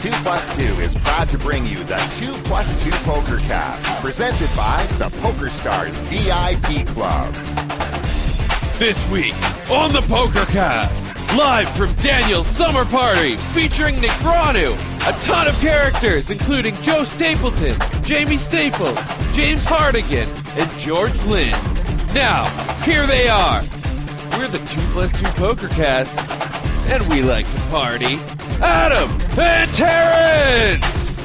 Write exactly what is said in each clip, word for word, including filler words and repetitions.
two plus two is proud to bring you the two plus two Pokercast, presented by the Pokerstars V I P Club. This week on the Pokercast, live from Daniel's summer party, featuring Negreanu, a ton of characters including Joe Stapleton, Jaime Staples, James Hartigan, and George Lynn. Now, here they are. We're the two plus two Pokercast, and we like to party. Adam and Terrence!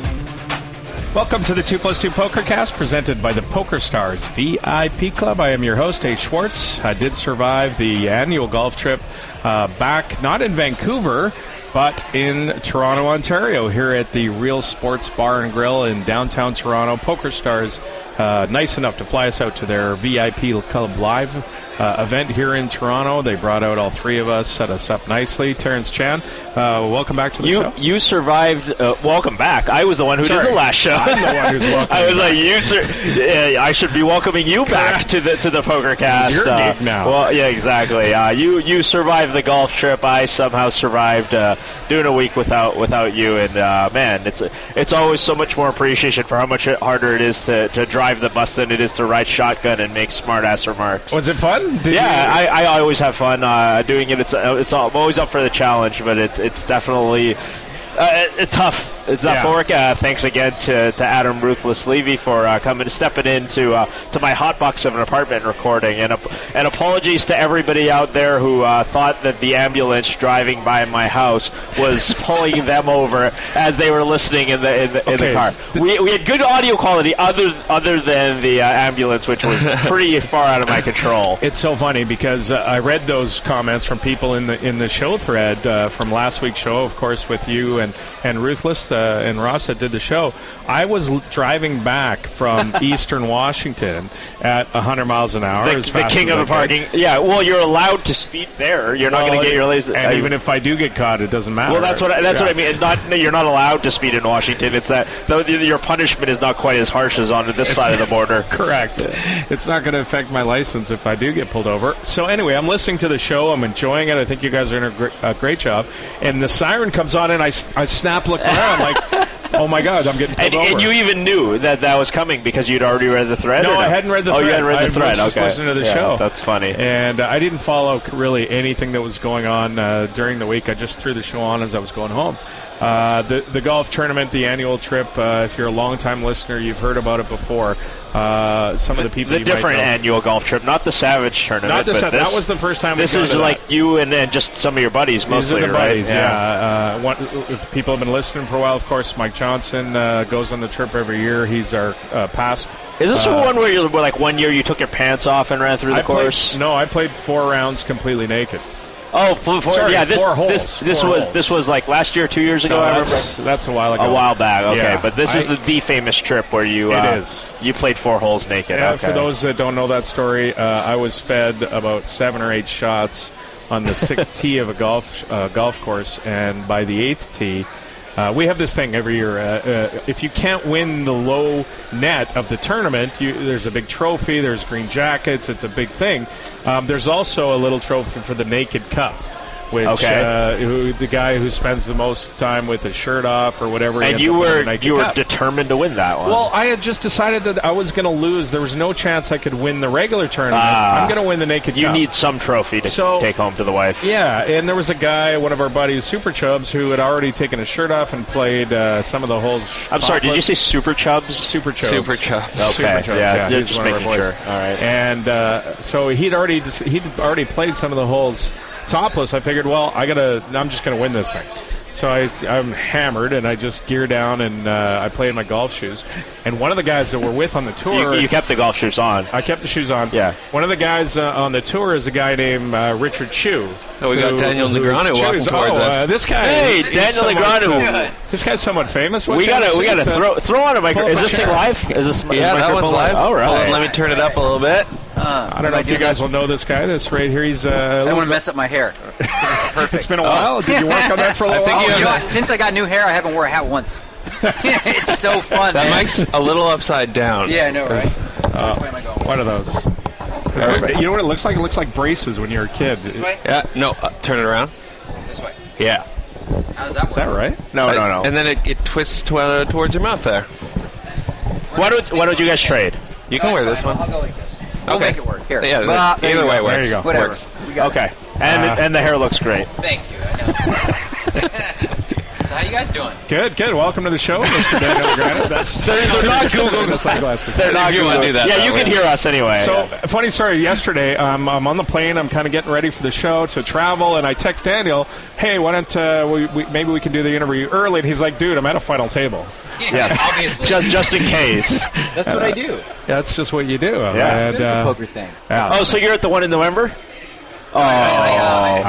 Welcome to the two plus two Pokercast, presented by the Pokerstars V I P Club. I am your host, A. Schwartz. I did survive the annual golf trip uh, back, not in Vancouver, but in Toronto, Ontario, here at the Real Sports Bar and Grill in downtown Toronto. Pokerstars, uh, nice enough to fly us out to their V I P Club Live uh, event here in Toronto. They brought out all three of us, set us up nicely. Terrence Chan, uh, welcome back to the you, show. You survived. Uh, welcome back. I was the one who Sorry. did the last show. I'm the one who's welcoming I was you like, you. Sur- uh, I should be welcoming you back Correct. to the to the Pokercast. It's your uh, gig now. Well, yeah, exactly. Uh, you you survived the golf trip. I somehow survived uh, doing a week without without you. And uh, man, it's it's always so much more appreciation for how much harder it is to, to drive the bus than it is to ride shotgun and make smart ass remarks. Was it fun? Did yeah, you- I, I always have fun uh, doing it. It's uh, it's all, I'm always up for the challenge, but it's it's definitely uh, it's tough. It's tough Yeah. work. Uh, thanks again to, to Adam Ruthless Levy for uh, coming stepping into uh, to my hotbox of an apartment recording, and ap- and apologies to everybody out there who uh, thought that the ambulance driving by my house was pulling them over as they were listening in the in the, in Okay. the car. We we had good audio quality other other than the uh, ambulance, which was pretty far out of my control. It's so funny because uh, I read those comments from people in the in the show thread uh, from last week's show, of course, with you and, and Ruthless uh, and Ross that did the show. I was l- driving back from Eastern Washington at one hundred miles an hour. The, as the fast king as of I the parking. Yeah, well, you're allowed to speed there. You're not Well, going to get your license. And I- even if I do get caught, it doesn't matter. Well, that's what I, that's Yeah. what I mean. Not no, you're not allowed to speed in Washington. It's that though your punishment is not quite as harsh as on this side of the border. Correct. It's not going to affect my license if I do get pulled over. So anyway, I'm listening to the show. I'm enjoying it. I think you guys are doing a great, a great job. And the siren comes on, and I, s- I snap, look around, like, oh my God, I'm getting pulled And, over. and you even knew that that was coming because you'd already read the thread? No, or I hadn't read the oh, thread. you hadn't read the I thread. was just okay. listening to the Yeah, show. That's funny. And uh, I didn't follow c- really anything that was going on uh, during the week. I just threw the show on as I was going home. Uh, the the golf tournament, the annual trip, uh, if you're a long-time listener, you've heard about it before. Uh, some of the people The you different might know. annual golf trip, not the Savage tournament. Not the but Sa- this, that was the first time This we've is gone to like that. you and, and just some of your buddies, These mostly, are the right? buddies, yeah. Uh, one, if people have been listening for a while, of course, Mike Johnson uh, goes on the trip every year. He's our uh, past. Is this the uh, one where you where like one year you took your pants off and ran through the I played- course? No, I played four rounds completely naked. Oh, four, four, Sorry, yeah. This four holes. this this Four was holes. this was like last year, two years ago. No, I remember. that's, that's a while ago. A while back, okay. Yeah. But this I- is the, the famous trip where you It uh, is. you played four holes naked. Yeah, okay. for those that don't know that story, uh, I was fed about seven or eight shots on the sixth tee of a golf uh, golf course, and by the eighth tee, uh, we have this thing every year. Uh, uh, if you can't win the low net of the tournament, you, there's a big trophy. There's green jackets. It's a big thing. Um, there's also a little trophy for the Naked Cup. Which Okay. uh, who, the guy who spends the most time with his shirt off or whatever. he and ends you up winning were the Naked you were Cup. determined to win that one. Well, I had just decided that I was going to lose. There was no chance I could win the regular tournament. Ah. I'm going to win the Naked you Cup. need some trophy to So- take home to the wife. Yeah, and there was a guy, one of our buddies, Super Chubs, who had already taken his shirt off and played uh, some of the holes. I'm sorry. Did you say Super Chubs? Super Chubs? Super Chubs. Okay, Super Chubs, yeah, yeah, just he's one of our making boys. sure. All right. And uh, so he'd already he'd already played some of the holes topless. I figured, well, I gotta. I'm just gonna win this thing. So I, I'm hammered, and I just gear down, and uh, I play in my golf shoes. And one of the guys that we're with on the tour, You, you kept the golf shoes on. I kept the shoes on. Yeah. One of the guys uh, on the tour is a guy named uh, Richard Chu. Oh, we got who- Daniel who's Negreanu Chu walking is- towards oh, us. Uh, this guy. Hey, is Daniel somewhat, Negreanu. uh, this guy's somewhat famous. What We chance gotta we is gotta it, uh, throw throw on a pull micro. up Is a this thing chair. live? Is this is Yeah, the that microphone one's live. All right. Hold on, let me turn it up a little bit. Uh, I don't know if you guys will know this guy. This right here. He's. Uh, I don't want to mess up my hair. This is perfect. It's been a while. Did you work on that for a I little think while? you Oh, have you know that- what? Since I got new hair, I haven't worn a hat once. It's so fun, That man. mic's a little upside down. Yeah, I know, right? Uh, Which way am I going? One of those. It's- you know what it looks like? It looks like braces when you're a kid. This way? Yeah, no, uh, turn it around. This way. Yeah. How's that Is that right? No, no, no. And then it, it twists to, towards your mouth there. Why don't Why don't you guys trade? You can wear this one. I'll go like this. We'll Okay. make it work. Here. Yeah, Well, that- there either you way go. works. There you go. Whatever. Works. We got Okay, and Uh, and the hair looks great. it. Thank you. I know. So how you guys doing? Good, good. Welcome to the show, Mister Daniel Negreanu. That's They're, they're not Google. the sunglasses. They're not If you wanna Google. do that, Yeah, that you way. can hear us anyway. So, funny story. Yesterday, um, I'm on the plane. I'm kind of getting ready for the show to travel, and I text Daniel, "Hey, why don't uh, we, we, maybe we can do the interview early?" And he's like, "Dude, I'm at a final table." Yeah, yes, obviously. just just in case. That's what I do. That's just what you do. Yeah. And, The uh, poker thing. yeah. Oh, so you're at the one in November? I, I, uh,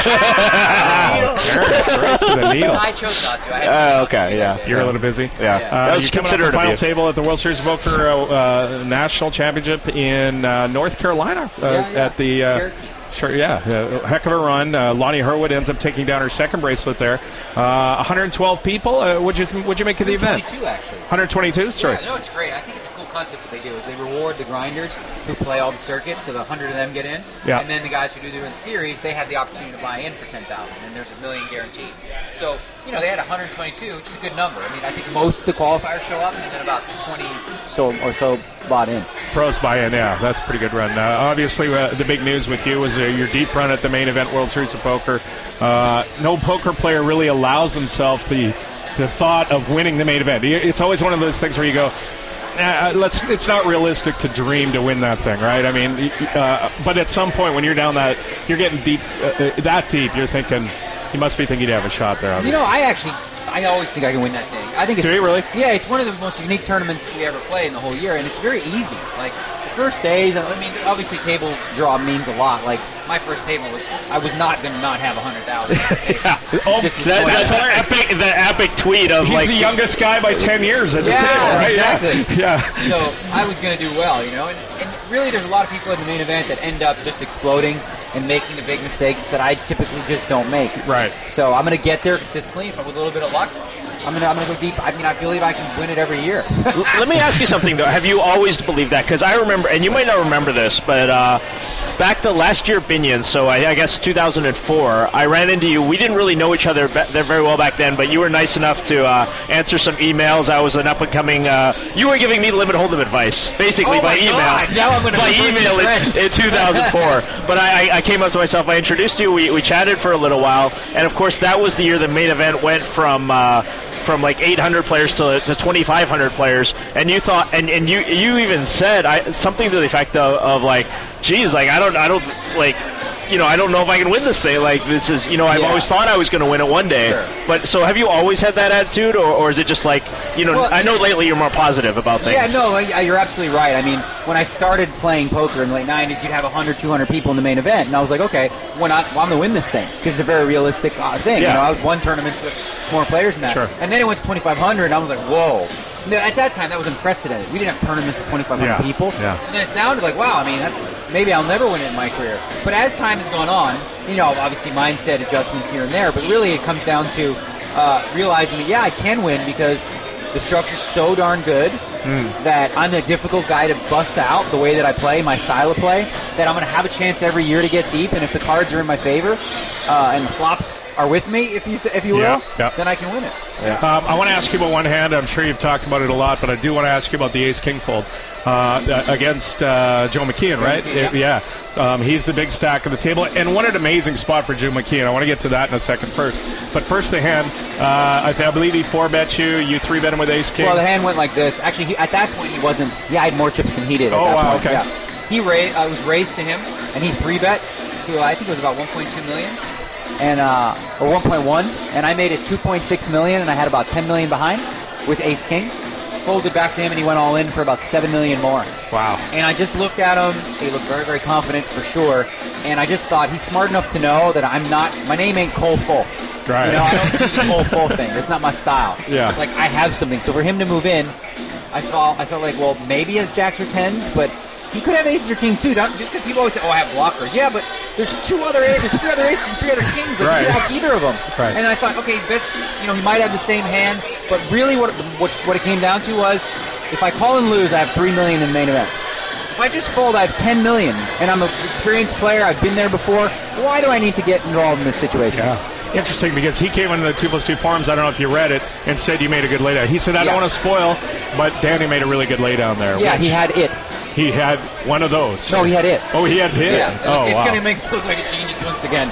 Right to the needle. I chose not to. I had Uh, okay, yeah. You're a little busy. Yeah, Uh, that was you're coming off considerate the of final you. table at the World Series of Poker uh, uh, National Championship in uh, North Carolina uh, Yeah, yeah. at the. Uh, Cherokee. Sure, yeah, uh, heck of a run. Uh, Lonnie Herwood ends up taking down her second bracelet there. Uh, one hundred twelve people. Uh, what'd you what'd you make of the event? twenty-two actually. one hundred twenty-two. Sorry. Yeah, no, it's great. I think it's a cool concept that they do. Is they reward the grinders who play all the circuits, so the hundred of them get in, Yeah. and then the guys who do the series, they have the opportunity to buy in for ten thousand, and there's a million guaranteed. So you know they had one hundred twenty-two, which is a good number. I mean, I think most of the qualifiers show up, and then about twenty so or so bought in. Pros buy in, yeah, that's a pretty good run. Uh, obviously, uh, the big news with you was uh, your deep run at the main event World Series of Poker. Uh, no poker player really allows himself the the thought of winning the main event. It's always one of those things where you go, Uh, let's. It's not realistic to dream to win that thing, right? I mean, uh, but at some point when you're down that, you're getting deep, uh, that deep. You're thinking, you must be thinking you have a shot there. You know, I actually, I always think I can win that thing. I think it's Do you really? Yeah, it's one of the most unique tournaments we ever play in the whole year, and it's very easy. Like the first days, I mean, obviously table draw means a lot. Like my first table was, I was not going to not have a hundred thousand. Oh, That, that's an epic, the epic tweet of He's like the youngest guy by ten years at the Yeah, table, right? exactly. Yeah. So I was going to do well, you know, and, and really there's a lot of people in the main event that end up just exploding and making the big mistakes that I typically just don't make. Right. So I'm going to get there consistently. If I with a little bit of luck, I'm going to I'm going to go deep. I mean, I believe I can win it every year. L- Let me ask you something, though. Have you always believed that? Because I remember, and you might not remember this, but uh, back the last year at Binion, so I, I guess two thousand four, I ran into you. We didn't really know each other be- there very well back then, but you were nice enough to uh, answer some emails. I was an up-and-coming... Uh, you were giving me limit hold'em advice, basically, Oh by my email. God, now I'm gonna by reverse the email in, trend. in two thousand four. But I, I, I came up to myself, I introduced you, we, we chatted for a little while, and of course that was the year the main event went from... Uh, from like eight hundred players to, to twenty-five hundred players, and you thought, and, and you you even said I, something to the effect of, of like, geez, like I don't I don't like, you know, I don't know if I can win this thing. Like this is, you know, I've Yeah. always thought I was going to win it one day. Sure. But so have you always had that attitude, or, or is it just like, you know, Well, I know lately you're more positive about things. Yeah, no, I- you're absolutely right. I mean, when I started playing poker in the late nineties, you'd have one hundred, two hundred people in the main event, and I was like, okay, when I, well, I'm going to win this thing, because it's a very realistic uh, thing. Yeah. You know, I won tournaments with more players than that. Sure. And then it went to twenty-five hundred, and I was like, whoa. Now, at that time, that was unprecedented. We didn't have tournaments with twenty-five hundred Yeah, people. yeah. So then it sounded like, wow, I mean, that's maybe I'll never win it in my career. But as time has gone on, you know, obviously mindset adjustments here and there, but really it comes down to uh, realizing that, yeah, I can win because the structure's so darn good that I'm the difficult guy to bust out the way that I play, my style of play, that I'm going to have a chance every year to get deep, and if the cards are in my favor uh, and the flops are with me, if you if you will, Yeah, yeah. then I can win it. Um, I want to ask you about one hand. I'm sure you've talked about it a lot, but I do want to ask you about the ace-king fold uh, against uh, Joe McKeon, right? McKeon, yeah. Um, he's the big stack of the table. And what an amazing spot for Joe McKeon. I want to get to that in a second first. But first the hand. Uh, I, th- I believe he four-bet you. You three-bet him with ace-king. Well, the hand went like this. Actually, he, at that point, he wasn't. He had more chips than he did. At Oh, that wow, point. okay. Yeah. He ra- uh, was raised to him, and he three bet to uh, I think it was about one point two million, and uh, or one point one, and I made it two point six million, and I had about ten million behind with ace king. Folded back to him, and he went all in for about seven million more. Wow. And I just looked at him. He looked very, very confident for sure. And I just thought he's smart enough to know that I'm not. My name ain't Cole Full. Right. You know, I don't do the Cole Full thing. That's not my style. Yeah. Like I have something. So for him to move in, I felt I felt like, well, maybe he has jacks or tens, but he could have aces or kings too. Don't, just because people always say, "Oh, I have blockers." Yeah, but there's two other aces, there's three other aces, and three other kings. Like Right. you could have either of them. Right. And I thought, okay, best. You know, he might have the same hand, but really, what what what it came down to was, if I call and lose, I have three million in the main event. If I just fold, I have ten million, and I'm an experienced player. I've been there before. Why do I need to get involved in this situation? Yeah. interesting because he came into the two plus two forums. I don't know if you read it and said you made a good laydown. He said I Yeah. don't want to spoil, but Danny made a really good laydown there. Yeah, which he had it. He had one of those. No, he had it. Oh, he had it. Yeah, it was- oh, it's wow. going to make me look like a genius once again.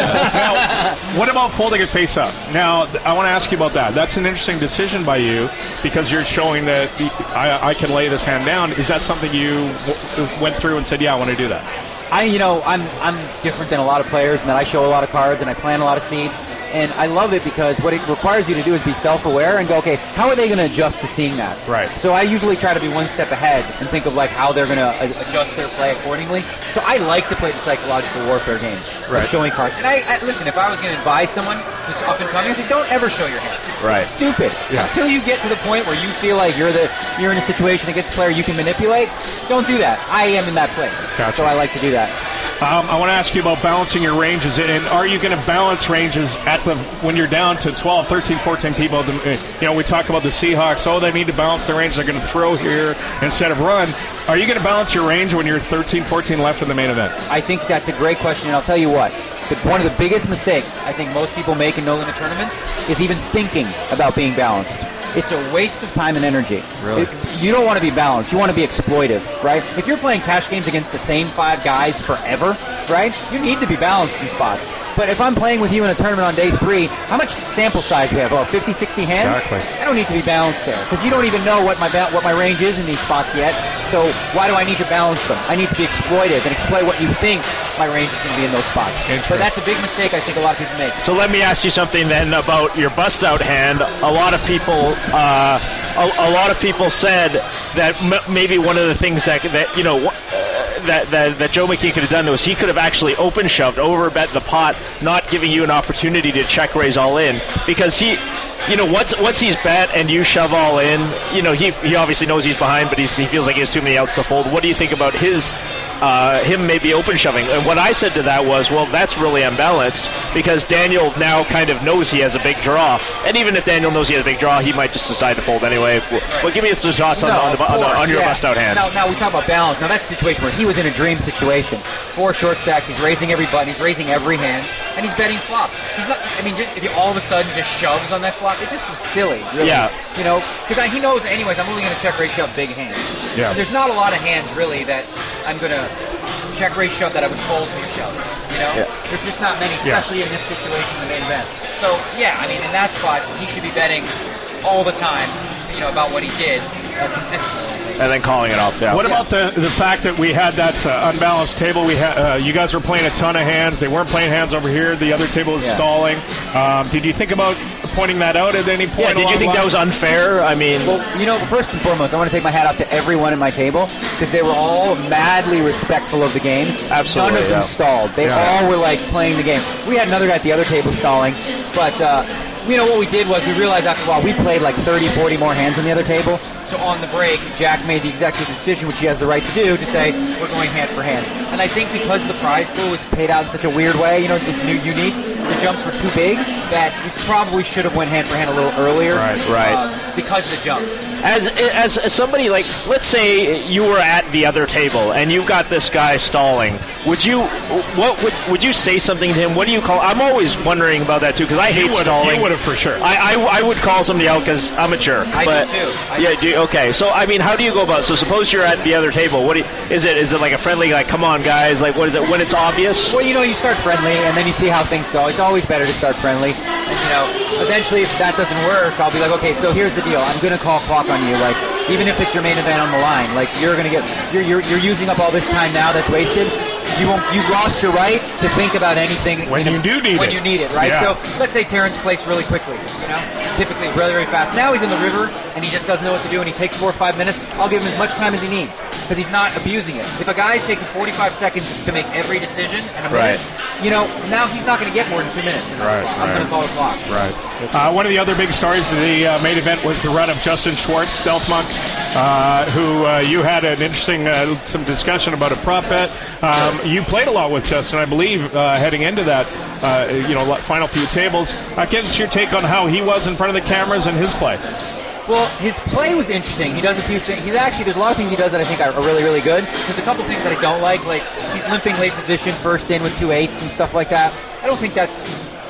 Now, what about folding it face up? Now, th- I want to ask you about that. That's an interesting decision by you because you're showing that the, I, I can lay this hand down. Is that something you w- went through and said, yeah, I want to do that? I, you know, I'm I'm different than a lot of players in that I show a lot of cards and I plan a lot of seeds. And I love it because what it requires you to do is be self-aware and go, okay, how are they going to adjust to seeing that? Right. So I usually try to be one step ahead and think of like how they're going to adjust their play accordingly. So I like to play the psychological warfare games, Right. of showing cards. And I, I listen, if I was going to advise someone who's up and coming, I say, don't ever show your hand. Right. It's stupid. Yeah. Until you get to the point where you feel like you're the you're in a situation against a player you can manipulate, don't do that. I am in that place. Gotcha. So I like to do that. Um, I want to ask you about balancing your ranges, and are you going to balance ranges at the when you're down to twelve, thirteen, fourteen people? The, you know, we talk about the Seahawks. Oh, they need to balance their range. They're going to throw here instead of run. Are you going to balance your range when you're thirteen, fourteen left in the main event? I think that's a great question, and I'll tell you what. The, one of the biggest mistakes I think most people make in no-limit tournaments is even thinking about being balanced. It's a waste of time and energy. Really? It, you don't want to be balanced. You want to be exploitive, right? If you're playing cash games against the same five guys forever, right, you need to be balanced in spots. But if I'm playing with you in a tournament on day three, how much sample size we have? Oh, fifty, sixty hands? Exactly. I don't need to be balanced there because you don't even know what my ba- what my range is in these spots yet. So why do I need to balance them? I need to be exploitive and exploit what you think my range is going to be in those spots. But that's a big mistake I think a lot of people make. So let me ask you something then about your bust-out hand. A lot of people, uh, a, a lot of people said that m- maybe one of the things that that you know. Uh, That, that, that Joe McKee could have done was he could have actually open shoved, over bet the pot, not giving you an opportunity to check raise all in, because he, you know, once once he's bet and you shove all in, you know, he he obviously knows he's behind, but he's, he feels like he has too many outs to fold. What do you think about his uh, him maybe open shoving? And what I said to that was, well, that's really unbalanced because Daniel now kind of knows he has a big draw, and even if Daniel knows he has a big draw, he might just decide to fold anyway. Well, give me some thoughts on, No, on, the, of on, the, course, on your yeah. bust-out hand. Now, now we talk about balance. Now that's a situation where he was in a dream situation. Four short stacks. He's raising every button. He's raising every hand, and he's betting flops. He's not. I mean, just, if he all of a sudden just shoves on that flop, it just was silly. Really. Yeah. You know, because he knows anyways. I'm only going to check raise shove big hands. Yeah. And there's not a lot of hands really that I'm going to check raise shove that I would fold to a shove. You know, Yeah. there's just not many, Yeah. especially in this situation, the main event. So yeah, I mean, in that spot, he should be betting all the time. You know, about what he did uh, consistently. And then calling it off. Yeah. What about the the fact that we had that uh, unbalanced table? We had uh, you guys were playing a ton of hands. They weren't playing hands over here. The other table was Yeah. stalling. Um, did you think about pointing that out at any point? Yeah, did along you the think line? that was unfair? I mean, Well, you know, first and foremost, I want to take my hat off to everyone at my table because they were all madly respectful of the game. Absolutely, None of them yeah. stalled. They Yeah. all were like playing the game. We had another guy at the other table stalling, but uh, you know what we did was we realized after a while we played like thirty, forty more hands on the other table. So on the break, Jack made the executive decision, which he has the right to do, to say we're going hand for hand. And I think because the prize pool was paid out in such a weird way, you know, new, unique, the jumps were too big that we probably should have went hand for hand a little earlier. Right, right. uh, because of the jumps. as, as as somebody like, let's say you were at the other table and you got this guy stalling. Would you what would would you say something to him? What do you call? I'm always wondering about that too because I hate You would've- stalling. you would've for sure. I, I I would call somebody out because I'm a jerk. I do but, too. I yeah. do Do you, okay. So I mean, how do you go about? So suppose you're at the other table. What do you, is it? Is it like a friendly like, come on guys? Like what is it? When it's obvious? Well, you know, you start friendly, and then you see how things go. It's always better to start friendly. And, you know, eventually, if that doesn't work, I'll be like, okay, so here's the deal. I'm going to call clock on you. Like, even if it's your main event on the line, like, you're going to get, you're, you're, you're using up all this time now that's wasted. You won't, you lost your right to think about anything When in a- you do need when it. you need it, right? Yeah. So let's say Terrence plays really quickly, you know, typically really, really fast. Now he's in the river and he just doesn't know what to do and he takes four or five minutes. I'll give him as much time as he needs because he's not abusing it. If a guy's taking forty-five seconds to make every decision in a minute, Right. you know, now he's not going to get more than two minutes in that Right, spot. I'm right. going to call the clock. Right. Uh, one of the other big stories of the uh, main event was the run of Justin Schwartz, Stealth Monk, uh, who uh, you had an interesting uh, some discussion about a prop bet. Um, you played a lot with Justin, I believe, uh, heading into that, uh, you know, final few tables. Uh, give us your take on how he was in front of the cameras and his play. Well, his play was interesting. He does a few things. He's actually, there's a lot of things he does that I think are, are really, really good. There's a couple things that I don't like, like he's limping late position, first in with two eights and stuff like that. I don't think that's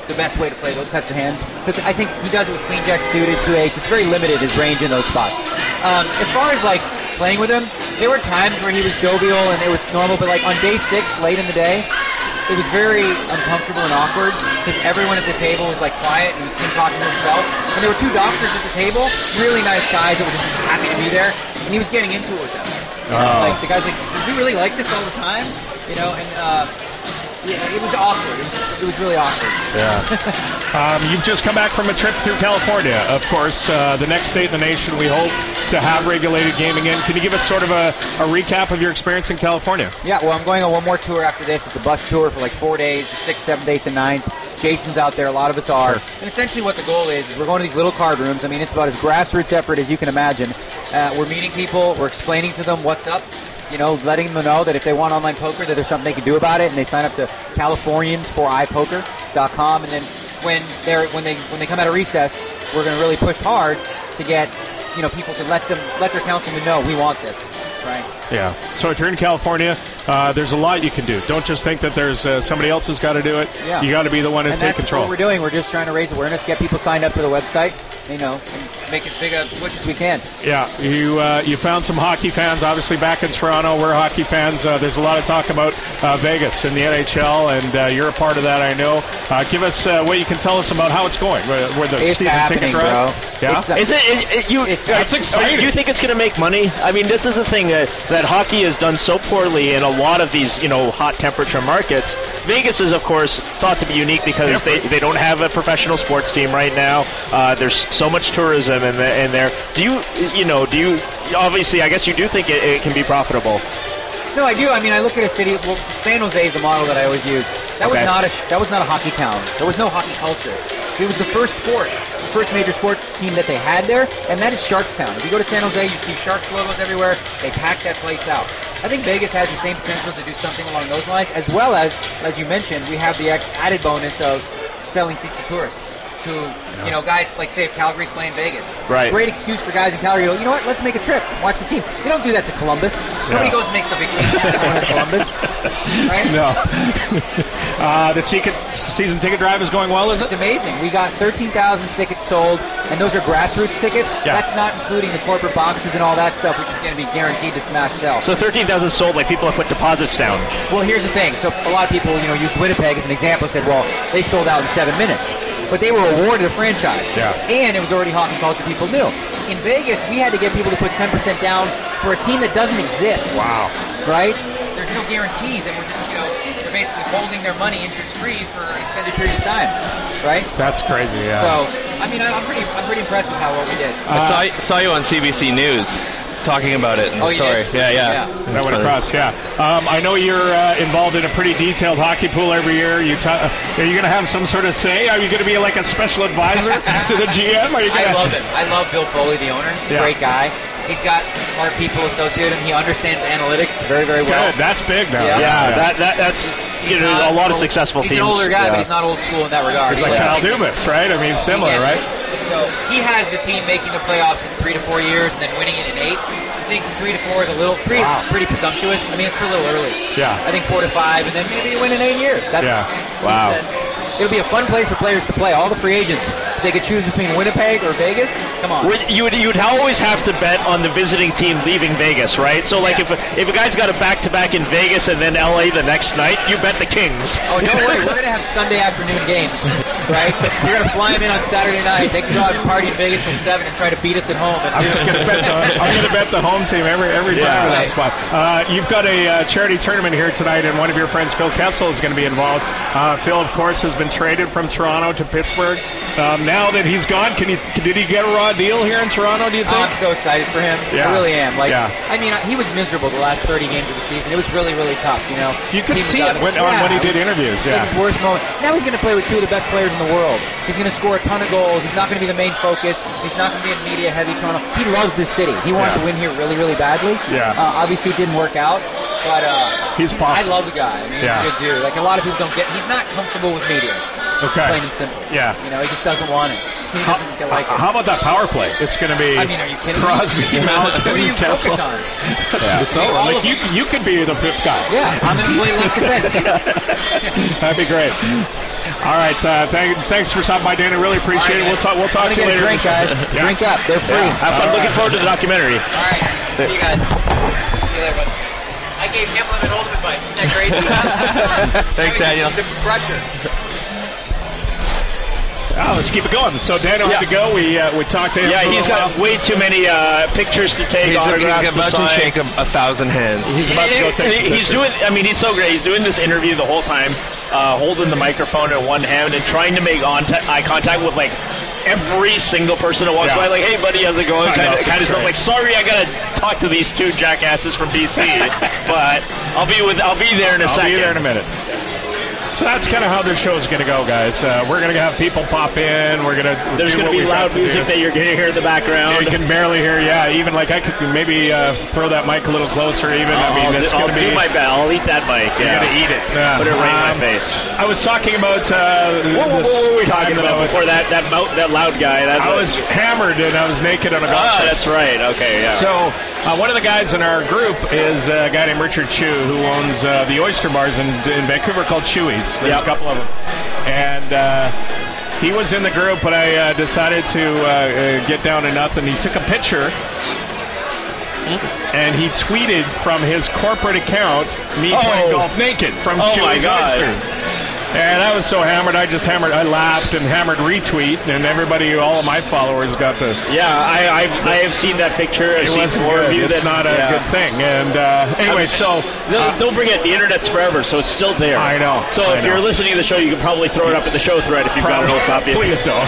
the best way to play those types of hands, because I think he does it with queen jack suited, two eights. It's very limited, his range in those spots. Um, as far as like playing with him, there were times where he was jovial and it was normal, but like on day six, late in the day, it was very uncomfortable and awkward because everyone at the table was like quiet and he was him talking to himself. And there were two doctors at the table, really nice guys that were just happy to be there, and he was getting into it with them. You know, Oh. like the guy's like, does he really like this all the time? You know, and uh, yeah, it was awkward. It was just, it was really awkward. Yeah. um, you've just come back from a trip through California, of course, uh, the next state in the nation we hope to have regulated gaming in. Can you give us sort of a, a recap of your experience in California? Yeah, well, I'm going on one more tour after this. It's a bus tour for like four days, the sixth, seventh, eighth, and ninth. Jason's out there. A lot of us are. Sure. And essentially what the goal is, is we're going to these little card rooms. I mean, it's about as grassroots effort as you can imagine. Uh, we're meeting people. We're explaining to them what's up. You know, letting them know that if they want online poker, that there's something they can do about it, and they sign up to Californians for i poker dot com. And then when they're when they when they come out of recess, we're going to really push hard to get you know people to let them let their councilmen know we want this, right? Yeah. So if you're in California, uh, there's a lot you can do. Don't just think that there's uh, somebody else has got to do it. Yeah. You got to be the one to And take that's control. what we're doing. We're just trying to raise awareness, get people signed up to the website, you know, and make as big a push as we can. Yeah, you uh, you found some hockey fans, obviously back in Toronto. We're hockey fans. Uh, there's a lot of talk about uh, Vegas and the N H L, and uh, you're a part of that, I know. Uh, give us uh, what you can tell us about how it's going. Where, where the It's season happening, ticket drive? bro. Yeah, It's, uh, Is it, it, it you? It's- That's exciting. Do you think it's going to make money? I mean, this is the thing uh, that hockey has done so poorly in a lot of these, you know, hot temperature markets. Vegas is, of course, thought to be unique because they, they don't have a professional sports team right now. Uh, there's so much tourism in, the, in there. Do you, you know, do you? Obviously, I guess you do think it, it can be profitable. No, I do. I mean, I look at a city. Well, San Jose is the model that I always use. That was Okay. not a sh- that was not a hockey town. There was no hockey culture. It was the first sport, the first major sports team that they had there, and that is Sharkstown. If you go to San Jose, you see Sharks logos everywhere. They pack that place out. I think Vegas has the same potential to do something along those lines, as well as, as you mentioned, we have the added bonus of selling seats to tourists. Who, you know, guys like say if Calgary's playing Vegas, Right. Great excuse for guys in Calgary. To go, you know what? Let's make a trip, watch the team. You don't do that to Columbus. Nobody goes and makes a vacation out of going to Columbus, right? No. uh, the secret season ticket drive is going well, is It's it? amazing. We got thirteen thousand tickets sold, and those are grassroots tickets. Yeah. That's not including the corporate boxes and all that stuff, which is going to be guaranteed to smash sell. So thirteen thousand sold, like people have put deposits down. Well, here's the thing. So a lot of people, you know, used Winnipeg as an example. Said, well, they sold out in seven minutes, but they were awarded a franchise, Yeah. and it was already hockey culture people knew. In Vegas, we had to get people to put ten percent down for a team that doesn't exist. Wow. Right? There's no guarantees, and we're just, you know, they're basically holding their money interest-free for an extended period of time. Right? That's crazy. Yeah. So, I mean, I'm pretty, I'm pretty impressed with how well we did. I saw, saw you on C B C News talking about it in the Oh, you story. did? Yeah, yeah. Yeah. That went across, yeah. Um, I know you're uh, involved in a pretty detailed hockey pool every year. You t- are you going to have some sort of say? Are you going to be like a special advisor to the G M? Are you I gonna... love him. I love Bill Foley, the owner. Yeah. Great guy. He's got some smart people associated with him. He understands analytics very, very well. Good. That's big now. Yeah. Yeah, that, that that's you know Not a lot of old- successful he's teams. an older guy, yeah. but he's not old school in that regard. It's like Yeah. Kyle Dubas, right? I mean, similar, He right? gets it. So he has the team making the playoffs in three to four years and then winning it in eight. I think three to four is a little three Wow. is pretty presumptuous. I mean, it's a little early. Yeah. I think four to five, and then maybe you win in eight years. That's Yeah. that's what he Wow. said. It'll be a fun place for players to play. All the free agents, if they could choose between Winnipeg or Vegas, come on. Would- You would you'd always have to bet on the visiting team leaving Vegas, right? So like Yeah. if a, if a guy's got a back to back in Vegas and then L A the next night, you bet the Kings. Oh, don't worry. We're going to have Sunday afternoon games, right? You're going to fly them in on Saturday night. They can go out and party in Vegas till seven and try to beat us at home. I'm just going to bet. The, I'm going to bet the home team every every Yeah. time in that Right. spot. Uh, you've got a uh, charity tournament here tonight, and one of your friends, Phil Kessel, is going to be involved. Uh, Phil, of course, has been traded from Toronto to Pittsburgh. Um, now that he's gone, can he? Did he get a raw deal here in Toronto? Do you Oh, think? I'm so excited for him. Yeah. I really am. Like, Yeah. I mean, he was miserable the last thirty games of the season. It was really, really tough. You know, You could He was see out it of- when- on when he it did was interviews, like yeah. his worst moment. Now he's going to play with two of the best players in the world. He's going to score a ton of goals. He's not going to be the main focus. He's not going to be a media-heavy Toronto. He loves this city. He wanted Yeah. to win here really, really badly. Yeah. Uh, obviously, it didn't work out. But uh, He's pumped. I love the guy. I mean, Yeah. he's a good dude. Like a lot of people don't get. He's not comfortable with media. Okay. Plain and simple. Yeah. You know, he just doesn't want it. He How, doesn't like it. how about that power play? It's going to be. I mean, are you kidding me? Crosby, Malkin, Who do you Kessel. focus on? It's, it's I mean, over. all Like of you, you could be the fifth guy. Yeah, I'm going to play left defense. That'd be great. All right. Uh, thank, thanks for stopping by, Dana. Really appreciate right, it. We'll talk. We'll talk to you get later. A drink, guys. Yeah. Drink up. They're free. Yeah. Have fun. All Looking right. forward to the documentary. All right. See you guys. See you later, buddy. I gave him lemon old advice. Isn't that crazy? Thanks, Daniel. He's a crusher. Oh, let's keep it going. So Daniel Yeah. had to go. We uh, we talked to him. Yeah, for a he's little got while. way too many uh, pictures to take, He's, he's autographs to about to sign. shake a, a thousand hands. He's about to go take some He- He's pictures. doing. I mean, he's so great. He's doing this interview the whole time, uh, holding the microphone in one hand and trying to make on eye contact with like every single person that walks Yeah. by. Like, hey, buddy, how's it going? I Kind know, of, kind of it's stuff. great. Like, sorry, I gotta talk to these two jackasses from B C, but I'll be with. I'll be there in a I'll second. be there in a minute. So that's kind of how this show is going to go, guys. Uh, we're going to have people pop in. We're going to There's do going to what be we've loud got to music do. that you're going to hear in the background. You can barely hear, yeah. Even like I could maybe uh, throw that mic a little closer. Even I mean, I'll, it's I'll going to do be. my best. I'll eat that mic. You're Yeah. going to eat it. Yeah. Put it right in Um, my face. I was talking about. Uh, What, what, this what were we time talking that about I was- before that that mou- that loud guy? That's I what- was hammered and I was naked on a golf Ah, course. that's right. Okay, yeah. So, uh, one of the guys in our group is a guy named Richard Chew, who owns uh, the oyster bars in, in Vancouver called Chewy's. There's Yep. a couple of them. And uh, he was in the group, but I uh, decided to uh, uh, get down to nothing. He took a picture, and he tweeted from his corporate account, me Oh. playing golf naked from Oh, my Chewy's God. Oysters. And I was so hammered, I just hammered, I laughed and hammered retweet, and everybody, all of my followers got to. Yeah, I I've, I have seen that picture. I've It seen wasn't more good. of you. It's that, not a yeah. good thing. And uh, anyway, so Don't- uh, don't forget, the internet's forever, so it's still there. I know, So I if know. you're listening to the show, you can probably throw it up in the show thread if you've got an old copy. of it. please don't.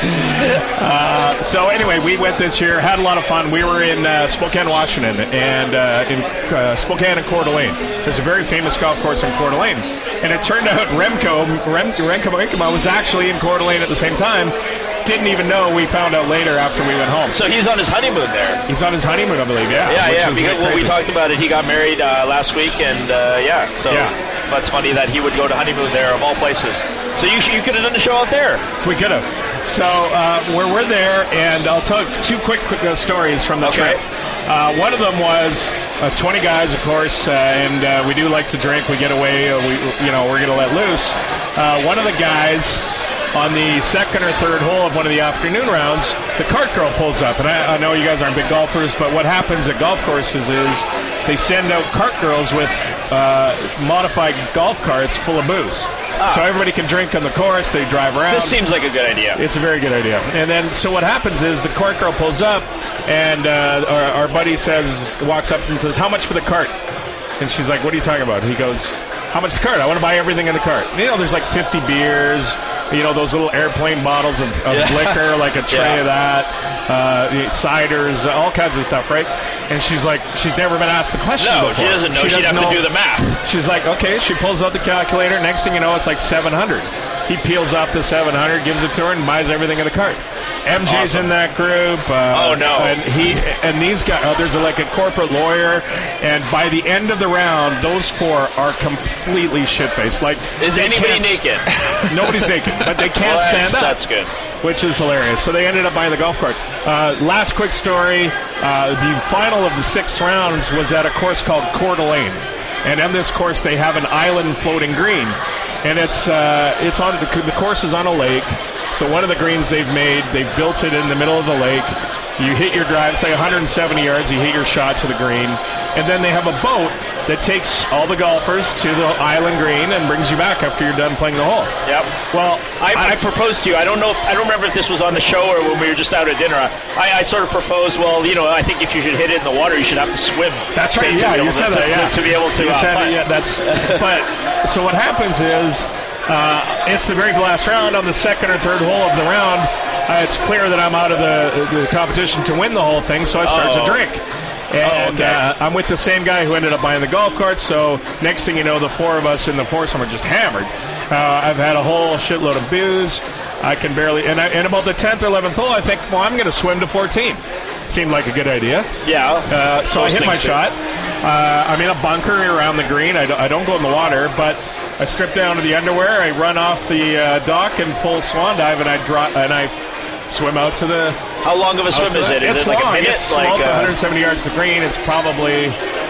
uh, so anyway, we went this year, had a lot of fun. We were in uh, Spokane, Washington, and uh, in uh, Spokane and Coeur d'Alene. There's a very famous golf course in Coeur d'Alene, and it turned out Remco, Rem, Remco Inkema was actually in Coeur d'Alene at the same time. Didn't even know. We found out later after we went home. So he's on his honeymoon there. He's on his honeymoon, I believe. Yeah. Yeah, which yeah. is Because like well, we crazy. talked about it. He got married uh, last week, and uh, yeah. So Yeah. that's funny that he would go to honeymoon there of all places. So you sh- you could have done the show out there. We could have. So uh, where we're there, and I'll tell two quick, quick uh, stories from the Okay. trip. Uh, one of them was uh, twenty guys, of course, uh, and uh, we do like to drink. We get away. Uh, we, you know, we're going to let loose. Uh, one of the guys on the second or third hole of one of the afternoon rounds, the cart girl pulls up. And I, I know you guys aren't big golfers, but what happens at golf courses is they send out cart girls with uh, modified golf carts full of booze. So everybody can drink on the course. They drive around. This seems like a good idea. It's a very good idea. And then, so what happens is the cart girl pulls up, and uh, our, our buddy says, walks up and says, "How much for the cart?" And she's like, "What are you talking about?" He goes, "How much the cart? I want to buy everything in the cart." And, you know, there's like fifty beers, you know, those little airplane bottles of, of Yeah. liquor, like a tray Yeah. of that, uh, ciders, all kinds of stuff, right? And she's like, she's never been asked the question No, before. she doesn't know. She'd have to do the math. She's like, okay, she pulls out the calculator. Next thing you know, it's like seven hundred. He peels off the seven hundred, gives it to her, and buys everything in the cart. M J's Awesome. in that group. Uh, Oh, no. And he and these guys. Uh, there's a, like a corporate lawyer, and by the end of the round, those four are completely shit faced. Like, Is they anybody can't s- naked? Nobody's naked, but they can't Well, that's, stand up. That's good. Which is hilarious. So they ended up buying the golf cart. Uh, last quick story. Uh, the final of the sixth rounds was at a course called Coeur d'Alene. And on this course, they have an island floating green. And it's uh, it's on the, the course is on a lake. So one of the greens they've made, they've built it in the middle of the lake. You hit your drive, say one hundred seventy yards, you hit your shot to the green. And then they have a boat that takes all the golfers to the island green and brings you back after you're done playing the hole. Yep. Well, I, I proposed to you. I don't know. If, I don't remember if this was on the show or when we were just out at dinner. I, I sort of proposed. Well, you know, I think if you should hit it in the water, you should have to swim. That's to- right. to Yeah, be able you to- said to, that. Yeah, to, to be able to. You uh, said putt. it, yeah, that's. But so what happens is, uh, it's the very last round. On the second or third hole of the round, uh, it's clear that I'm out of the, the competition to win the whole thing. So I start Oh. to drink. And Oh, okay. uh, I'm with the same guy who ended up buying the golf cart. So next thing you know, the four of us in the foursome are just hammered. Uh, I've had a whole shitload of booze. I can barely. And, I, and about the tenth or eleventh hole, I think, well, I'm going to swim to fourteen. Seemed like a good idea. Yeah. Uh, so I Most hit my things do. shot. Uh, I'm in a bunker around the green. I don't, I don't go in the water, but I strip down to the underwear. I run off the uh, dock in full swan dive, and I drop and I swim out to the. How long of a swim out to is the- it? Is it's it like long. a minute? It's, like well, it's uh, one hundred seventy yards to the green. It's probably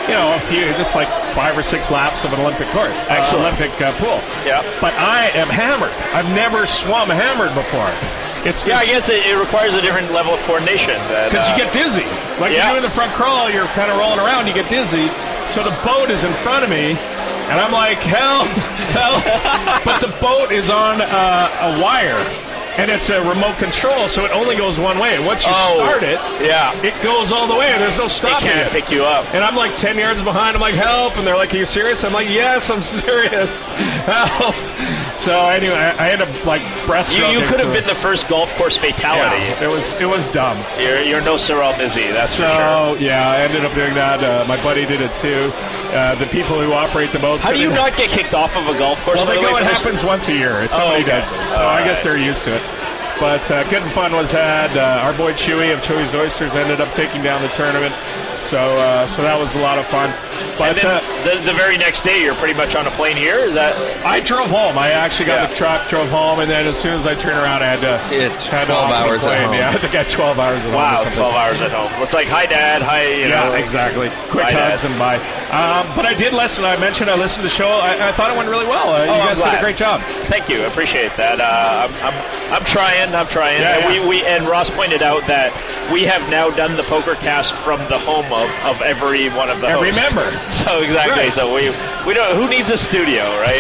you know, a few. It's like five or six laps of an Olympic court, uh, Olympic uh, pool. Yeah. But I am hammered. I've never swum hammered before. It's yeah, I guess it, it requires a different level of coordination. Because uh, you get dizzy. Like yeah. you're doing the front crawl, you're kind of rolling around, you get dizzy. So the boat is in front of me, and I'm like, help, help. But the boat is on uh, a wire, and it's a remote control, so it only goes one way. Once you oh, start it, yeah. it goes all the way. There's no stopping it. Can't it. pick you up. And I'm like ten yards behind. I'm like, help. And they're like, are you serious? I'm like, yes, I'm serious. Help. So anyway, I, I ended up like breaststroking. You, you could have been the first golf course fatality. Yeah, it was it was dumb. You're, you're no Cyril Mizzy, that's so, for sure. yeah, I ended up doing that. Uh, my buddy did it too. Uh, the people who operate the boats. How do you not get kicked off of a golf course? Well, they go, it first? happens once a year. It's somebody oh, okay. does this. So All I right. guess they're used to it. But uh, good and fun was had. Uh, our boy Chewy of Chewy's Oysters ended up taking down the tournament. So uh, so that was a lot of fun. But and then uh, the, the very next day, you're pretty much on a plane here. Is that? I drove home. I actually got Yeah. the truck, drove home, and then as soon as I turned around, I had to. It's had to twelve hop on the hours at plane. home. Yeah, I think I had twelve hours at home. or Wow, something. twelve hours at home. It's like, hi, Dad. Hi, you Yeah, know. exactly. Quick Hi, hugs Dad. and bye. Um, but I did listen. I mentioned I listened to the show. I, I thought it went really well. Uh, Oh, you I'm guys did glad. a great job. Thank you. I appreciate that. Uh, I'm, I'm, I'm trying. I'm trying. Yeah, and yeah. We, we and Ross pointed out that we have now done the Pokercast from the home of, of every one of the Every hosts. member. So exactly. Right. So we we don't. Who needs a studio, right?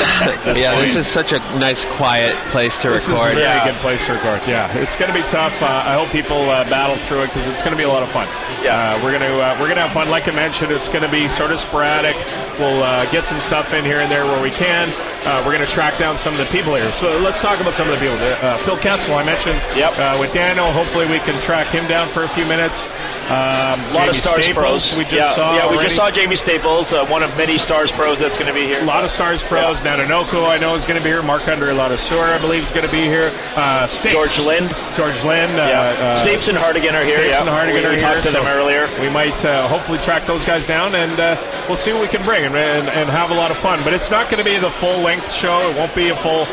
At Yeah, point. this is such a nice, quiet place to This is a record. really Yeah. good place to record. Yeah, it's going to be tough. Uh, I hope people uh, battle through it because it's going to be a lot of fun. Yeah. uh, we're going to uh, we're going to have fun. Like I mentioned, it's going to be sort of sporadic. We'll uh, get some stuff in here and there where we can. Uh, we're going to track down some of the people here. So let's talk about some of the people. Uh, Phil Kessel, I mentioned. Yep. Uh, with Daniel, hopefully we can track him down for a few minutes. Um, A lot Jaime of Stars Staples, pros. we just yeah, saw. yeah, we already. just saw Jaime Staples, uh, one of many Stars pros that's going to be here. A lot of Stars pros. Yeah. Nanonoko, I know, is going to be here. Mark Under a lot of Sewer, I believe, is going to be here. Uh, Stapes. George Lind. George Lind. Uh, Yeah. uh, Stapes and Hartigan are here. Stapes yeah. and Hartigan we, are we here. talked to so them earlier. We might uh, hopefully track those guys down, and uh, we'll see what we can bring and, and, and have a lot of fun. But it's not going to be the full-length show. It won't be a full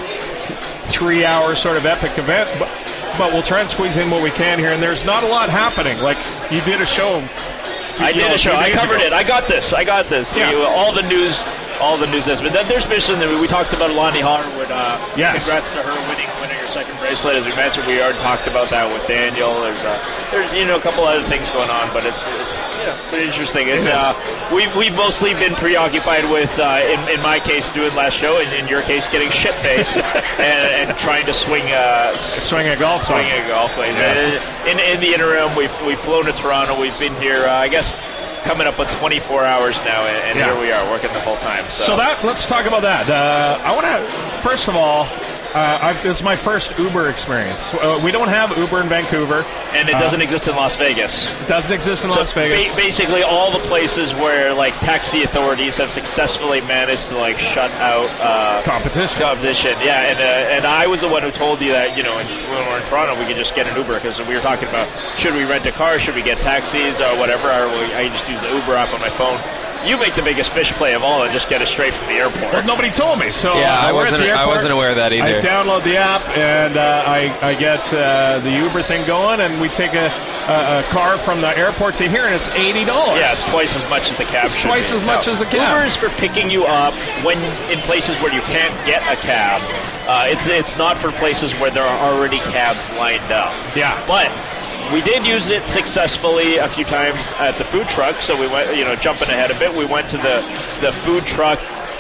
three-hour sort of epic event, but, but we'll try and squeeze in what we can here. And there's not a lot happening. Like, you did a show. I you did know, a show. few I days covered ago. it. I got this. I got this. Yeah. You- all the news, all the news has been. Then there's been something that we talked about. Lonnie Harwood. Uh, Yes. Congrats to her winning winning her second bracelet. As we mentioned, we already talked about that with Daniel. There's uh, there's you know a couple other things going on, but it's it's yeah, pretty interesting. It's It is. uh, we we've mostly been preoccupied with uh, in in my case doing last show, and in your case getting shit faced and, and trying to swing uh, Swing a golf swing ball. a golf place. Yes. In in the interim, we've we've flown to Toronto. We've been here. Uh, I guess. Coming up with twenty-four hours now, and, and Yeah. here we are working the full time. So, So that let's talk about that. Uh, I want to first of all, uh, I've, this is my first Uber experience. Uh, we don't have Uber in Vancouver, and it doesn't exist in Las Vegas. It doesn't exist in So Las Vegas. ba- basically, all the places where like taxi authorities have successfully managed to like shut out uh, Competition. competition. Yeah, and uh, and I was the one who told you that you know in, when we're in Toronto we could just get an Uber because we were talking about should we rent a car, should we get taxis or whatever, or we, I just use the Uber app on my phone. You make the biggest fish play of all and just get it straight from the airport. Well, nobody told me, so Yeah, uh, I we're at wasn't- the I airport. wasn't aware of that either. I download the app and uh, I, I get uh, the Uber thing going, and we take a, a, a car from the airport to here, and it's eighty dollars. Yeah, it's twice as much as the cab. It's should twice be. as much No. as the cab. Uber is for picking you up when in places where you can't get a cab. Uh, it's it's not for places where there are already cabs lined up. Yeah. But we did use it successfully a few times at the food truck. So we went, you know, jumping ahead a bit. We went to the the food truck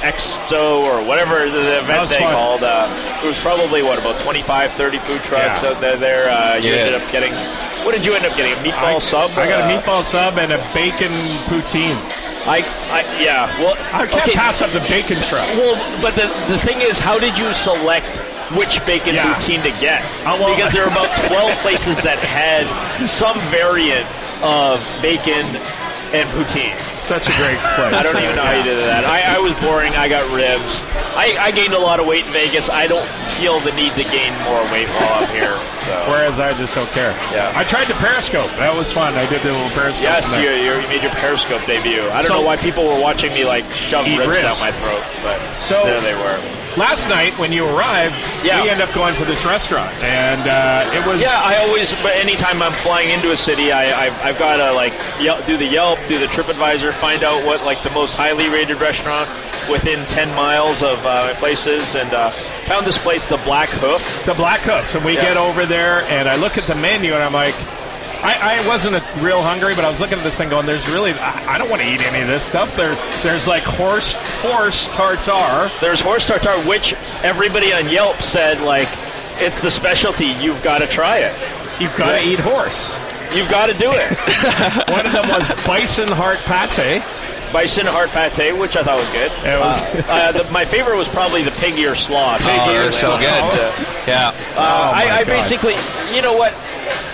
Expo or whatever the, the That event was they fun. called. Uh, it was probably what about twenty-five, thirty food trucks Yeah. out there. there uh, you Yeah. ended up getting. What did you end up getting? A meatball I, sub. I got a Uh, meatball sub and a bacon poutine. I, I yeah. Well, I can't okay. pass up the bacon truck. Well, but the the thing is, how did you select which bacon Yeah. poutine to get? Uh, well- because there were about twelve places that had some variant of bacon and poutine. Such a great place. I don't even know how you did that. I, I was boring. I got ribs. I, I gained a lot of weight in Vegas. I don't feel the need to gain more weight while I'm here. So. Whereas I just don't care. Yeah. I tried to Periscope. That was fun. I did the little Periscope. Yes, you, you made your Periscope debut. I don't so, know why people were watching me like shove ribs, ribs down my throat, but so, there they were. Last night when you arrived, yeah. we ended up going to this restaurant, and uh, it was. Yeah, I always. But anytime I'm flying into a city, I, I've, I've got to like Yelp, do the Yelp, do the TripAdvisor, find out what like the most highly rated restaurant within ten miles of uh, places, and uh, found this place, the Black Hoof. The Black Hoof, and we yeah. get over there, and I look at the menu, and I'm like. I, I wasn't a real hungry, but I was looking at this thing going, there's really, I, I don't want to eat any of this stuff. There, There's like horse horse tartare. There's horse tartare, which everybody on Yelp said, like, it's the specialty. You've got to try it. You've got to eat horse. You've got to do it. One of them was bison heart pate. Bison heart pate, which I thought was good. It was uh, uh, the, my favorite was probably the pig ear slaw. Pig oh, ear they're so good. Uh, yeah. Uh, oh I, I God. basically, you know what?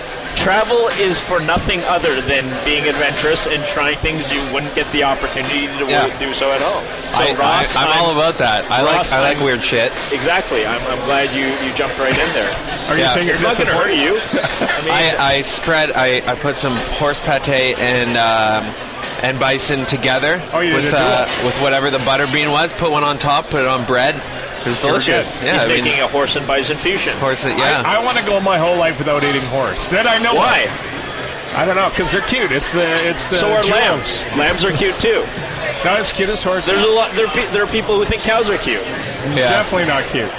Travel is for nothing other than being adventurous and trying things you wouldn't get the opportunity to yeah. do so at home. So I, Ross, I, I'm, I'm all about that. I Ross, like I like I'm, weird shit. Exactly. I'm, I'm glad you, you jumped right in there. Are you yeah. saying it's you're not going to hurt you? I, mean, I, I spread. I, I put some horse pate and um, and bison together oh, you with did uh, it. with whatever the butter bean was. Put one on top. Put it on bread. It was delicious. Good. Yeah, He's I making mean, a horse and bison fusion. horse. Yeah. I, I want to go my whole life without eating horse. Then I know Why? What. I don't know, because they're cute. It's the it's the. So are jewels. lambs. Lambs are cute too. Not as cute as horses. There's a lot. There, pe- there are people who think cows are cute. yeah. Definitely not cute.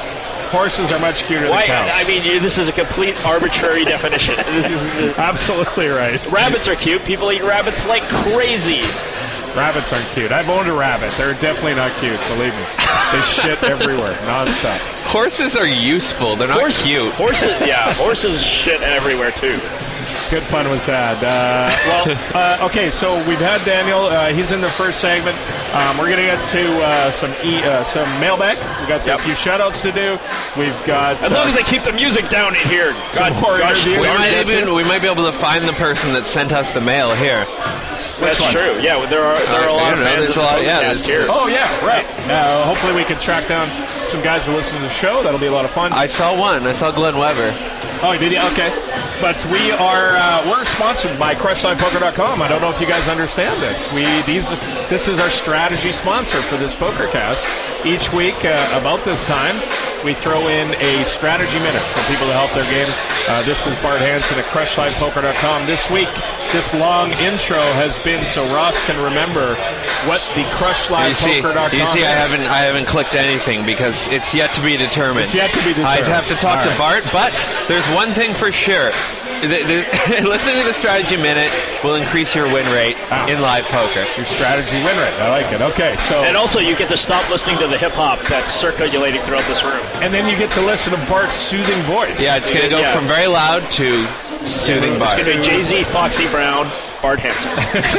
Horses are much cuter Why? than cows. I mean, you, this is a complete arbitrary definition. This is uh, Absolutely right. rabbits are cute. People eat rabbits like crazy. Rabbits aren't cute. I've owned a rabbit. They're definitely not cute. Believe me. They shit everywhere, nonstop. Horses are useful. They're not Horse, cute. Horses, yeah, horses shit everywhere too. Good fun was had. Uh, well, uh, okay, so we've had Daniel. Uh, he's in the first segment. Um, we're going to get to uh, some e- uh, some mailbag. We've got some, Yep. a few shout-outs to do. We've got... As long as they keep the music down in here. Some God, more gosh, interviews. We Darn might it, even too. we might be able to find the person that sent us the mail here. that's one? true. Yeah, there are there are a Uh, lot I of don't know, fans there's of a the lot- yeah, podcast there's- here. Oh, yeah, right. Uh, hopefully we can track down some guys who listen to the show. That'll be a lot of fun. I saw one. I saw Glenn Weber. Oh, did you? Okay. But we are uh, we're sponsored by crush live poker dot com. I don't know if you guys understand this. We these this is our strategy sponsor for this PokerCast. Each week uh, about this time, we throw in a strategy minute for people to help their game. Uh, this is Bart Hansen at crush live poker dot com. This week, this long intro has been so Ross can remember what the crush live poker dot com You see, you see, I is. haven't, I haven't clicked anything because it's yet to be determined. It's yet to be determined. I'd have to talk All to right. Bart, but there's one thing for sure. The, the, listening to the strategy minute will increase your win rate Ah. in live poker. Your strategy win rate. I like it. Okay, so And also, you get to stop listening to the hip hop that's circulating throughout this room. and then you get to listen to Bart's soothing voice. Yeah, it's going to go Yeah. from very loud to soothing Bart. It's going to be Jay-Z, Foxy Brown, Bart Hansen.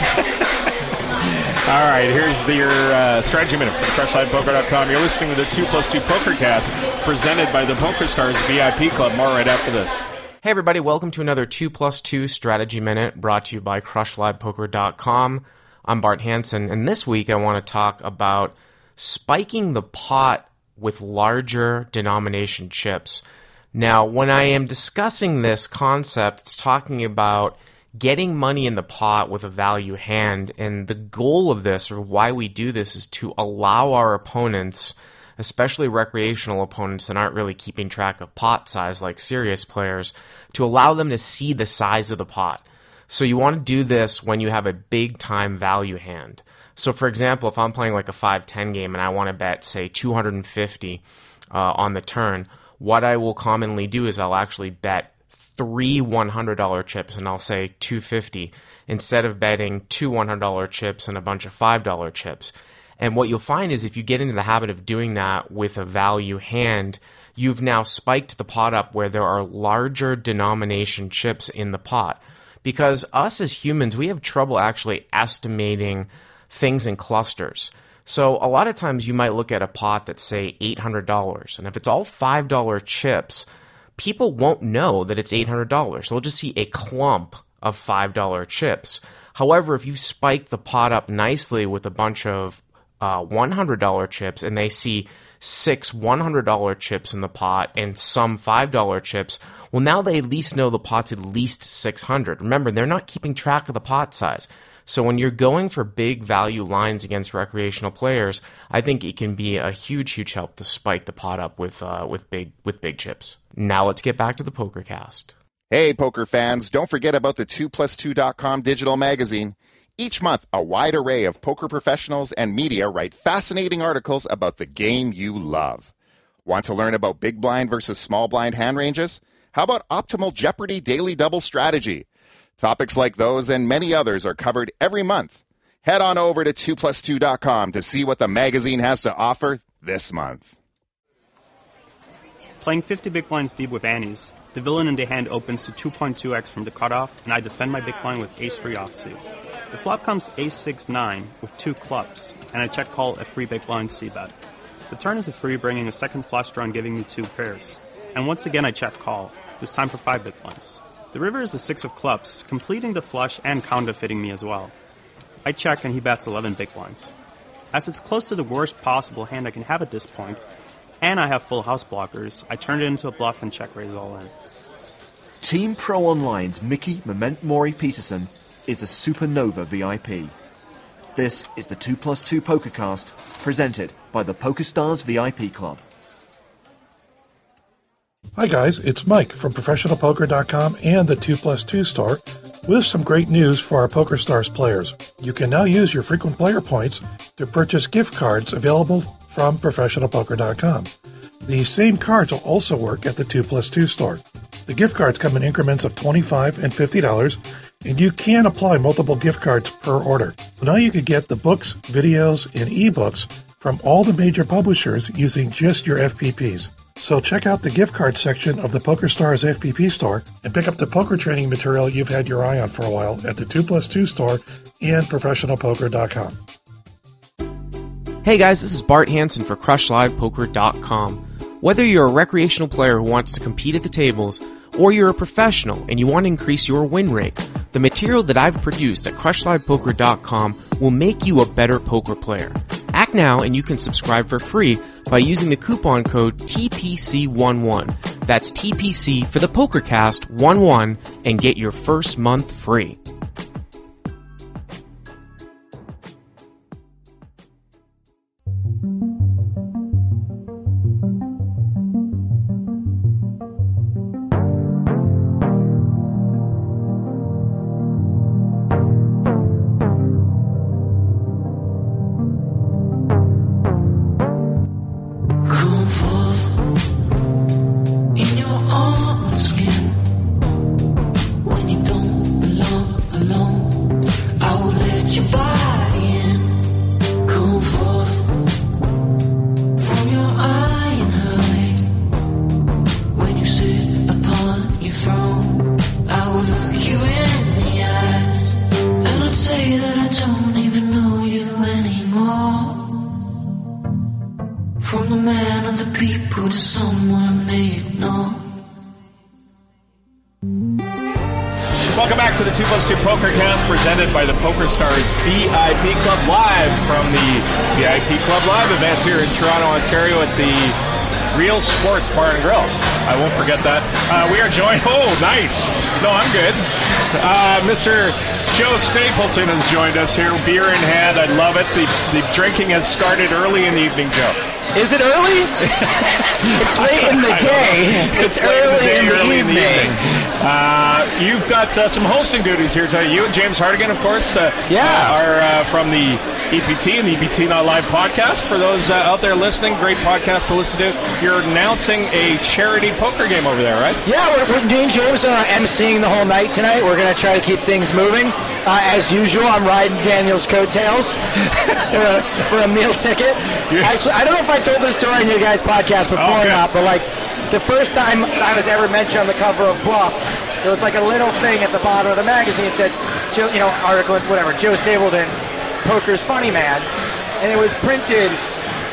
All right, here's the, your uh, strategy minute from crush live poker dot com. You're listening to the two plus two Pokercast presented by the Pokerstars V I P Club. More right after this. Hey everybody, welcome to another two plus two Strategy Minute brought to you by crush live poker dot com. I'm Bart Hansen, and this week I want to talk about spiking the pot with larger denomination chips. Now, when I am discussing this concept, it's talking about getting money in the pot with a value hand, and the goal of this, or why we do this, is to allow our opponents, especially recreational opponents that aren't really keeping track of pot size like serious players, to allow them to see the size of the pot. So you want to do this when you have a big time value hand. So for example, if I'm playing like a five ten game and I want to bet, say, two hundred fifty uh, on the turn, what I will commonly do is I'll actually bet three one hundred dollar chips and I'll say two hundred fifty instead of betting two one hundred dollar chips and a bunch of five dollar chips. And what you'll find is if you get into the habit of doing that with a value hand, you've now spiked the pot up where there are larger denomination chips in the pot. Because us as humans, we have trouble actually estimating things in clusters. So a lot of times you might look at a pot that's, say, eight hundred dollars. And if it's all five dollar chips, people won't know that it's eight hundred dollars. They'll just see a clump of five dollar chips. However, if you spike the pot up nicely with a bunch of uh, one hundred dollar chips and they see six one hundred dollar chips in the pot and some five dollar chips, well, now they at least know the pot's at least six hundred. Remember, they're not keeping track of the pot size. So when you're going for big value lines against recreational players, I think it can be a huge, huge help to spike the pot up with uh, with big with big chips. Now let's get back to the Pokercast. Hey, poker fans, don't forget about the two plus two dot com digital magazine. Each month, a wide array of poker professionals and media write fascinating articles about the game you love. Want to learn about big blind versus small blind hand ranges? How about optimal Jeopardy daily double strategy? Topics like those and many others are covered every month. Head on over to two plus two dot com to see what the magazine has to offer this month. Playing fifty big blinds deep with antes, the villain in the hand opens to two point two x from the cutoff, and I defend my big blind with ace-free offsuit. The flop comes ace six nine with two clubs, and I check call a free big blind c-bet. The turn is a free, bringing a second flush draw and giving me two pairs. And once again I check call, this time for five big blinds. The river is a six of clubs, completing the flush and counterfeiting me as well. I check and he bets eleven big blinds. As it's close to the worst possible hand I can have at this point, and I have full house blockers, I turn it into a bluff and check raise all in. Team Pro Online's Mickey Moment Mori Peterson is a Supernova V I P. This is the two plus two Pokercast, presented by the Pokerstars V I P Club. Hi guys, it's Mike from professional poker dot com and the two plus two store with some great news for our Pokerstars players. You can now use your frequent player points to purchase gift cards available from professional poker dot com. These same cards will also work at the two plus two store. The gift cards come in increments of twenty-five dollars and fifty dollars, and you can apply multiple gift cards per order. So now you can get the books, videos, and ebooks from all the major publishers using just your F P Ps. So check out the gift card section of the PokerStars F P P store and pick up the poker training material you've had your eye on for a while at the two plus two store and professional poker dot com. Hey guys, this is Bart Hansen for crush live poker dot com. Whether you're a recreational player who wants to compete at the tables, or you're a professional and you want to increase your win rate, the material that I've produced at crush live poker dot com will make you a better poker player. Act now and you can subscribe for free by using the coupon code T P C eleven. That's T P C for the Pokercast eleven and get your first month free. Welcome back to the two plus two Pokercast, presented by the Pokerstars V I P Club, live from the V I P Club Live event here in Toronto, Ontario at the Real Sports Bar and Grill. I won't forget that. Uh, we are joined... Oh, nice. No, I'm good. Uh, Mister Joe Stapleton has joined us here, beer in hand. I love it. The, the drinking has started early in the evening, Joe. Is it early? It's late in the day. It's, it's early in the, in the evening. In the evening. Uh, you've got uh, some hosting duties here. So you and James Hartigan, of course, uh, yeah. uh, are uh, from the E P T and the E P T Not Live podcast. For those uh, out there listening, great podcast to listen to. You're announcing a charity poker game over there, right? Yeah, we're, we're me and James are emceeing the whole night tonight. We're going to try to keep things moving. Uh, as usual, I'm riding Daniel's coattails for, a, for a meal ticket. Yeah. Actually, I don't know if I told this story on your guys' podcast before okay. or not, but like the first time I was ever mentioned on the cover of Bluff, there was like a little thing at the bottom of the magazine that said, Joe, you know, article, whatever, Joe Stapleton, Poker's funny man, and it was printed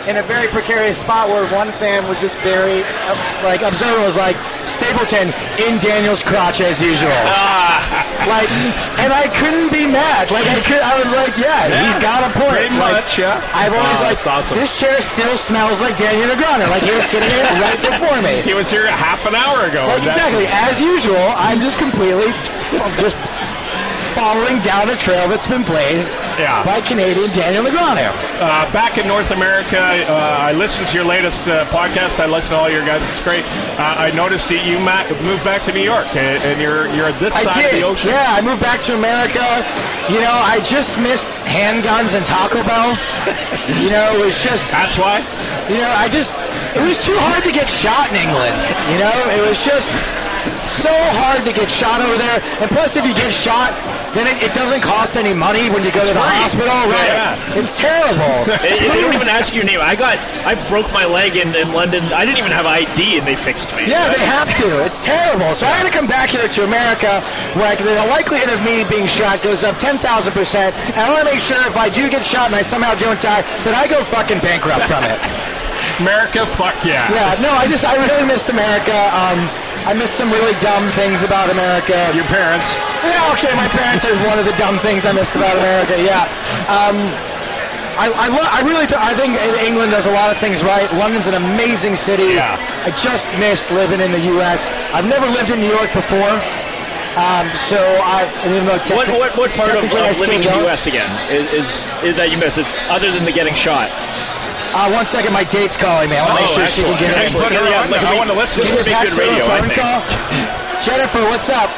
in a very precarious spot where one fan was just very, uh, like, observer was like, Stapleton in Daniel's crotch as usual. Ah. Like, and I couldn't be mad. Like, I could, I was like, yeah, Yeah, he's got a point. pretty Like, much, yeah. I've always Oh, like, that's awesome. this chair still smells like Daniel Negreanu. Like, he was sitting here right before me. He was here half an hour ago. Like, That's- exactly. As usual, I'm just completely just following down a trail that's been blazed Yeah. by Canadian Daniel Negreanu. Uh, back in North America, uh, I listened to your latest uh, podcast. I listened to all your guys. It's great. Uh, I noticed that you ma- moved back to New York, and, and you're you're at this I side did. of the ocean. Yeah, I moved back to America. You know, I just missed handguns and Taco Bell. You know, it was just... That's why? You know, I just... It was too hard to get shot in England. You know, it was just so hard to get shot over there. And plus, if you get shot, then it, it doesn't cost any money when you go to the free. hospital. Right? Yeah. It's terrible. They, they don't even ask your name. I got, I broke my leg in, in London. I didn't even have I D, and they fixed me. Yeah, they have to. It's terrible. So I had to come back here to America, where I, the likelihood of me being shot goes up ten thousand percent. And I want to make sure if I do get shot and I somehow don't die, that I go fucking bankrupt from it. America, fuck yeah. Yeah, no, I just, I really missed America. Um, I missed some really dumb things about America. Your parents. Yeah, okay, my parents are one of the dumb things I missed about America, yeah. Um, I, I, lo- I really th- I think England does a lot of things right. London's an amazing city. Yeah. I just missed living in the U S. I've never lived in New York before. Um, so I, even though What, what, what part of, technically I of still living in the don't. U S again is, is, is that you miss? It's other than the getting shot. Uh, one second, my date's calling me. I want to Oh, make sure she can excellent. get in. Excellent. Put her Yeah, on like there. I we- want to listen this to would her. be Pass good her a radio, I phone think. call. Jennifer, what's up?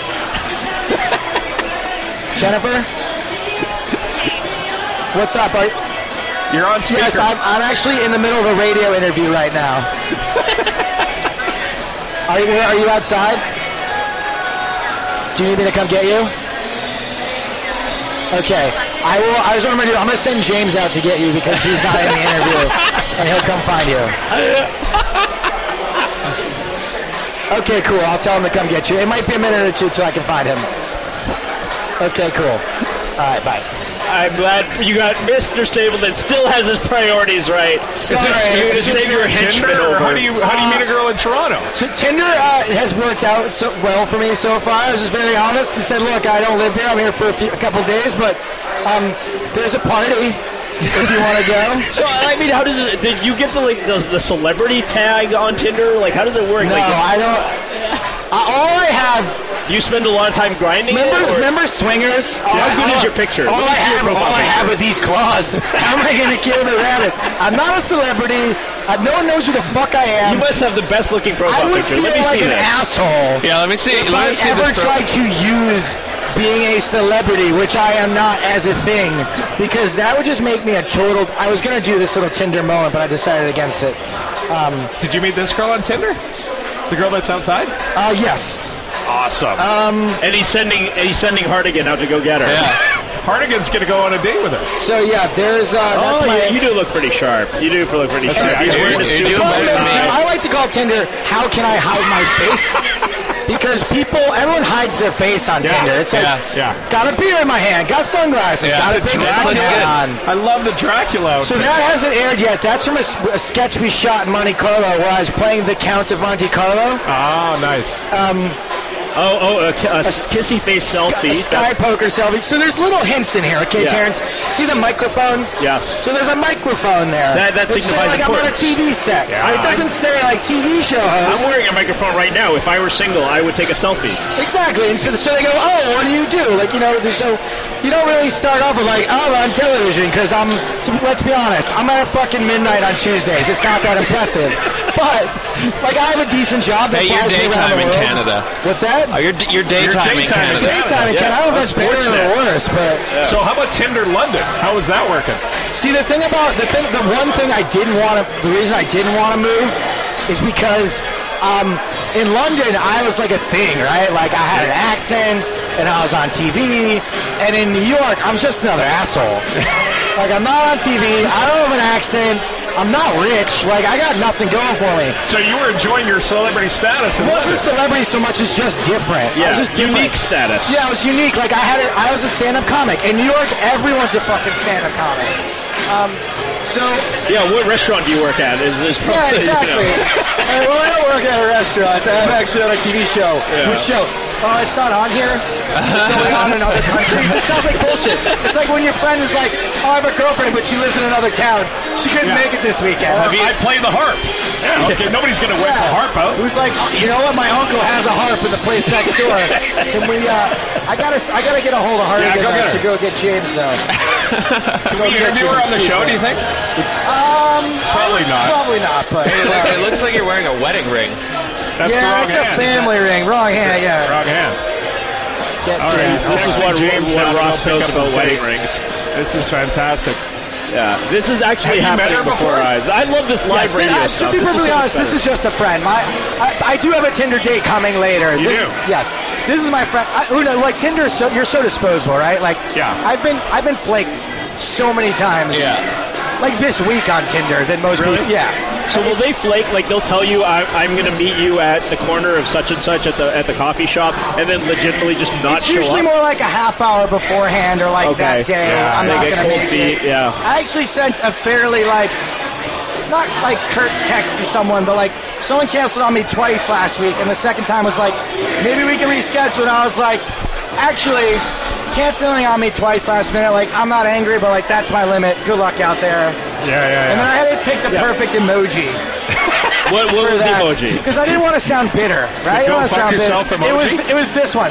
Jennifer? What's up? Are, You're on speaker. yes, I'm, I'm actually in the middle of a radio interview right now. Are you, are you outside? Do you need me to come get you? Okay. I will. I was what I'm gonna do. I'm gonna send James out to get you because he's not in the interview, and he'll come find you. Okay, cool. I'll tell him to come get you. It might be a minute or two till I can find him. Okay, cool. All right, bye. I'm glad you got Mister Stapleton still has his priorities right. Sorry, you it's to just save your Tinder, henchman or over. how do you how do you meet a girl in Toronto? So Tinder uh, has worked out so well for me so far. I was just very honest and said, look, I don't live here. I'm here for a, few, a couple days, but um, there's a party if you want to go. So I mean, how does it? Did you get to like does the celebrity tag on Tinder? Like, how does it work? No, like, I don't. Uh, all I have. do you spend a lot of time grinding? Remember, it, or- remember swingers? All, How good all- is your picture? All Let me I see your have, all profile I have picture. are these claws. How am I going to kill the rabbit? I'm not a celebrity. Uh, no one knows who the fuck I am. You must have the best looking I profile would picture. feel Let me like see an that. asshole. Yeah, let me see. If let I me see ever this pro- tried to use being a celebrity, which I am not as a thing, because that would just make me a total. I was gonna do this little Tinder moment, but I decided against it. Um, Did you meet this girl on Tinder? The girl that's outside? uh, yes. Awesome. And he's sending and he's sending Hartigan out to go get her. Hartigan's going to go on a date with her. So yeah, there's. Uh, that's Oh, my. you, you do look pretty sharp. You do look pretty That's sharp. right. He's You're- wearing a you're suit. doing Problem better is, than me. now, I like to call Tinder, how can I hide my face? Because people, everyone hides their face on Yeah. Tinder. It's like, Yeah, yeah. got a beer in my hand, got sunglasses, Yeah. got a The big Dracula- sun hat on. I love the Dracula. So that hasn't aired yet. That's from a, s- a sketch we shot in Monte Carlo where I was playing the Count of Monte Carlo. Oh, nice. Oh, oh, a, ki- a kissy face selfie. A sky poker selfie. So there's little hints in here, okay, Yeah. Terrence? See the microphone? Yes. So there's a microphone there. That- that It's signifies saying, like I'm on a importance. T V set. Yeah. It doesn't say like T V show host. I'm wearing a microphone right now. If I were single, I would take a selfie. Exactly, and so, so they go, oh, what do you do? Like, you know, so you don't really start off with like, oh, I'm on television, because I'm, to, let's be honest, I'm at a fucking midnight on Tuesdays. It's not that impressive. But, like, I have a decent job that Hey, your flies me around daytime the in world. Canada. What's that? Oh, your, your daytime in daytime in Canada. Daytime in Canada. I don't know if that's better or worse, but... So how about Tinder London? How was that working? See, the thing about, the thing, the one thing I didn't want to, the reason I didn't want to move is because um, in London, I was like a thing, right? Like, I had an accent, and I was on T V, and in New York, I'm just another asshole. Like, I'm not on T V, I don't have an accent, I'm not rich, like, I got nothing going for me. So you were enjoying your celebrity status in It wasn't London. celebrity so much as just different. I Yeah, was just different. unique status. Yeah, I was unique. Like I had, a, I was a stand-up comic in New York. Everyone's a fucking stand-up comic. Um, So yeah, what restaurant do you work at? Is, is probably, yeah, exactly. You know. uh, well, I don't work at a restaurant. I'm actually on a T V show. Yeah. Which show? Oh, it's not on here. It's only on in other countries. It sounds like bullshit. It's like when your friend is like, "Oh, I have a girlfriend, but she lives in another town. She couldn't Yeah. make it this weekend." Have you, I play the harp. Yeah, okay, nobody's going to whip Yeah. the harp out. Who's like, oh, you know what? My uncle has a harp in the place next door. Can we? Uh, I gotta, I gotta get a hold of Hartigan Yeah, go uh, get to her. go get James though. Can we interview her on the show, do you think? Um, Probably not. Probably not. But It looks like you're wearing a wedding ring. That's the yeah, wrong it's hand. a family ring. Wrong hand. Yeah. Wrong hand. Get All right, James. this is what, James what Ross knows knows about about wedding wedding rings. This is fantastic. Yeah, this is actually Have you met happening her before before? our eyes. I love this live Yes, radio uh, stuff. to be This is perfectly so much honest, this better. is just a friend. My, I, I do have a Tinder date coming later. You this, do? Yes, this is my friend. I, who knows, like Tinder, is so you're so disposable, right? Like, Yeah. I've been, I've been flaked so many times. Yeah. Like this week on Tinder than most Really? people. Yeah. So will they flake? Like they'll tell you, I, "I'm going to meet you at the corner of such and such at the at the coffee shop," and then legitimately just not It's show usually up. more like a half hour beforehand or like Okay. that day. Yeah, I'm they not get going to cold make it. feet, yeah. I actually sent a fairly like, not like curt text to someone, but like someone canceled on me twice last week, and the second time was like, maybe we can reschedule. And I was like, actually, canceling on me twice last minute. Like I'm not angry, but like that's my limit. Good luck out there. Yeah, yeah, yeah. And then I had to pick the perfect emoji. What, what was the emoji? Because I didn't want to sound bitter, right? I didn't go want to fuck sound yourself bitter. It was emoji? it was this one.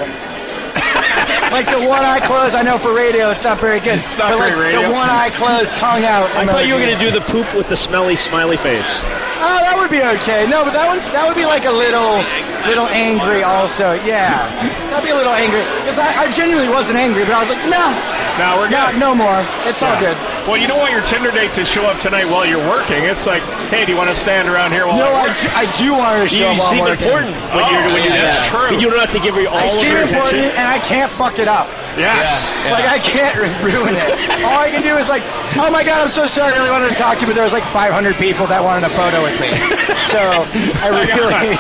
Like the one eye closed. I know for radio it's not very good. It's not but very like radio. The one eye closed, tongue out. I thought you were emoji. going to do the poop with the smelly smiley face. Oh, that would be okay. No, but that one's that would be like a little, little angry. Also, yeah, that'd be a little angry because I, I genuinely wasn't angry, but I was like, no, Now we're no, good. no more. It's all Yeah. good. Well, you don't want your Tinder date to show up tonight while you're working. It's like, hey, do you want to stand around here while No, I I work? do, I do want her to show You up while seem I'm working. important when Oh, you're doing yeah, that. that's true. You don't have to give her all I of seem your important, attention. and I can't fuck it up. Yes. Like I can't ru- ruin it. All I can do is like, oh my god, I'm so sorry. I really wanted to talk to you, but there was like five hundred people that wanted a photo with me. So I really.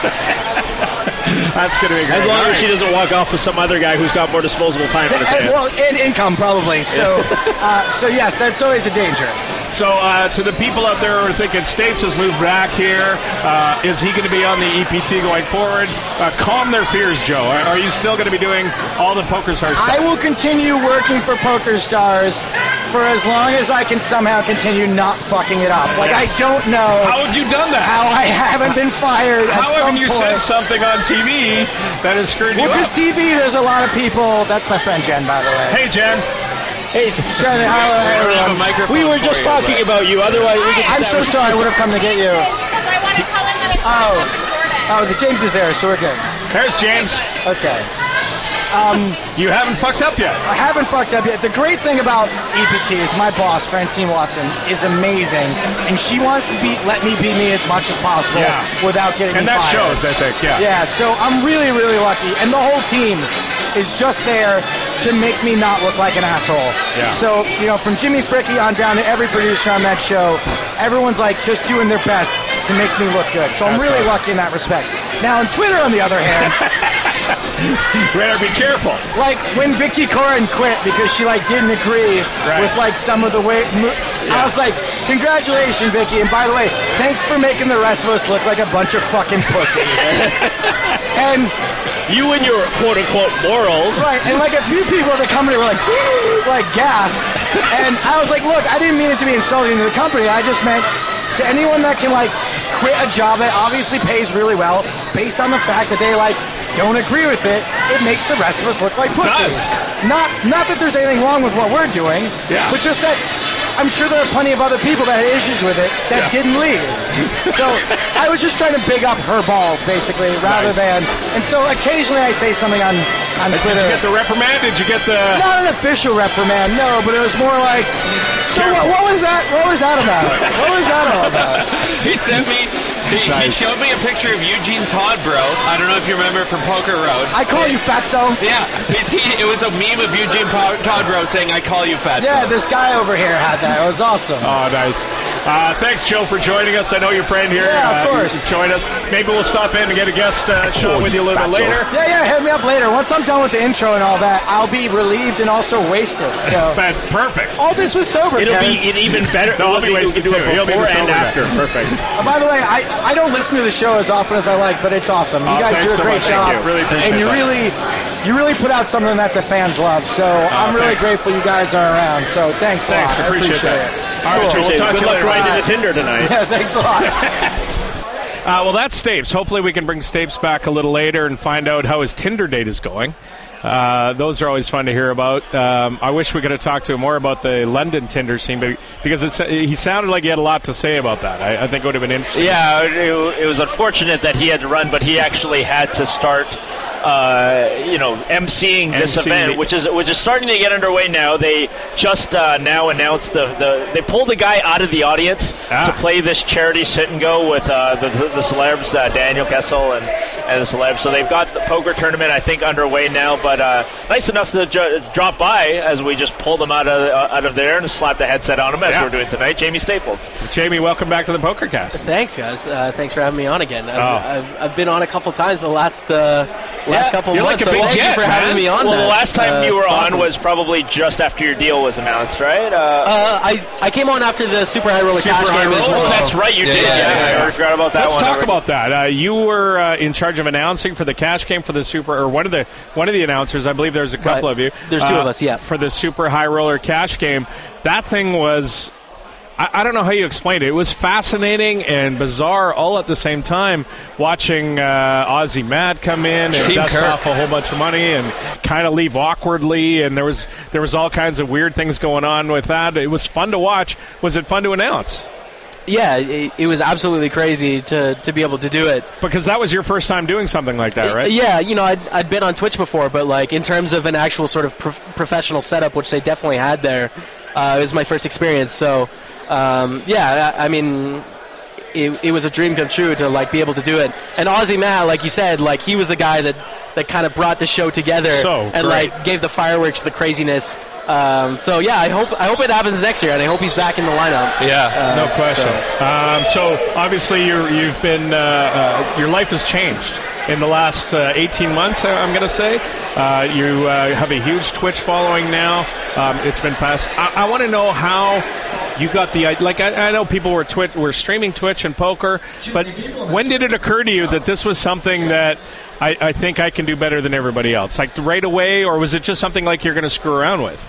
That's going to be great. As long All as she right. doesn't walk off with some other guy who's got more disposable time on his And, hands. well, and income probably. So, uh, so yes, that's always a danger. So, uh, to the people out there who are thinking States has moved back here, uh, is he going to be on the E P T going forward? Uh, calm their fears, Joe. Are, are you still going to be doing all the Pokerstars stuff? I will continue working for PokerStars for as long as I can somehow continue not fucking it up. Like Yes. I don't know How have you done that? how I haven't been fired. How at some haven't you point. said something on T V that has screwed Well, you because up? T V, there's a lot of people. That's my friend Jen, by the way. Hey, Jen. Hey, Jen, how, We don't have a everyone. microphone We were for just you, talking but- about you. Otherwise, we could I'm so sorry. I would have come to get you. Because I want to tell him that I Oh. called him Jordan. Oh, the James is there, so we're good. There's James. Okay. You haven't fucked up yet. I haven't fucked up yet. The great thing about E P T is my boss, Francine Watson, is amazing, and she wants to be let me be me as much as possible Yeah. without getting And me that fired. shows, I think, yeah. Yeah, so I'm really, really lucky, and the whole team is just there to make me not look like an asshole. Yeah. So, you know, from Jimmy Fricke on down to every producer on that show, everyone's like just doing their best to make me look good. So I'm That's really awesome. lucky in that respect. Now on Twitter, on the other hand, Better be careful. like when Vicky Corin quit because she like didn't agree Right. with like some of the way mo- I was like, congratulations, Vicky, and by the way, thanks for making the rest of us look like a bunch of fucking pussies. And You and your quote-unquote morals. right, and like a few people at the company were like, like gasp, and I was like, look, I didn't mean it to be insulting to the company. I just meant to anyone that can like quit a job that obviously pays really well based on the fact that they like don't agree with it, it makes the rest of us look like pussies. does. Not not that there's anything wrong with what we're doing, Yeah. but just that I'm sure there are plenty of other people that had issues with it that Yeah. didn't leave. So I was just trying to big up her balls, basically, rather Nice. than. And so occasionally I say something on on Did Twitter. you get the reprimand? Did you get the... Not an official reprimand, no, but it was more like. So what, what was that? What was that about? What was that all about? He sent me. He, he Nice. showed me a picture of Eugene Toddbro. I don't know if you remember it from Poker Road. I call you fatso. Yeah, it's, he, it was a meme of Eugene Po- Toddbro saying, "I call you fatso." Yeah, this guy over here had that. It was awesome. Oh, nice. Uh, thanks, Joe, for joining us. I know your friend here. Yeah, of uh, course. Join us. Maybe we'll stop in and get a guest uh, show with you a little bit later. Yeah, yeah, hit me up later. Once I'm done with the intro and all that, I'll be relieved and also wasted. So perfect. All this was sober. It'll Terrence. be it even better. No, I'll be wasted do too. it He'll be before the and sober after. guy. Perfect. Uh, by the way, I, I don't listen to the show as often as I like, but it's awesome. You Oh, guys thanks do a so great much. job, Thank you. Really appreciate and you that. really, you really put out something that the fans love. So I'm really thanks. grateful you guys are around. So thanks a Thanks, lot. I appreciate appreciate that. it. All right, Cool. Joe, we'll talk to Good you luck later. grinding Bye. the Tinder tonight. Yeah, thanks a lot. Uh, well, that's Stapes. Hopefully we can bring Stapes back a little later and find out how his Tinder date is going. Uh, those are always fun to hear about. Um, I wish we could have talked to him more about the London Tinder scene, but because it's, he sounded like he had a lot to say about that. I, I think it would have been interesting. Yeah, it, it was unfortunate that he had to run, but he actually had to start, uh, you know, emceeing this emceeing event, the- which is which is starting to get underway now. They just uh, now announced the, the they pulled a guy out of the audience Ah. to play this charity sit and go with uh, the, the the celebs, uh, Daniel Kessel and and the celebs. So they've got the poker tournament, I think, underway now. But uh, nice enough to ju- drop by as we just pulled him out of uh, out of there and slapped a headset on him as Yeah. we're doing tonight. Jaime Staples. Jamie, welcome back to the Pokercast. Thanks, guys. Uh, thanks for having me on again. I've, Oh. I've, I've been on a couple times the last uh, last Yeah, couple you're months. like a so big thank get, you for man. having me on. Well, that. the last time Uh, you were it's on awesome. was probably just after your deal was announced, right? Uh, Uh, I I came on after the Super High Roller Super Cash High game as Roller. well. oh, that's right, you Yeah, did. yeah, Yeah, yeah, I yeah. already forgot about that Let's one. talk already. about that. Uh, you were uh, in charge of announcing for the cash game for the Super, or one of the one of the announcers. I believe there's a couple Right. of you. There's two uh, of us, yeah. For the Super High Roller Cash game, that thing was. I, I don't know how you explain it. It was fascinating and bizarre all at the same time. Watching uh, Aussie Matt come in and Team dust Kirk. off a whole bunch of money and kind of leave awkwardly, and there was there was all kinds of weird things going on with that. It was fun to watch. Was it fun to announce? Yeah, it, it was absolutely crazy to, to be able to do it. Because that was your first time doing something like that, right? Yeah, you know, I'd, I'd been on Twitch before, but like in terms of an actual sort of prof- professional setup, which they definitely had there, uh, it was my first experience. So, um, yeah, I, I mean, it, it was a dream come true to like be able to do it. And Aussie Matt, like you said, like he was the guy that, that kind of brought the show together So and great. like gave the fireworks, the craziness. Um, so yeah, I hope I hope it happens next year, and I hope he's back in the lineup. Yeah. Uh, No question. so- Um, so obviously, you're, you've been uh, uh, your life has changed in the last uh, eighteen months. I- I'm going to say uh, you uh, have a huge Twitch following now. Um, it's been fast. I, I want to know how you got the idea. Like I, I know people were Twitch, were streaming Twitch and poker, but when did it occur to you that this was something that I, I think I can do better than everybody else? Like right away, or was it just something like you're going to screw around with?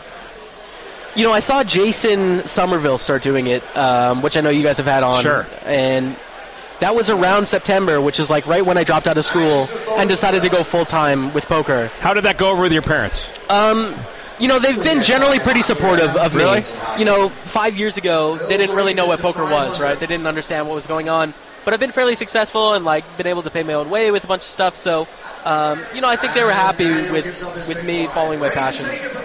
You know, I saw Jason Somerville start doing it, um, which I know you guys have had on. Sure. And that was around September, which is like right when I dropped out of school and decided to go full-time with poker. How did that go over with your parents? Um, you know, they've been generally pretty supportive of Really? me. You know, five years ago, they didn't really know what poker was, right? They didn't understand what was going on. But I've been fairly successful and, like, been able to pay my own way with a bunch of stuff. So, um, you know, I think they were happy with, with me following my passion.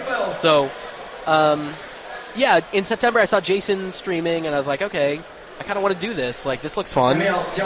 So, um, yeah, in September I saw Jason streaming, and I was like, okay, I kind of want to do this. Like, this looks fun.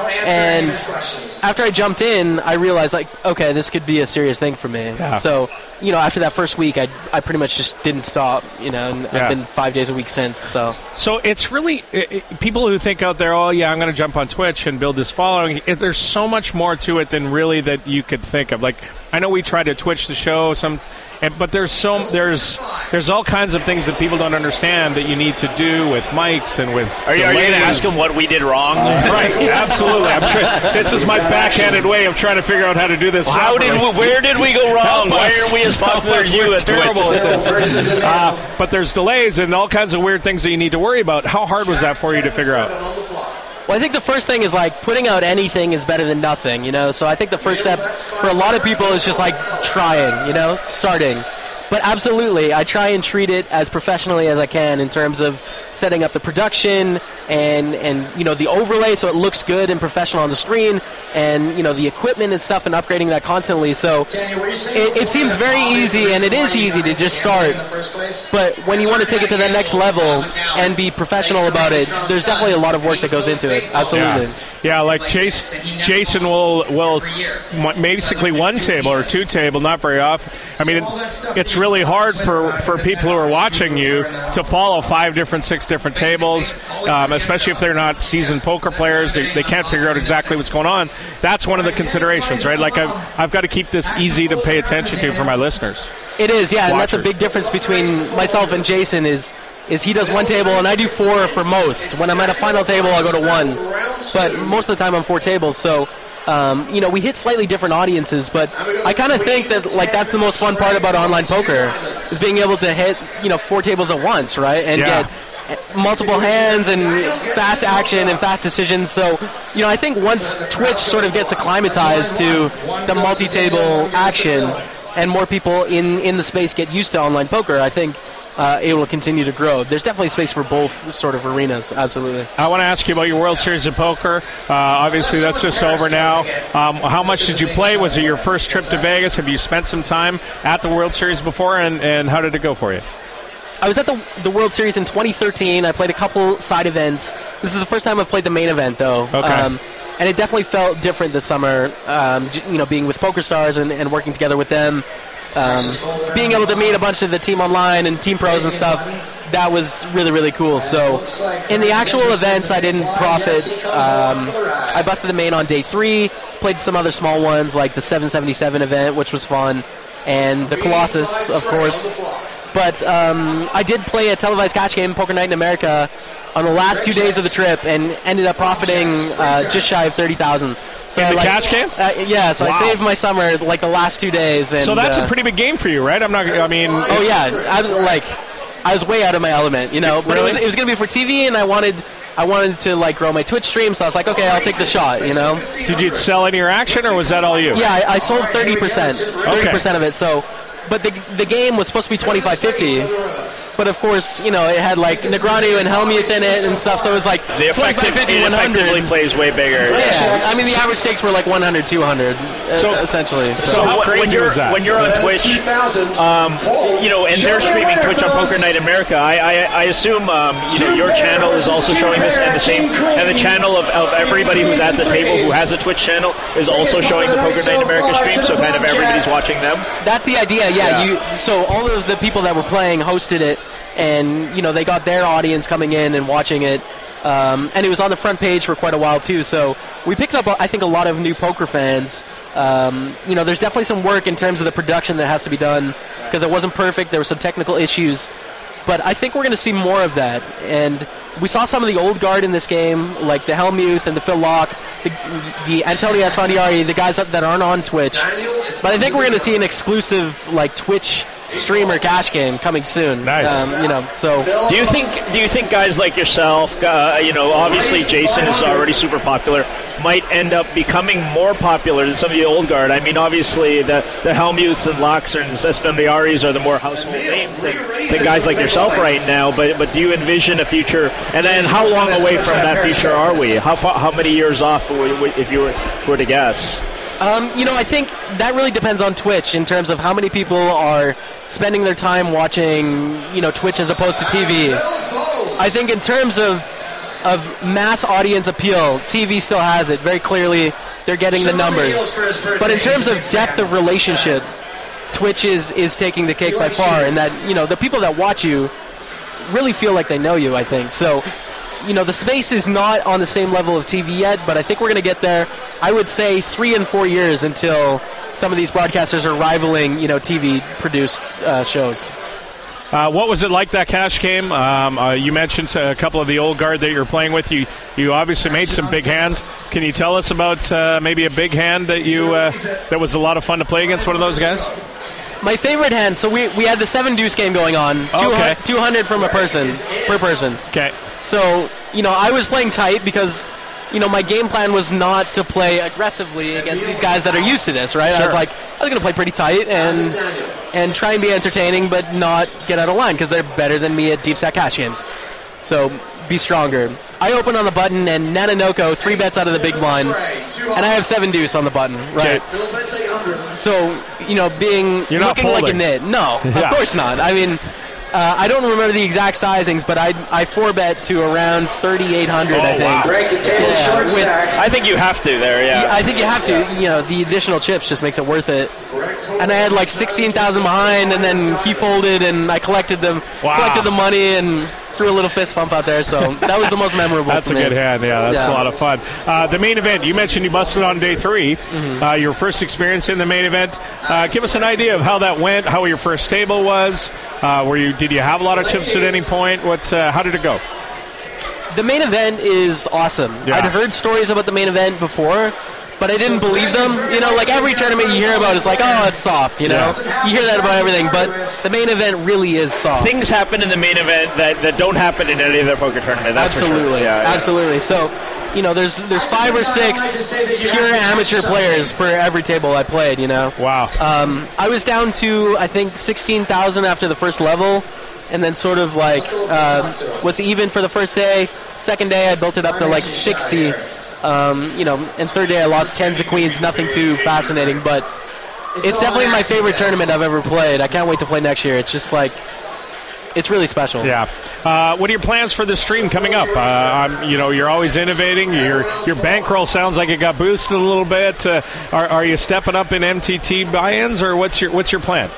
And after I jumped in, I realized, like, okay, this could be a serious thing for me. Yeah. So, you know, after that first week, I, I pretty much just didn't stop, you know, and Yeah. I've been five days a week since, so. So it's really it, it- people who think out there, oh yeah, I'm going to jump on Twitch and build this following. It, there's so much more to it than really that you could think of. Like I know we try to Twitch the show, some, and, but there's so there's there's all kinds of things that people don't understand that you need to do with mics and with. Are you, are you going to delays. ask him what we did wrong? Right, absolutely. I'm try- this is my backhanded way of trying to figure out how to do this. How did properly. we, where did we go wrong? Help Why us. are we as popular Help us. as you We're at terrible Twitch? at this. Uh, but there's delays and all kinds of weird things that you need to worry about. How hard was that for you to figure out? Well, I think the first thing is, like, putting out anything is better than nothing, you know? So I think the first step for a lot of people is just, like, trying, you know, starting. But absolutely, I try and treat it as professionally as I can in terms of setting up the production and, and you know, the overlay so it looks good and professional on the screen, and, you know, the equipment and stuff, and upgrading that constantly. So it, it seems very easy, and it is easy to just start. But when you want to take it to that next level and be professional about it, there's definitely a lot of work that goes into it. Absolutely. Yeah, yeah like Chase, Jason will will m- basically one table or two table, not very often. I mean, it, it's really hard for, for people who are watching you to follow five different, six different tables, um, especially if they're not seasoned poker players, they, they can't figure out exactly what's going on. That's one of the considerations, right? Like I've, I've got to keep this easy to pay attention to for my listeners. It is, yeah, Watchers. and that's a big difference between myself and Jason is is he does one table and I do four for most. When I'm at a final table, I'll go to one. But most of the time I'm four tables, so... Um, you know, we hit slightly different audiences, but I kind of think that like that's the most fun part about online poker is being able to hit, you know, four tables at once, right? And yeah. get multiple hands and fast action and fast decisions. So, you know, I think once Twitch sort of gets acclimatized to the multi-table action and more people in, in the space get used to online poker, I think Uh, it will continue to grow. There's definitely space for both sort of arenas, absolutely. I want to ask you about your World Series of Poker. Uh, obviously, that's just over now. Um, how much did you play? Was it your first trip to Vegas? Have you spent some time at the World Series before, and, and how did it go for you? I was at the the World Series in twenty thirteen. I played a couple side events. This is the first time I've played the main event, though. Okay. Um, and it definitely felt different this summer, um, you know, being with Pokerstars and, and working together with them. Um, being able to meet a bunch of the team online and team pros and stuff, that was really, really cool. So in the actual events, I didn't profit. Um, I busted the main on day three, played some other small ones like the seven seventy-seven event, which was fun, and the Colossus, of course. But um, I did play a televised cash game, Poker Night in America, on the last two days of the trip, and ended up profiting uh, just shy of thirty thousand dollars. So in I, the like, cash game? Uh, yeah, so wow. I saved my summer like the last two days. And, so that's uh, a pretty big game for you, right? I'm not. I mean, oh yeah, I like I was way out of my element, you know. But really? it was it was gonna be for T V, and I wanted I wanted to like grow my Twitch stream, so I was like, okay, I'll take the shot, you know. Did you sell any of your action, or was that all you? Yeah, I, I sold thirty percent, thirty percent of it. So, but the the game was supposed to be twenty-five fifty. But of course, you know, it had like Negreanu and Helmuth in it and stuff, so it was like the effective, it effectively plays way bigger. Yeah, I mean the average stakes were like one hundred, two hundred, so, uh, essentially. So, so how crazy when you're, was that? When you're on Twitch, um, you know, and they're streaming Twitch on Poker Night America, I, I, I assume um, you know your channel is also showing this, and the same, and the channel of, of everybody who's at the table who has a Twitch channel is also showing the Poker Night America stream, so kind of everybody's watching them. That's the idea, yeah. yeah. You, so all of the people that were playing hosted it. And, you know, they got their audience coming in and watching it. Um, and it was on the front page for quite a while, too. So we picked up, I think, a lot of new poker fans. Um, you know, there's definitely some work in terms of the production that has to be done because it wasn't perfect. There were some technical issues. But I think we're going to see more of that. And we saw some of the old guard in this game, like the Helmuth and the Phil Locke, the, the Antonio Asfandiari, the guys that aren't on Twitch. But I think we're going to see an exclusive, like, Twitch streamer cash game coming soon. Nice. Um, you know, so do you think do you think guys like yourself, uh, you know, obviously Jason is already super popular, might end up becoming more popular than some of the old guard? I mean, obviously the the Helmuths and Locks and Esfandiaris are the more household names than, than guys like yourself right now. But but do you envision a future? And then how long away from that future are we? How far, how many years off if you were, were to guess? Um, you know, I think that really depends on Twitch in terms of how many people are spending their time watching, you know, Twitch as opposed to T V. I think in terms of of mass audience appeal, T V still has it very clearly. They're getting the numbers. But in terms of depth of relationship, Twitch is, is taking the cake by far. And that, you know, the people that watch you really feel like they know you, I think. So, you know, the space is not on the same level of T V yet, but I think we're going to get there. I would say three and four years until some of these broadcasters are rivaling, you know, T V-produced uh, shows. Uh, what was it like, that cash game? Um, uh, you mentioned a couple of the old guard that you're playing with. You you obviously made some big hands. Can you tell us about uh, maybe a big hand that you uh, that was a lot of fun to play against one of those guys? My favorite hand, so we, we had the seven deuce game going on, okay. two hundred from a person, per person. Okay. So, you know, I was playing tight because, you know, my game plan was not to play aggressively against these guys that are used to this, right? Sure. I was like, I was going to play pretty tight and and try and be entertaining but not get out of line because they're better than me at deep stack cash games. So, be stronger. I open on the button and Nanonoko three bets out of the big blind, and I have seven deuce on the button, right? Okay. So, you know, being You're not looking folding. like a nit. No, Yeah. of course not. I mean, uh, I don't remember the exact sizings, but I I four bet to around thirty-eight hundred. Oh, I think. wow. Break the table Yeah, short with- stack. I think you have to there. Yeah. I think you have to. You know, the additional chips just makes it worth it. And I had like sixteen thousand behind, and then he folded, and I collected them, Wow. collected the money, and threw a little fist bump out there, so that was the most memorable. That's for a me. good hand. Yeah, that's Yeah. a lot of fun. Uh, the main event. You mentioned you busted on day three. Mm-hmm. Uh, your first experience in the main event. Uh, give us an idea of how that went. How your first table was. Uh, were you? Did you have a lot of chips at any point? What? Uh, how did it go? The main event is awesome. Yeah. I'd heard stories about the main event before, but I didn't believe them. You know, like every tournament you hear about is like, oh, it's soft, you know? Yeah. You hear that about everything, but the main event really is soft. Things happen in the main event that, that don't happen in any other poker tournament. That's Absolutely. For sure. yeah, yeah. Absolutely. So, you know, there's there's five or six pure amateur players per every table I played, you know? Wow. Um, I was down to, I think, sixteen thousand after the first level, and then sort of like uh, was even for the first day. Second day, I built it up to like sixty. Um, you know, and third day I lost tens of queens, nothing too fascinating, but it's definitely my favorite tournament I've ever played. I can't wait to play next year. It's just like, it's really special. Yeah. Uh, what are your plans for the stream coming up? Uh, I'm, you know, you're always innovating. Your your bankroll sounds like it got boosted a little bit. Uh, are, are you stepping up in M T T buy-ins, or what's your what's your plan?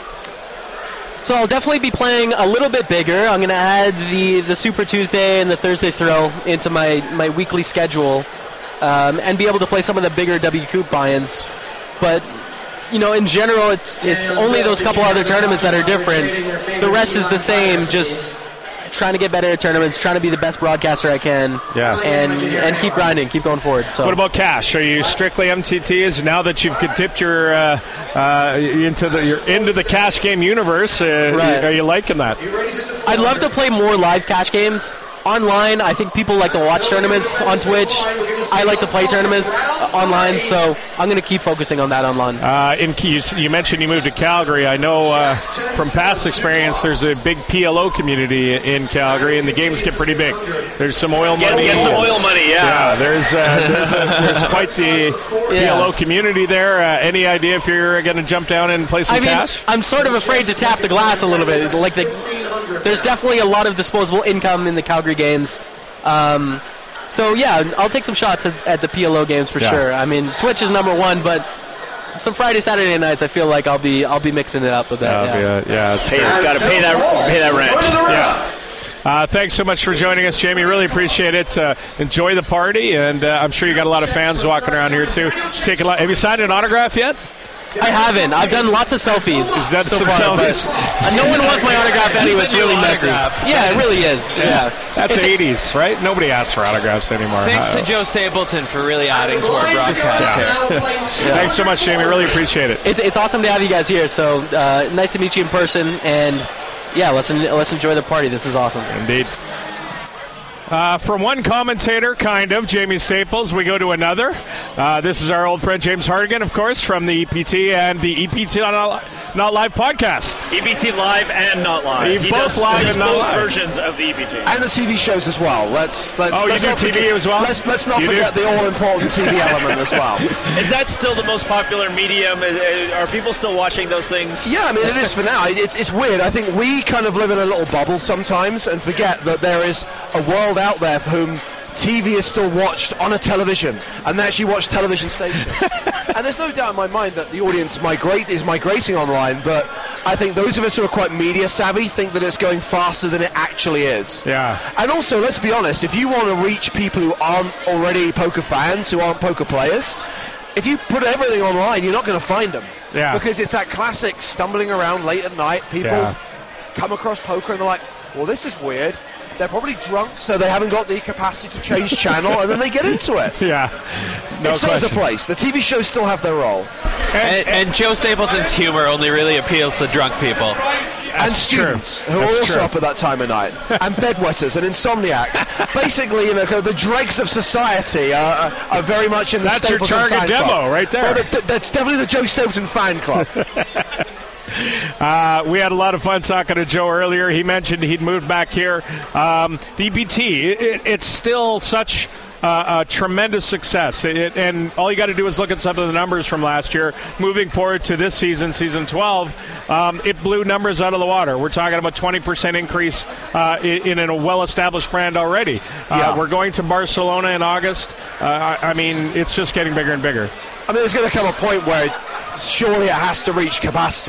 So I'll definitely be playing a little bit bigger. I'm going to add the, the Super Tuesday and the Thursday throw into my, my weekly schedule. Um, and be able to play some of the bigger W Coop buy-ins. But, you know, in general, it's it's only those couple other tournaments that are different. The rest is the same, just trying to get better at tournaments, trying to be the best broadcaster I can, Yeah. and and keep grinding, keep going forward. So, What about cash? Are you strictly M T Ts now that you've dipped your uh, uh, into the you're into the cash game universe? Uh, Right. Are you liking that? I'd love to play more live cash games. Online, I think people like to watch tournaments on Twitch. I like to play tournaments online, so I'm going to keep focusing on that online. Uh, in you, you mentioned you moved to Calgary. I know uh, from past experience, there's a big P L O community in Calgary, and the games get pretty big. There's some oil Get- money. get some oil money, yeah. Yeah, there's uh, there's, a, there's quite the P L O community there. Uh, any idea if you're going to jump down and play some I mean, cash? I'm sort of afraid to tap the glass a little bit. Like, the, there's definitely a lot of disposable income in the Calgary games. Um, so yeah, I'll take some shots at, at the P L O games for Yeah. sure. I mean, Twitch is number one, but some Friday, Saturday nights, I feel like I'll be I'll be mixing it up a bit. Yeah, Yeah, yeah, yeah. It's Pay, great. gotta pay that, pay that rent. Yeah. Uh, thanks so much for joining us, Jamie. Really appreciate it. Uh, enjoy the party, and uh, I'm sure you got a lot of fans walking around here too. Take a lot. Have you signed an autograph yet? I haven't. I've done lots of selfies. Is that so some far, selfies? but, uh, no one wants my autograph anyway. It's really messy. Yeah, it really is. Yeah, That's It's- eighties, right? Nobody asks for autographs anymore. Thanks Uh, to Joe Stapleton for really adding to our broadcast here. Thanks so much, Jamie. Really appreciate it. It's it's awesome to have you guys here. So uh, nice to meet you in person, and yeah, let's en- let's enjoy the party. This is awesome. Indeed. Uh, from one commentator, kind of, Jaime Staples, we go to another. Uh, this is our old friend James Hartigan, of course, from the E P T and the E P T Not, Not Live podcast. E P T live and not live. He He both does, live he does and not both live. versions of the E P T. And the T V shows as well. Let's let's. Oh, you let's do not T V forget- as well? Let's let's not You do? forget the all important T V element as well. Is that still the most popular medium? Is- is- Are people still watching those things? Yeah, I mean it is for now. It- It's it's weird. I think we kind of live in a little bubble sometimes and forget that there is a world out there for whom T V is still watched on a television, and they actually watch television stations. And there's no doubt in my mind that the audience migrate is migrating online, but I think those of us who are quite media savvy think that it's going faster than it actually is. Yeah. And also, let's be honest, if you want to reach people who aren't already poker fans, who aren't poker players, if you put everything online, you're not going to find them. Yeah. Because it's that classic stumbling around late at night, people Yeah. come across poker and they're like, well, this is weird. They're probably drunk, so they haven't got the capacity to change channel, and then they get into it. Yeah. No it still has a question. place. The T V shows still have their role. And, and Joe Stapleton's humor only really appeals to drunk people. And students true. who are That's also true. up at that time of night, and bedwetters and insomniacs. Basically, you know, kind of the dregs of society are, are, are very much in the That's your Stapleton target fan demo club. right there. Well, that, that's definitely the Joe Stapleton fan club. Uh, we had a lot of fun talking to Joe earlier. He mentioned he'd moved back here. Um, the E P T, it, it's still such uh, a tremendous success. It, and all you got to do is look at some of the numbers from last year. Moving forward to this season, season twelve, um, it blew numbers out of the water. We're talking about twenty percent increase uh, in, in a well-established brand already. Uh, Yeah. We're going to Barcelona in August. Uh, I, I mean, it's just getting bigger and bigger. I mean, there's going to come a point where surely it has to reach capacity.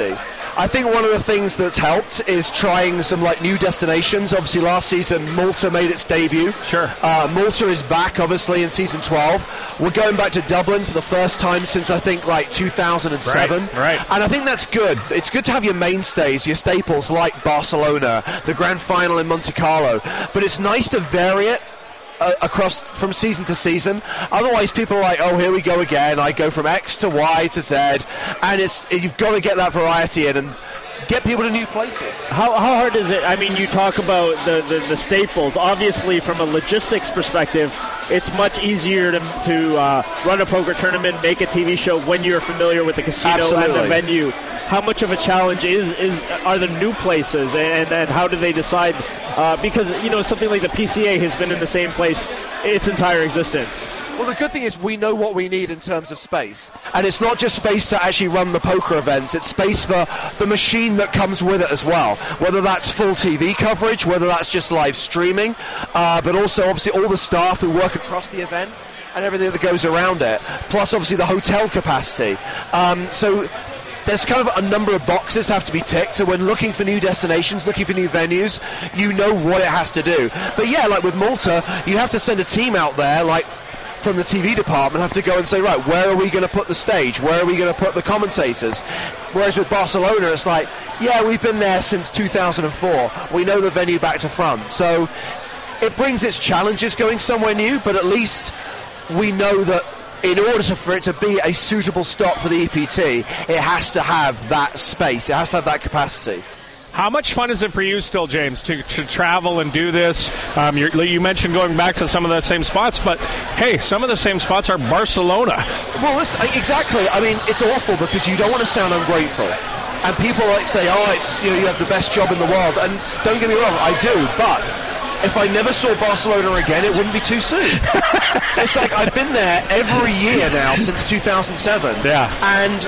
I think one of the things that's helped is trying some like new destinations. Obviously, last season Malta made its debut. Sure. Uh, Malta is back, obviously, in season twelve. We're going back to Dublin for the first time since I think like two thousand seven. Right, right. And I think that's good. It's good to have your mainstays, your staples like Barcelona, the grand final in Monte Carlo. But it's nice to vary it Uh, across from season to season. Otherwise, people are like, "Oh, here we go again." I go from X to Y to Z, and it's you've got to get that variety in and get people to new places. How, how hard is it? I mean, you talk about the, the, the staples. Obviously, from a logistics perspective, it's much easier to, to uh, run a poker tournament, make a T V show when you're familiar with the casino Absolutely. and the venue. How much of a challenge is, is are the new places, and, and how do they decide? Uh, because, you know, something like the P C A has been in the same place its entire existence. Well, the good thing is we know what we need in terms of space. And it's not just space to actually run the poker events, it's space for the machine that comes with it as well. Whether that's full T V coverage, whether that's just live streaming, uh, but also obviously all the staff who work across the event and everything that goes around it, plus obviously the hotel capacity. Um, so there's kind of a number of boxes have to be ticked, so when looking for new destinations, looking for new venues, you know what it has to do. But yeah, like with Malta, you have to send a team out there, like from the T V department, have to go and say, right, where are we going to put the stage? Where are we going to put the commentators? Whereas with Barcelona, it's like, yeah, we've been there since two thousand four. We know the venue back to front. So it brings its challenges going somewhere new, but at least we know that in order to, for it to be a suitable stop for the E P T, it has to have that space. It has to have that capacity. How much fun is it for you still, James, to, to travel and do this? Um, you're, you mentioned going back to some of the same spots, but hey, some of the same spots are Barcelona. Well, listen, exactly. I mean, it's awful because you don't want to sound ungrateful. And people like say, oh, it's, you know, you have the best job in the world. And don't get me wrong, I do, but if I never saw Barcelona again, it wouldn't be too soon. It's like I've been there every year now since two thousand seven. Yeah. And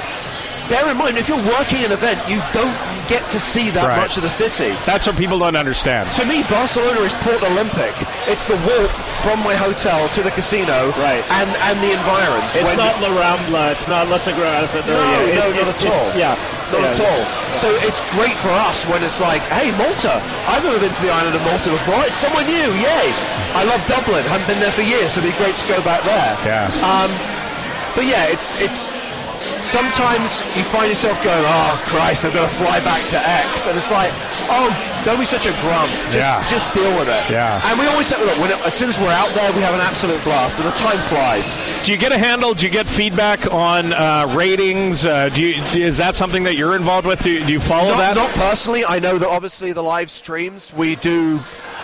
bear in mind, if you're working an event, you don't get to see that right. much of the city. That's what people don't understand. To me, Barcelona is Port Olympic. It's the walk from my hotel to the casino right. and, and the environs. It's when not La Rambla, it's not La Sagrada Familia. No, it's, no, it's, not it's, at all. Yeah. Not yeah. at all. So it's great for us when it's like, hey, Malta, I've never been to the island of Malta before. It's somewhere new, yay. I love Dublin, haven't been there for years, so it'd be great to go back there. Yeah. Um, but yeah, it's it's... Sometimes you find yourself going, oh, Christ, I've got to fly back to X. And it's like, oh, don't be such a grump. Just, yeah. just deal with it. Yeah. And we always say, look, when it, as soon as we're out there, we have an absolute blast, and the time flies. Do you get a handle? Do you get feedback on uh, ratings? Uh, do you, is that something that you're involved with? Do you, do you follow not, that? Not personally. I know that obviously the live streams, we do...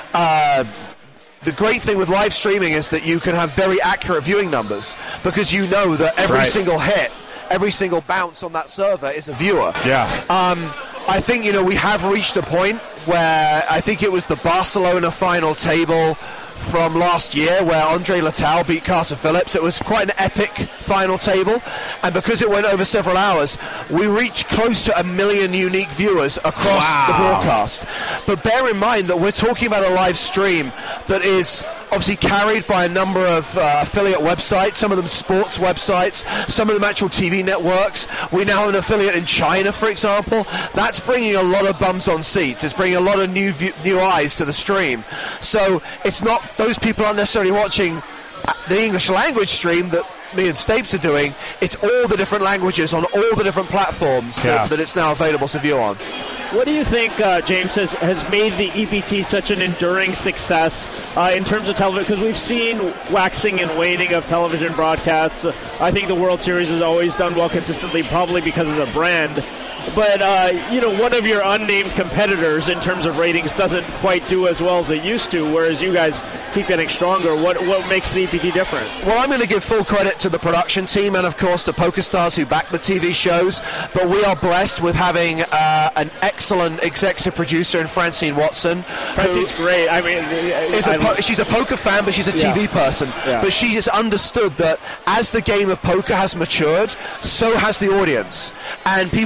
Uh, The great thing with live streaming is that you can have very accurate viewing numbers because you know that every right. single hit, every single bounce on that server is a viewer. Yeah. Um, I think, you know, we have reached a point where I think it was the Barcelona final table from last year where Andre Letal beat Carter Phillips. It was quite an epic final table, and because it went over several hours, we reached close to a million unique viewers across wow. the broadcast. But bear in mind that we're talking about a live stream that is obviously carried by a number of uh, affiliate websites, some of them sports websites, some of them actual T V networks. We now have an affiliate in China, for example. That's bringing a lot of bums on seats. It's bringing a lot of new view- new eyes to the stream. So it's not, those people aren't necessarily watching the English language stream that me and Stapes are doing. It's all the different languages on all the different platforms yeah. that, that it's now available to view on. What do you think, uh, James, has, has made the E P T such an enduring success uh, in terms of television? Because we've seen waxing and waning of television broadcasts. Uh, I think the World Series has always done well consistently, probably because of the brand. But, uh, you know, one of your unnamed competitors in terms of ratings doesn't quite do as well as it used to, whereas you guys keep getting stronger. What what makes the E P T different? Well, I'm going to give full credit to the production team and, of course, to Pokerstars who back the T V shows. But we are blessed with having uh, an excellent executive producer in Francine Watson. Francine's great. I mean, is I a po- she's a poker fan, but she's a T V yeah. person. Yeah. But she has understood that as the game of poker has matured, so has the audience. And people's expectations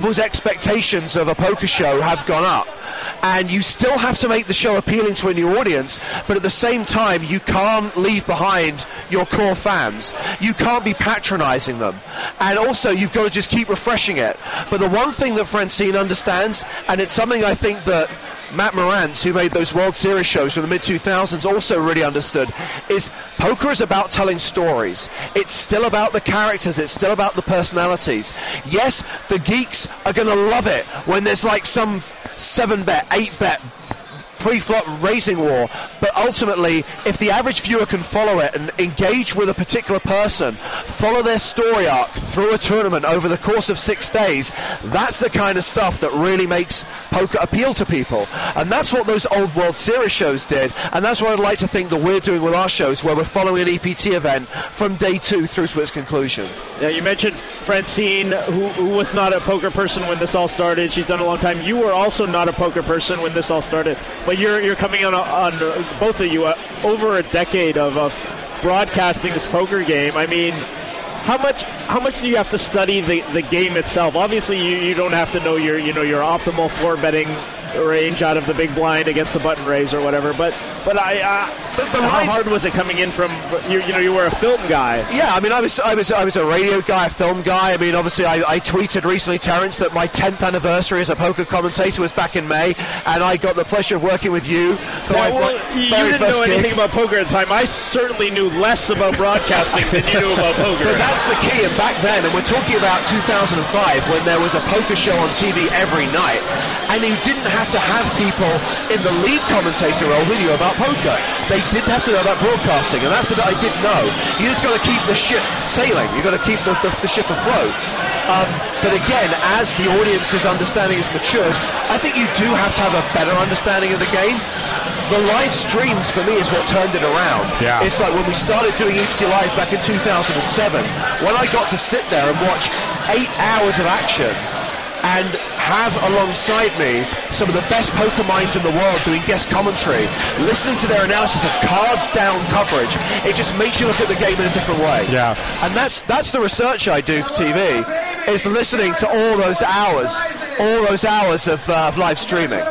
expectations of a poker show have gone up. And you still have to make the show appealing to a new audience, but at the same time, you can't leave behind your core fans. You can't be patronizing them. And also, you've got to just keep refreshing it. But the one thing that Francine understands, and it's something I think that Matt Morantz, who made those World Series shows from the mid two thousands, also really understood, is poker is about telling stories. It's still about the characters. It's still about the personalities. Yes, the geeks are going to love it when there's like some seven bet, eight bet pre-flop raising war, but ultimately, if the average viewer can follow it and engage with a particular person, follow their story arc through a tournament over the course of six days, that's the kind of stuff that really makes poker appeal to people. And that's what those old World Series shows did, and that's what I'd like to think that we're doing with our shows, where we're following an E P T event from day two through to its conclusion. Yeah, you mentioned Francine, who, who was not a poker person when this all started. She's done a long time. You were also not a poker person when this all started. But you're you're coming on, on uh, both of you uh, over a decade of, of broadcasting this poker game. I mean, how much how much do you have to study the, the game itself? Obviously, you, you don't have to know your you know your optimal floor betting range out of the big blind against the button raise or whatever. But but I uh, the, the how hard was it coming in from you? You know, you were a film guy. Yeah, I mean, I was I was I was a radio guy, a film guy. I mean, obviously, I, I tweeted recently, Terrence, that my tenth anniversary as a poker commentator was back in May, and I got the pleasure of working with you for yeah, my well, very you didn't first know anything gig. about poker at the time. I certainly knew less about broadcasting than you knew about poker. But that's the key, and back then, and we're talking about two thousand five, when there was a poker show on T V every night, and you didn't have to have people in the lead commentator role who knew about poker. They did have to know about broadcasting, and that's the bit I didn't know. You just got to keep the ship sailing. You've got to keep the, the, the ship afloat. Um, but again, as the audience's understanding has matured, I think you do have to have a better understanding of the game. The live streams, for me, is what turned it around. Yeah. It's like when we started doing E P T Live back in two thousand seven, when I got to sit there and watch eight hours of action and have alongside me some of the best poker minds in the world doing guest commentary, listening to their analysis of cards down coverage, it just makes you look at the game in a different way. Yeah. And that's that's the research I do for T V, is listening to all those hours, all those hours of, uh, of live streaming.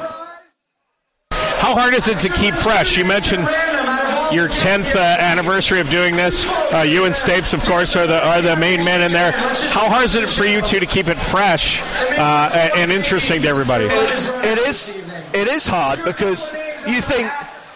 How hard is it to keep fresh? You mentioned your tenth uh, anniversary of doing this. Uh, you and Stapes, of course, are the are the main men in there. How hard is it for you two to keep it fresh uh, and interesting to everybody? It, it is it is hard, because you think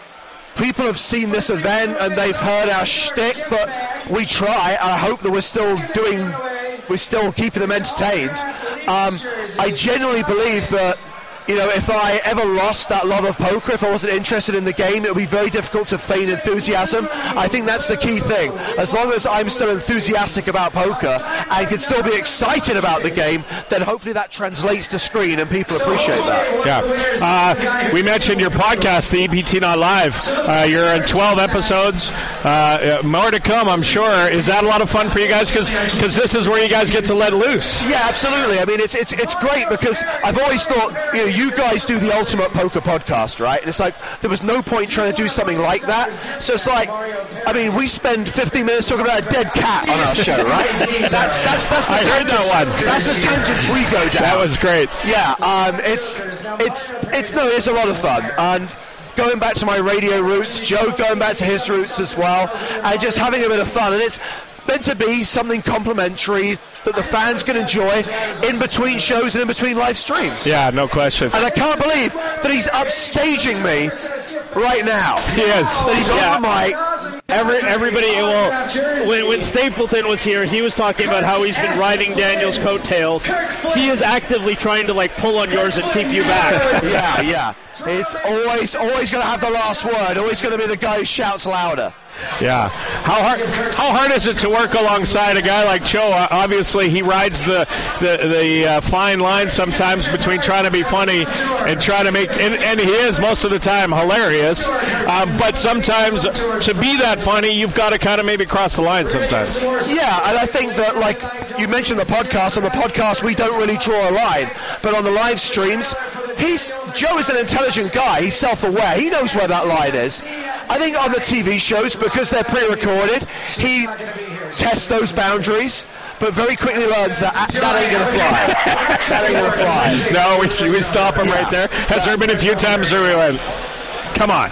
people have seen this event and they've heard our shtick, but we try. I hope that we're still doing, we're still keeping them entertained. Um, I genuinely believe that, you know, if I ever lost that love of poker, if I wasn't interested in the game, it would be very difficult to feign enthusiasm. I think that's the key thing. As long as I'm still enthusiastic about poker and can still be excited about the game, then hopefully that translates to screen and people appreciate that. Yeah. Uh, we mentioned your podcast, the E P T Not Live. Uh, you're in twelve episodes. Uh, more to come, I'm sure. Is that a lot of fun for you guys? Because this is where you guys get to let loose. Yeah, absolutely. I mean, it's it's it's great, because I've always thought, you know, you guys do the ultimate poker podcast, right? And it's like, there was no point trying to do something like that. So it's like, I mean, we spend fifteen minutes talking about a dead cat on our show, right? That's that's that's the I heard that one. That's the tangents we go down. That was great. Yeah, um, it's it's it's no, it's a lot of fun. And going back to my radio roots, Joe going back to his roots as well, and just having a bit of fun. And it's meant to be something complimentary that the fans can enjoy in between shows and in between live streams. Yeah, no question. And I can't believe that he's upstaging me right now. He is. That he's Yeah. on the mic. Every, everybody, well, when, when Stapleton was here, he was talking about how he's been riding Daniel's coattails. He is actively trying to, like, pull on yours and keep you back. Yeah, yeah. It's always, always going to have the last word. Always going to be the guy who shouts louder. Yeah. How hard How hard is it to work alongside a guy like Joe? Uh, obviously, he rides the the, the uh, fine line sometimes between trying to be funny and trying to make, and, and he is most of the time hilarious. Um, but sometimes to be that funny, you've got to kind of maybe cross the line sometimes. Yeah, and I think that, like you mentioned, the podcast. On the podcast, we don't really draw a line, but on the live streams, he's Joe is an intelligent guy. He's self-aware. He knows where that line is. I think on the T V shows, because they're pre-recorded, he tests those boundaries, but very quickly learns that uh, that ain't gonna fly. That ain't gonna fly. No, we we stop him yeah. right there. Has there been a few times where we went, come on?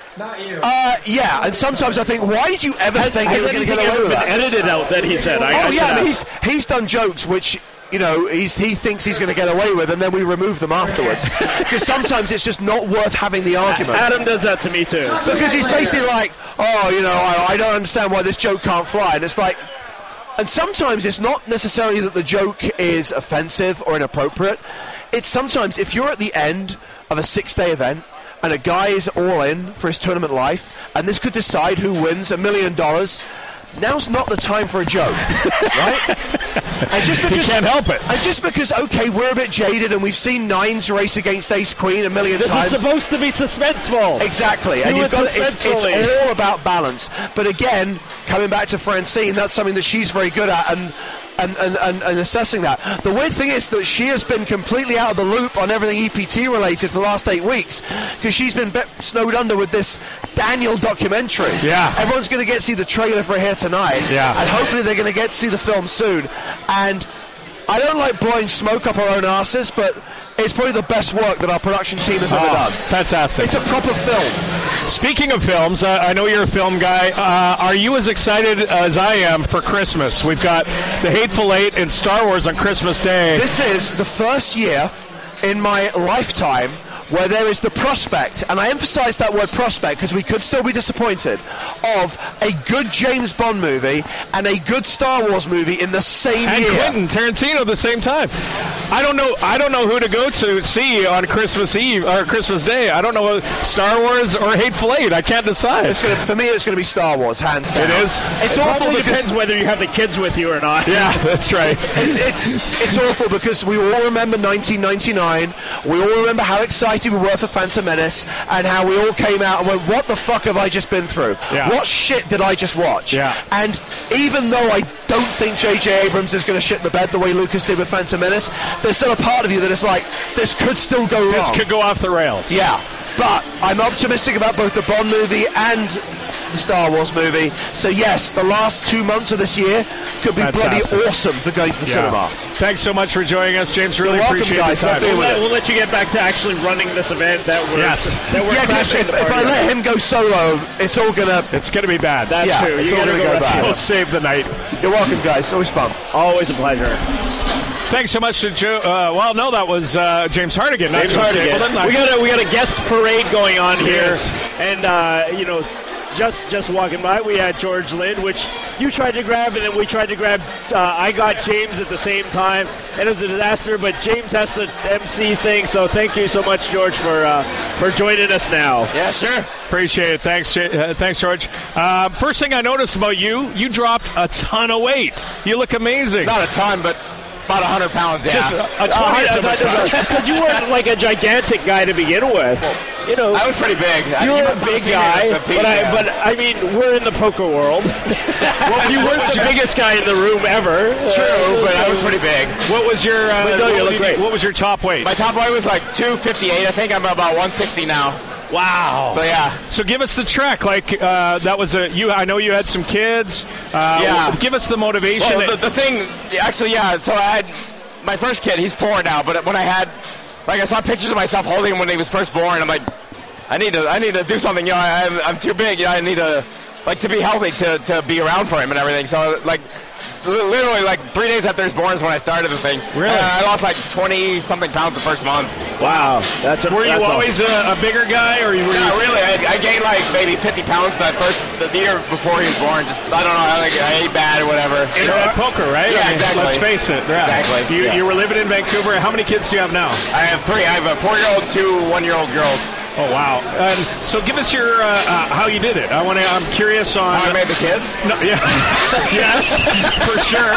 Uh, yeah, and sometimes I think, why did you ever think you were going to get away with that? Edited out that he said. I, oh I yeah, I mean, he's he's done jokes which, you know, he's, he thinks he's going to get away with, and then we remove them afterwards. Because sometimes it's just not worth having the argument. Adam does that to me too. Because he's basically like, oh, you know, I, I don't understand why this joke can't fly, and it's like, and sometimes it's not necessarily that the joke is offensive or inappropriate. It's sometimes if you're at the end of a six-day event, and a guy is all in for his tournament life, and this could decide who wins a million dollars, now's not the time for a joke, right? And just because, he can't help it. And just because, okay, we're a bit jaded and we've seen nines race against ace queen a million this times. This is supposed to be suspenseful. Exactly. Do and you've it got it's, it's all about balance. But again, coming back to Francine, that's something that she's very good at, and And, and, and, and assessing that. The weird thing is that she has been completely out of the loop on everything E P T related for the last eight weeks because she's been be- snowed under with this Daniel documentary. Yeah. Everyone's going to get to see the trailer for it here tonight. Yeah. And hopefully they're going to get to see the film soon. And I don't like blowing smoke up our own asses, but it's probably the best work that our production team has ever oh, done. Fantastic. It's a proper film. Speaking of films, uh, I know you're a film guy. Uh, are you as excited as I am for Christmas? We've got The Hateful Eight and Star Wars on Christmas Day. This is the first year in my lifetime where there is the prospect, and I emphasize that word prospect because we could still be disappointed, of a good James Bond movie and a good Star Wars movie in the same and year. And Quentin Tarantino at the same time. I don't know I don't know who to go to see on Christmas Eve or Christmas Day. I don't know Star Wars or Hateful Eight. I can't decide. It's gonna, for me, it's going to be Star Wars, hands down. It is? It's it awful probably because depends whether you have the kids with you or not. Yeah, that's right. It's, it's, it's awful because we all remember nineteen ninety-nine. We all remember how excited we were for Phantom Menace and how we all came out and went, what the fuck have I just been through? Yeah. What shit did I just watch? Yeah. And even though I don't think J J Abrams is going to shit the bed the way Lucas did with Phantom Menace, there's still a part of you that is like, this could still go This wrong. could go off the rails. Yeah. But I'm optimistic about both the Bond movie and the Star Wars movie. So yes, the last two months of this year could be Fantastic. bloody awesome for going to the Yeah. cinema. Thanks so much for joining us, James. Really You're welcome, appreciate guys. the time. We'll, We'll let, we'll let you get back to actually running this event that we're, Yes. that we're Yeah, 'cause crashing if, the if I party let on. him go solo, it's all gonna. It's going to be bad. That's yeah, true. it's You all gotta gonna go go rescue bad. We'll save the night. You're welcome, guys. Always fun. Always a pleasure. Thanks so much to Joe. Uh, well, no, that was uh, James Hartigan. Not James Joe Hartigan. Stapleton. We got a we got a guest parade going on here, Yes. and uh, you know, just just walking by, we had George Lind, which you tried to grab, and then we tried to grab. Uh, I got James at the same time, and it was a disaster. But James has to M C things, so thank you so much, George, for uh, for joining us now. Yeah, sure. Appreciate it. Thanks, J- uh, thanks, George. Uh, first thing I noticed about you, you dropped a ton of weight. You look amazing. Not a ton, but about one hundred pounds, yeah. Just a, a Oh, twentieth of a ton. because you weren't like a gigantic guy to begin with. You know, I was pretty big. I- You're you a must not big see me guy, at the peak, but I, yeah. but I mean, we're in the poker world. Well, you weren't the biggest guy in the room ever. True, but I was pretty big. What was your uh, But no, you what, look did great. what was your top weight? My top weight was like two fifty-eight. I think I'm about one sixty now. Wow. So yeah. So give us the trek. Like uh, that was a you. I know you had some kids. Uh, Yeah. Give us the motivation. Well, the, the thing, actually, yeah. So I had my first kid. He's four now. But when I had, like, I saw pictures of myself holding him when he was first born. I'm like, I need to, I need to do something. You know, I, I'm, I'm too big. You know, I need to, like, to be healthy to, to be around for him and everything. So like, li- literally, like three days after he was born is when I started the thing. Really? And I lost like twenty something pounds the first month. Wow, that's a, Were you that's always a, a bigger guy, or you were? Yeah, you really. I, I gained like maybe fifty pounds that first the year before he was born. Just I don't know. I, like, I ate bad or whatever. You know, at poker, right? Yeah, I mean, exactly. Let's face it. Yeah. Exactly. You, Yeah. you were living in Vancouver. How many kids do you have now? I have three. I have a four-year-old, two one-year-old girls. Oh wow! And so give us your uh, uh, how you did it. I want to. I'm curious on how I made the kids. No, yeah, yes, for sure.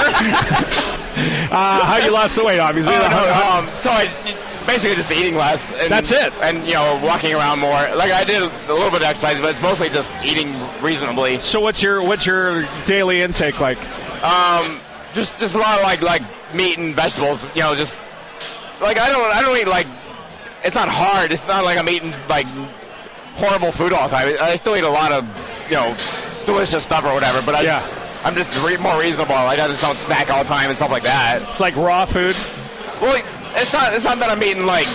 uh, how you lost the weight, obviously. Oh, How- no, how- um, so I basically just eating less. And, That's it. And you know, walking around more. Like I did a little bit of exercise, but it's mostly just eating reasonably. so what's your what's your daily intake like? Um, just just a lot of like like meat and vegetables. You know, just like I don't I don't eat like. It's not hard. It's not like I'm eating like horrible food all the time. I still eat a lot of, you know, delicious stuff or whatever, but I Yeah. just, I'm just re- more reasonable. Like, I just don't snack all the time and stuff like that. It's like raw food. Well, it's not. It's not that I'm eating like.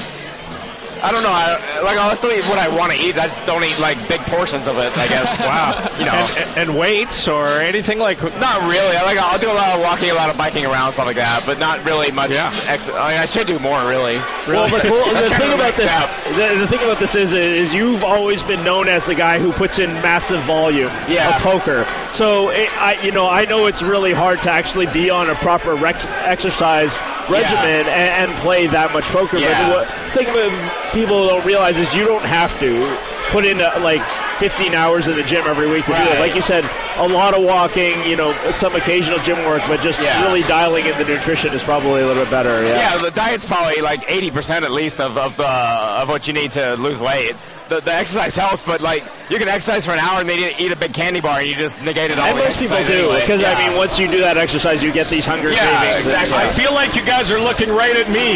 I don't know. I, like I'll still eat what I want to eat. I just don't eat like big portions of it. I guess. Wow. You know. And, and weights or anything like. Not really. I like. I'll do a lot of walking, a lot of biking around, stuff like that. But not really much. Yeah. Ex- I mean, I should do more, really. Well, the, cool, the That's kind thing of the about next this, step. the, the thing about this is, is you've always been known as the guy who puts in massive volume Yeah. of poker. So it, I, you know, I know it's really hard to actually be on a proper rex- exercise regimen and, and play that much poker. Yeah. But the thing about people don't realize is you don't have to put in uh, like fifteen hours in the gym every week to do Right. it. Like you said, a lot of walking, you know, some occasional gym work, but just Yeah. really dialing in the nutrition is probably a little bit better. Yeah. Yeah, the diet's probably like eighty percent at least of, of the of what you need to lose weight. The, the exercise helps, but like you can exercise for an hour and then eat, eat a big candy bar and you just negated all And the most people exercise do, anyway. because Yeah. I mean, once you do that exercise, you get these hunger Yeah, cravings. exactly. I feel like you guys are looking right at me.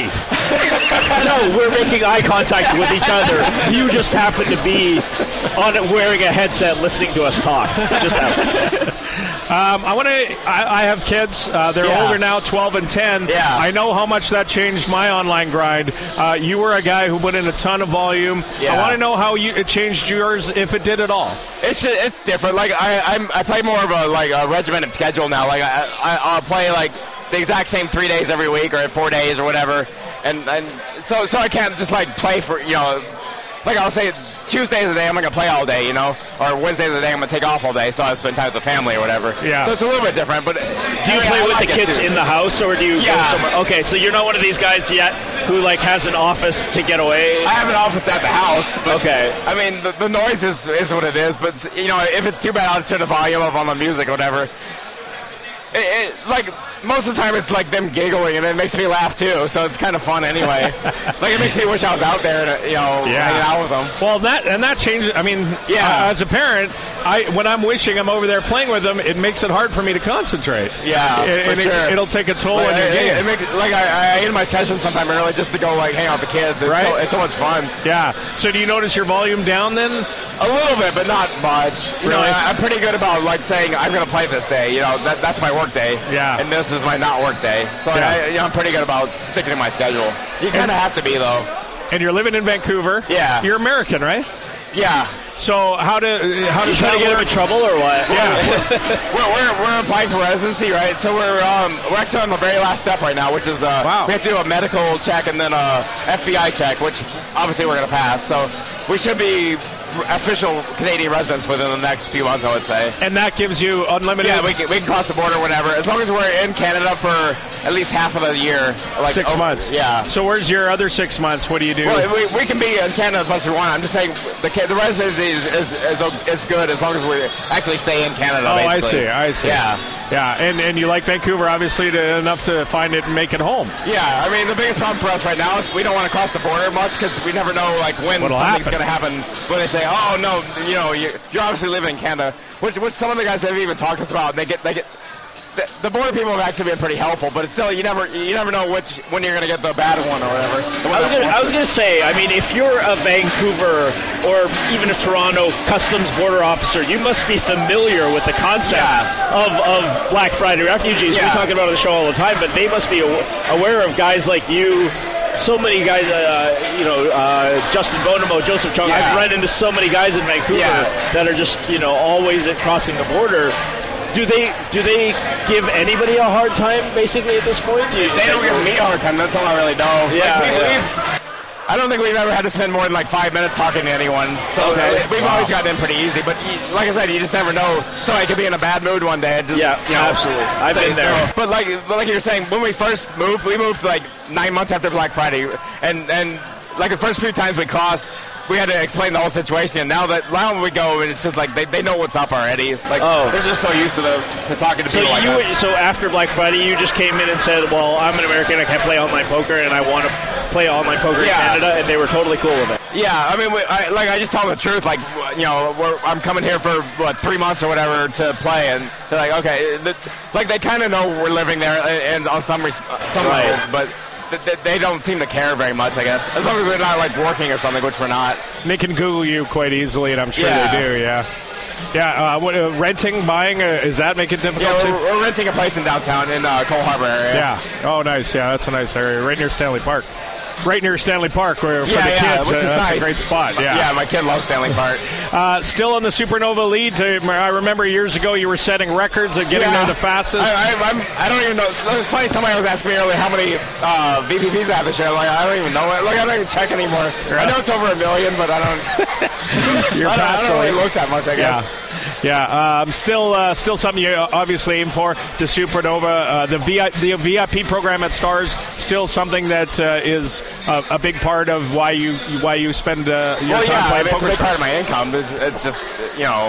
No, we're making eye contact with each other. You just happen to be on it wearing a headset, listening to us talk. It just happens. Um, I want to. I, I have kids. Uh, they're Yeah. older now, twelve and ten. Yeah. I know how much that changed my online grind. Uh, you were a guy who put in a ton of volume. Yeah. I want to know how you, it changed yours, if it did at all. It's just, it's different. Like I I'm, I play more of a like a regimented schedule now. Like I, I I'll play like the exact same three days every week or four days or whatever. And and so so I can't just like play for you know. Like I'll say Tuesdays of the day I'm going to play all day, you know, or Wednesdays of the day I'm going to take off all day, so I spend time with the family or whatever. Yeah. So it's a little bit different. But Do you I mean, play I with like the it kids too. in the house, or do you Yeah. go somewhere? Okay, so you're not one of these guys yet who like has an office to get away. I have an office at the house. But, Okay. I mean, the, the noise is, is what it is, but, you know, if it's too bad, I'll just turn the volume up on the music or whatever. It, it, like, most of the time it's like them giggling, and it makes me laugh too, so it's kind of fun anyway. Like, it makes me wish I was out there, and, you know, Yeah. hanging out with them. Well, that and that changes. I mean, Yeah. uh, as a parent, I when I'm wishing I'm over there playing with them, it makes it hard for me to concentrate. Yeah, and, for and sure. it, it'll take a toll Like, on your it, game. it makes, like I, I end my session sometime early just to go like hang out with the kids. It's, Right. so, it's so much fun. Yeah. So do you notice your volume down then? A little bit, but not much. You know, Really? I, I'm pretty good about like saying I'm going to play this day. You know, that, that's my work day. Yeah. And this is my not work day. So Yeah. I, you know, I'm pretty good about sticking to my schedule. You kind of have to be though. And you're living in Vancouver. Yeah. You're American, right? Yeah. So how do how You does trying that to get him work? in trouble or what? Yeah. we're, we're, we're applying for residency, right? So we're um, we're actually on the very last step right now, which is uh, Wow. we have to do a medical check and then a F B I check, which obviously we're going to pass. So we should be official Canadian residents within the next few months, I would say. And that gives you unlimited. Yeah, we can, we can cross the border whenever, as long as we're in Canada for at least half of the year. Like six over- months. Yeah. So where's your other six months? What do you do? Well, we, we can be in Canada as much as we want. I'm just saying the ca- the residency is is, is, is good as long as we actually stay in Canada. Oh, I basically. see. I see. Yeah. Yeah, and and you like Vancouver obviously to, enough to find it and make it home. Yeah, I mean the biggest problem for us right now is we don't want to cross the border much because we never know like when What'll something's happen. going to happen. When they say, "Oh no, you know, you, you're obviously living in Canada," which which some of the guys have even talked to us about. They get they get. The, the border people have actually been pretty helpful, but it's still you never you never know which when you're going to get the bad one or whatever. I was, gonna, I was gonna say, I mean, if you're a Vancouver or even a Toronto customs border officer, you must be familiar with the concept of, of Black Friday refugees. Yeah. We talk about it on the show all the time, but they must be aw- aware of guys like you. So many guys, uh, you know, uh, Justin Bonamo, Joseph Chong. Yeah. I've run into so many guys in Vancouver Yeah. that are just, you know, always at crossing the border. Do they do they give anybody a hard time basically at this point? Do you, They don't give me a hard time. That's all I really know. Yeah, Like, we, yeah. we've, I don't think we've ever had to spend more than like five minutes talking to anyone. So Okay. uh, we've Wow. always gotten in pretty easy. But you, like I said, you just never know. Somebody could be in a bad mood one day. And just, Yeah, you know, absolutely. I've say been there. no. But like but like you were saying, when we first moved, we moved like nine months after Black Friday, and and like the first few times we crossed. We had to explain the whole situation. And now that now when we go, it's just like they, they know what's up already. Like Oh. they're just so used to the to talking to So people like you, us. so after Black Friday, you just came in and said, "Well, I'm an American. I can't play online poker, and I want to play online poker Yeah. in Canada," and they were totally cool with it. Yeah, I mean, we, I, like I just tell them the truth. Like, you know, we're, I'm coming here for what three months or whatever to play, and they're like, okay, the, like they kind of know we're living there, and on some res- some Right. level, but they, they don't seem to care very much, I guess. As long as they're not, like, working or something, which we're not. They can Google you quite easily, and I'm sure Yeah. they do, yeah. Yeah, uh, what, uh, renting, buying, uh, is that make it difficult? Yeah, too? we're, we're renting a place in downtown in uh, Cole Harbor area. Yeah. Oh, nice. Yeah, that's a nice area. Right near Stanley Park. Right near Stanley Park, where for yeah, the yeah, kids, which uh, is that's nice. a great spot. Yeah, yeah, my kid loves Stanley Park. Uh, still in the Supernova lead. I remember years ago you were setting records and getting yeah. there the fastest. I, I, I'm, I don't even know. It was funny. Somebody was asking me earlier how many uh, V P Ps I have this year. Like, I don't even know it. Like, I don't even check anymore. Right. I know it's over a million, but I don't. You're I don't, past I don't really it. look that much, I guess. Yeah. Yeah, um, still, uh, still something you obviously aim for. The Supernova, uh, the V I, the V I P program at Stars, still something that uh, is a, a big part of why you why you spend uh, your well, time yeah, playing I mean, it's poker. a big part of my income. It's, it's just, you know,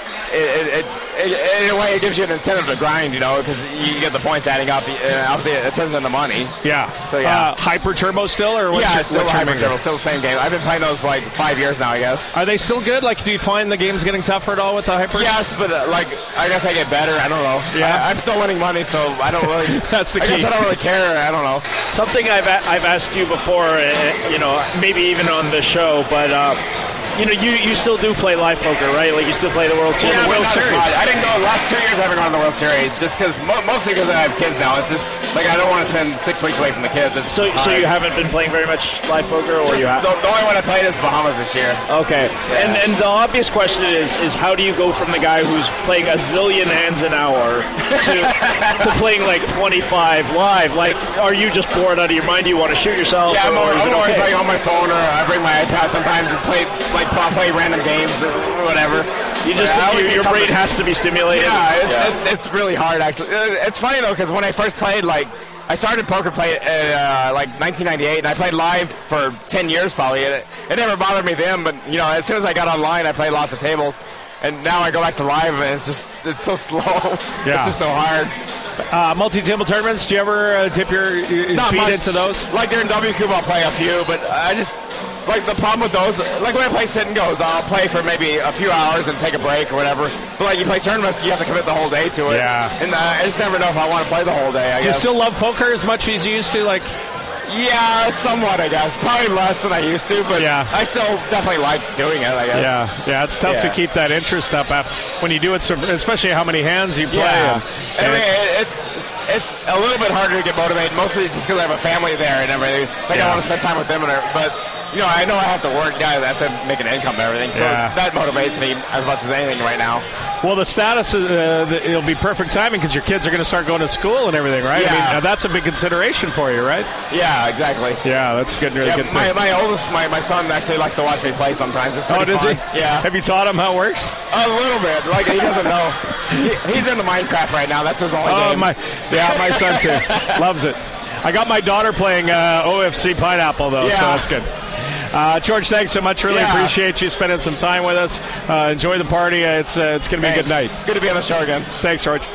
it, it, it, it, in a way, it gives you an incentive to grind, you know, because you get the points adding up. And obviously, it turns into money. Yeah. So yeah. Uh, Hyper Turbo still, or what's yeah, your, it's still what's your Hyper major? Turbo, still the same game. I've been playing those like five years now, I guess. Are they still good? Like, do you find the game's getting tougher at all with the Hyper? Yes, but uh, like, I guess I get better. I don't know. Yeah. I, I'm still winning money, so I don't really. That's the I key. guess I don't really care. I don't know. Something I've a- I've asked you before, uh, you know, maybe even on the show, but uh, you know, you, you still do play live poker, right? Like you still play the World Series. Yeah, the World but not as Series. much. I didn't go the last two years. I haven't gone to the World Series just because mo- mostly because I have kids now. It's just like I don't want to spend six weeks away from the kids. It's So, just so hard. you haven't been playing very much live poker, or Just you have? the, the only one I played is Bahamas this year. Okay, Yeah. and and the obvious question is is how do you go from the guy who's playing a zillion hands an hour to to playing like twenty-five live? Like, are you just bored out of your mind? Do you want to shoot yourself? Yeah, I'm, or, or is I'm it always okay? like on my phone, or I bring my iPad sometimes and play like I'll play random games or whatever. You just I always your, do your brain something- has to be stimulated. Yeah, it's, Yeah. It's, it's really hard actually. Uh, It's funny though because when I first played, like I started poker play uh, like nineteen ninety-eight, and I played live for ten years probably. And it, it never bothered me then, but you know, as soon as I got online, I played lots of tables. And now I go back to live, and it's just, it's so slow. Yeah. It's just so hard. Uh, multi-table tournaments, do you ever uh, dip your, your Not feet much. into those? Like during W Cube, I'll play a few, but I just, like the problem with those, like when I play sit and goes, I'll play for maybe a few hours and take a break or whatever. But like you play tournaments, you have to commit the whole day to it. Yeah. And uh, I just never know if I want to play the whole day, I Do you guess. still love poker as much as you used to? Like, Yeah, somewhat, I guess. Probably less than I used to, but Yeah. I still definitely like doing it, I guess. yeah, yeah, it's tough to Yeah. keep that interest up after, when you do it, so, especially how many hands you play. Yeah. And- I mean, it, it's it's a little bit harder to get motivated, mostly just because I have a family there and everything. Like, Yeah. I want to spend time with them, and everything, but, you know, I know I have to work, yeah, I have to make an income and everything, so Yeah. that motivates me as much as anything right now. Well, the status, is, uh, the, it'll be perfect timing because your kids are going to start going to school and everything, right? I mean, Yeah. uh, that's a big consideration for you, right? Yeah, exactly. Yeah, that's a good, really Yeah, good my, thing. my oldest, my, my son actually likes to watch me play sometimes. It's Oh, pretty does fun. he? Yeah. Have you taught him how it works? A little bit. Like, he doesn't know. He, he's into Minecraft right now. That's his only Oh, game. my, yeah, my son too. Loves it. I got my daughter playing uh, O F C Pineapple, though, Yeah. so that's good. Uh, George, thanks so much. Really Yeah. appreciate you spending some time with us. Uh, enjoy the party. Uh, it's uh, it's going to be a good night. Thanks. Good to be on the show again. Thanks, George.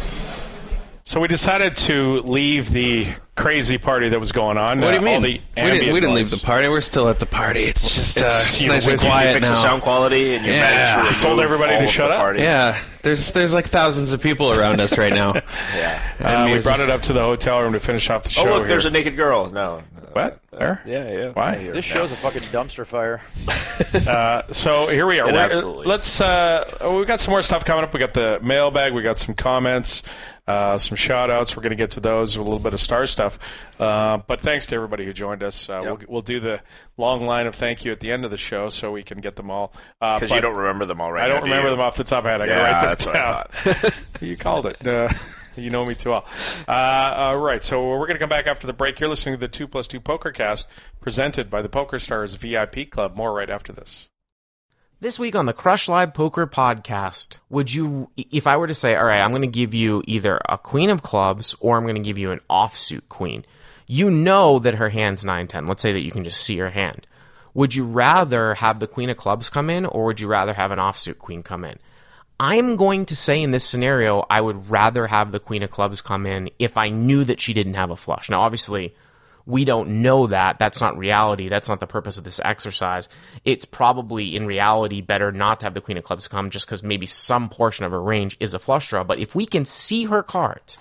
So we decided to leave the crazy party that was going on. What do you uh, mean? all We the didn't, we ambient didn't leave noise. the party. We're still at the party. It's just uh, It's, it's you know, nice and with you, quiet fix now. the sound quality and you Yeah. managed to I told remove everybody all to of shut the up. party. Yeah, there's there's like thousands of people around us right now. Yeah. Uh, we music. brought it up to the hotel room to finish off the show. Oh, look, here. there's a naked girl. No. What? There? Yeah, yeah. Why? This show's a fucking dumpster fire. Uh, so here we are. It We're- absolutely Let's. Uh, we've got some more stuff coming up. We got the mailbag. We got some comments, uh, some shout outs. We're going to get to those. A little bit of star stuff. Uh, but thanks to everybody who joined us. Uh, Yep. we'll, we'll do the long line of thank you at the end of the show so we can get them all. Uh, Because but you don't remember them all right I now, don't do remember you? them off the top of my head. I Yeah, got to write them that's what down. I thought. You called it. Uh, you know me too well. Uh, all right, so we're going to come back after the break. You're listening to the two plus two Pokercast presented by the Pokerstars V I P Club. More right after this. This week on the Crush Live Poker Podcast, would you, if I were to say, all right, I'm going to give you either a queen of clubs or I'm going to give you an offsuit queen, you know that her hand's nine ten. Let's say that you can just see her hand. Would you rather have the queen of clubs come in or would you rather have an offsuit queen come in? I'm going to say in this scenario, I would rather have the queen of clubs come in if I knew that she didn't have a flush. Now, obviously, we don't know that. That's not reality. That's not the purpose of this exercise. It's probably, in reality, better not to have the queen of clubs come just because maybe some portion of her range is a flush draw. But if we can see her cards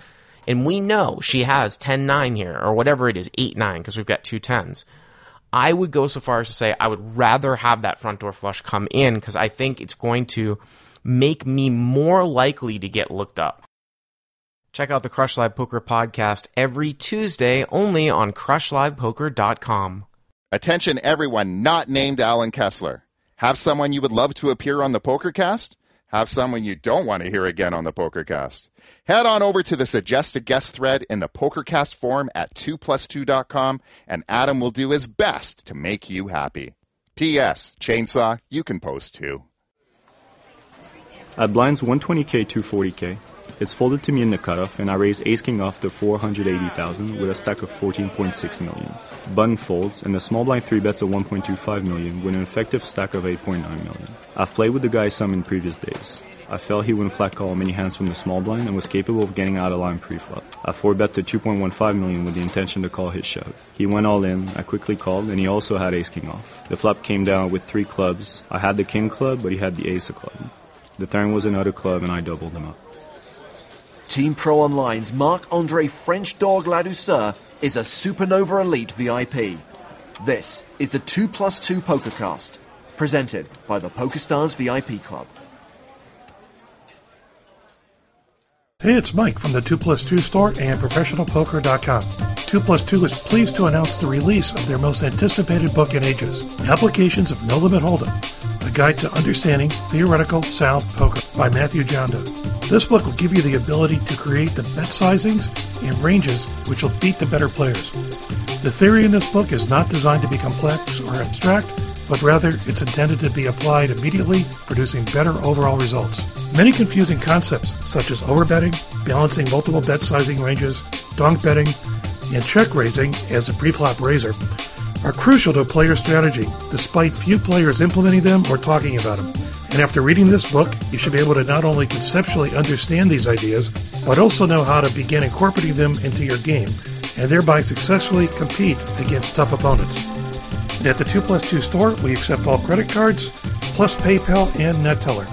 and we know she has ten nine here, or whatever it is, eight nine, because we've got two tens, I would go so far as to say I would rather have that front door flush come in, because I think it's going to make me more likely to get looked up. Check out the Crush Live Poker podcast every Tuesday, only on crush live poker dot com. Attention everyone not named Alan Kessler. Have someone you would love to appear on the Pokercast? Have someone you don't want to hear again on the Pokercast? Head on over to the Suggest a Guest thread in the Pokercast forum at two plus two dot com, and Adam will do his best to make you happy. P S. Chainsaw, you can post too. At blinds one twenty K, two forty K, it's folded to me in the cutoff, and I raise ace-king off to four hundred eighty thousand with a stack of fourteen point six million. Button folds, and the small blind three bets to one point two five million with an effective stack of eight point nine million. I've played with the guy some in previous days. I felt he wouldn't flat call many hands from the small blind and was capable of getting out of line pre-flop. I four bet to two point one five million with the intention to call his shove. He went all in, I quickly called, and he also had ace-king off. The flop came down with three clubs. I had the king club, but he had the ace of club. The turn was another club, and I doubled him up. Team Pro Online's Marc-Andre French Dog Ladouceur is a Supernova Elite V I P. This is the two plus two Pokercast, presented by the Pokerstars V I P Club. Hey, it's Mike from the two plus two store and professional poker dot com. two plus two is pleased to announce the release of their most anticipated book in ages, Applications of No Limit Hold'em, a guide to understanding theoretical sound poker by Matthew Jondo. This book will give you the ability to create the bet sizings and ranges which will beat the better players. The theory in this book is not designed to be complex or abstract, but rather it's intended to be applied immediately, producing better overall results. Many confusing concepts, such as overbetting, balancing multiple bet sizing ranges, donk betting, and check raising as a preflop raiser, are crucial to a player's strategy, despite few players implementing them or talking about them. And after reading this book, you should be able to not only conceptually understand these ideas, but also know how to begin incorporating them into your game, and thereby successfully compete against tough opponents. And at the two plus two store, we accept all credit cards, plus PayPal and NetTeller.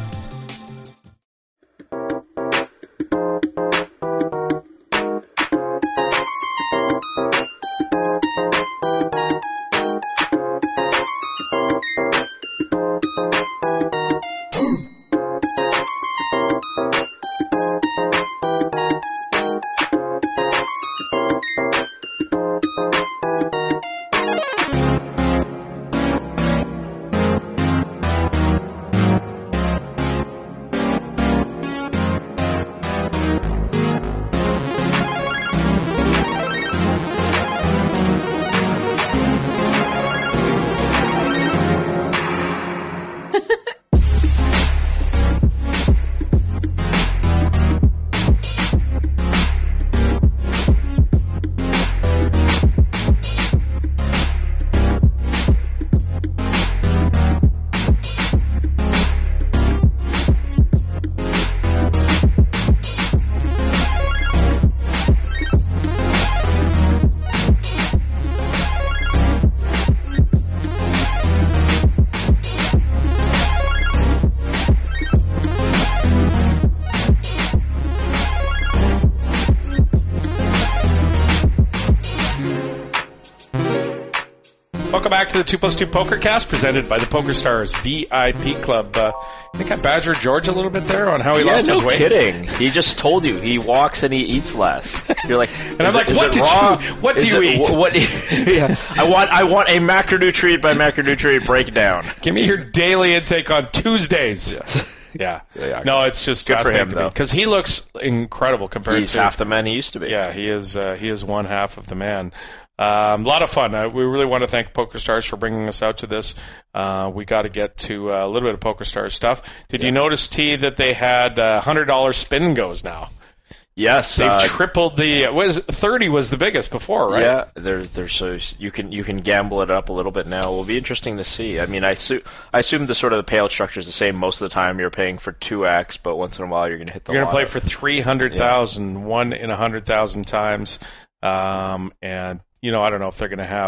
Welcome back to the two plus two Pokercast, presented by the Pokerstars V I P Club. Uh, I think I badgered George a little bit there on how he yeah, lost no his weight. kidding. He just told you he walks and he eats less. You're like, and I'm like, what did raw? you? What do is you it, eat? What? yeah, I want. I want a macronutrient by macronutrient breakdown. Give me your daily intake on Tuesdays. Yes. Yeah. yeah. No, it's just good for him though, because he looks incredible compared He's to half the man he used to be. Yeah, he is. Uh, he is one half of the man. Um, a lot of fun. Uh, we really want to thank PokerStars for bringing us out to this. Uh, we got to get to uh, a little bit of PokerStars stuff. Did yeah. you notice, T, that they had uh, one hundred dollars spin goes now? Yes, they've uh, tripled the. Was thirty was the biggest before, right? Yeah, there's there's so you can you can gamble it up a little bit now. It will be interesting to see. I mean, I su- I assume the sort of the payout structure is the same most of the time. You're paying for two x, but once in a while you're going to hit the. You're going to play of, for three hundred thousand, yeah. one in a hundred thousand times, um, and. You know, I don't know if they're going to have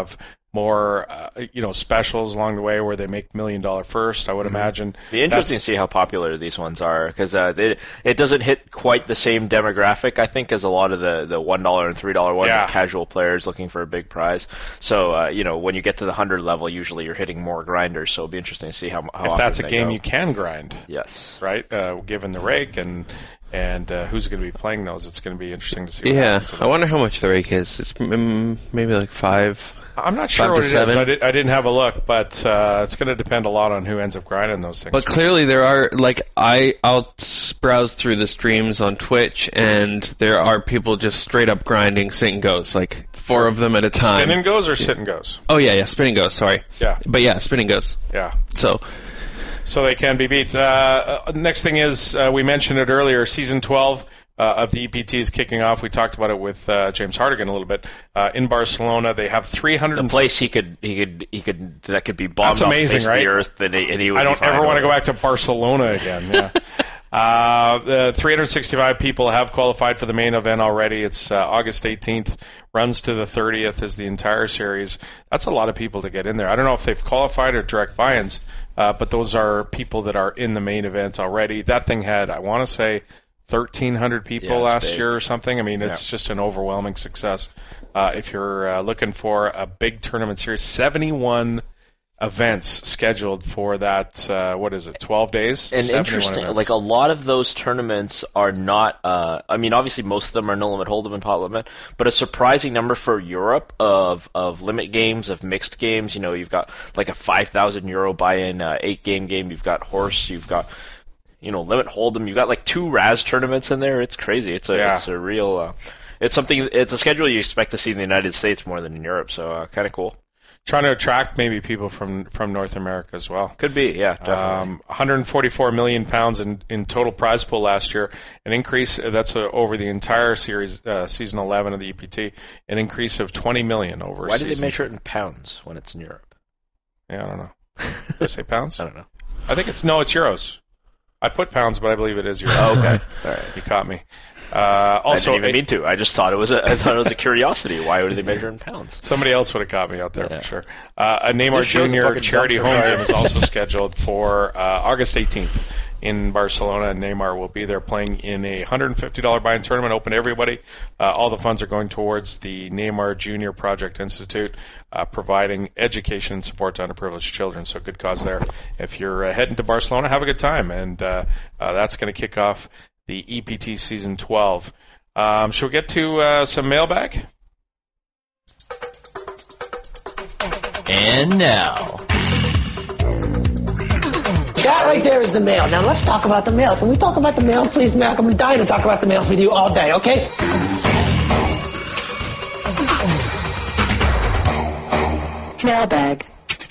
more, uh, you know, specials along the way where they make million dollar first. I would Mm-hmm. imagine. It'd be interesting That's, to see how popular these ones are because uh, they, it doesn't hit quite the same demographic, I think, as a lot of the, the one dollar and three dollar ones Yeah. of casual players looking for a big prize. So, uh, you know, when you get to the one hundred level, usually you're hitting more grinders. So it'll be interesting to see how, how if often that's a they game go. you can grind. Yes. Right? Uh, given the rake and and uh, who's going to be playing those, it's going to be interesting to see what Yeah, happens. I wonder how much the rake is. It's mm, maybe like five. I'm not sure five what to it seven. is. I, did, I didn't have a look, but uh, it's going to depend a lot on who ends up grinding those things. But clearly there are, like, I, I'll s- browse through the streams on Twitch, and there are people just straight up grinding sit and goes, like four of them at a time. Spin and goes or sit and goes? Oh, yeah, yeah, spin and goes, sorry. Yeah. But yeah, spin and goes. Yeah. So... So they can be beat. Uh, uh, next thing is, uh, we mentioned it earlier, Season twelve uh, of the E P T is kicking off. We talked about it with uh, James Hartigan a little bit. Uh, in Barcelona, they have three hundred... The place he could, he could, he could, that could be bombed That's off amazing, the face right? of the earth, and he, and he would I be don't fine ever want to over go it. back to Barcelona again. Yeah. Uh, the three hundred sixty-five people have qualified for the main event already. It's uh, August eighteenth, runs to the thirtieth is the entire series. That's a lot of people to get in there. I don't know if they've qualified or direct buy-ins, uh, but those are people that are in the main event already. That thing had, I want to say, thirteen hundred people Yeah, it's last big. year or something. I mean, it's Yeah. just an overwhelming success. Uh, if you're uh, looking for a big tournament series, seventy-one events scheduled for that, uh, what is it, twelve days? And seventy-one interesting, events. like a lot of those tournaments are not. Uh, I mean, obviously most of them are no limit hold'em and pot limit, but a surprising number for Europe of of limit games, of mixed games. You know, you've got like a five thousand euro buy-in uh, eight game game. You've got horse. You've got you know limit hold'em. You've got like two Raz tournaments in there. It's crazy. It's a Yeah. it's a real. Uh, it's something. It's a schedule you expect to see in the United States more than in Europe. So uh, kind of cool. Trying to attract maybe people from, from North America as well. Could be, yeah, definitely. Um, one hundred forty-four million pounds in, in total prize pool last year. An increase, uh, that's uh, over the entire series, uh, season eleven of the E P T, an increase of twenty million over Why do season they measure it in pounds when it's in Europe? Yeah, I don't know. Did I say pounds? I don't know. I think it's, no, it's euros. I put pounds, but I believe it is euros. Oh, okay. All right. You caught me. Uh, also, I didn't even a- mean to. I just thought it was a. I thought it was a curiosity. Why would they measure in pounds? Somebody else would have caught me out there Yeah. for sure. Uh, a Neymar This show's a Junior fucking charity dumpster home fire. game is also scheduled for uh, August eighteenth in Barcelona, and Neymar will be there playing in a one hundred fifty dollars buy-in tournament open to everybody. Uh, all the funds are going towards the Neymar Junior Project Institute, uh, providing education and support to underprivileged children. So good cause there. If you're uh, heading to Barcelona, have a good time, and uh, uh, that's going to kick off the E P T Season twelve. Um, shall we get to uh, some mailbag? And now, That right there is the mail. Now let's talk about the mail. Can we talk about the mail, please, Mac? I'm dying to talk about the mail with you all day, okay? Mailbag.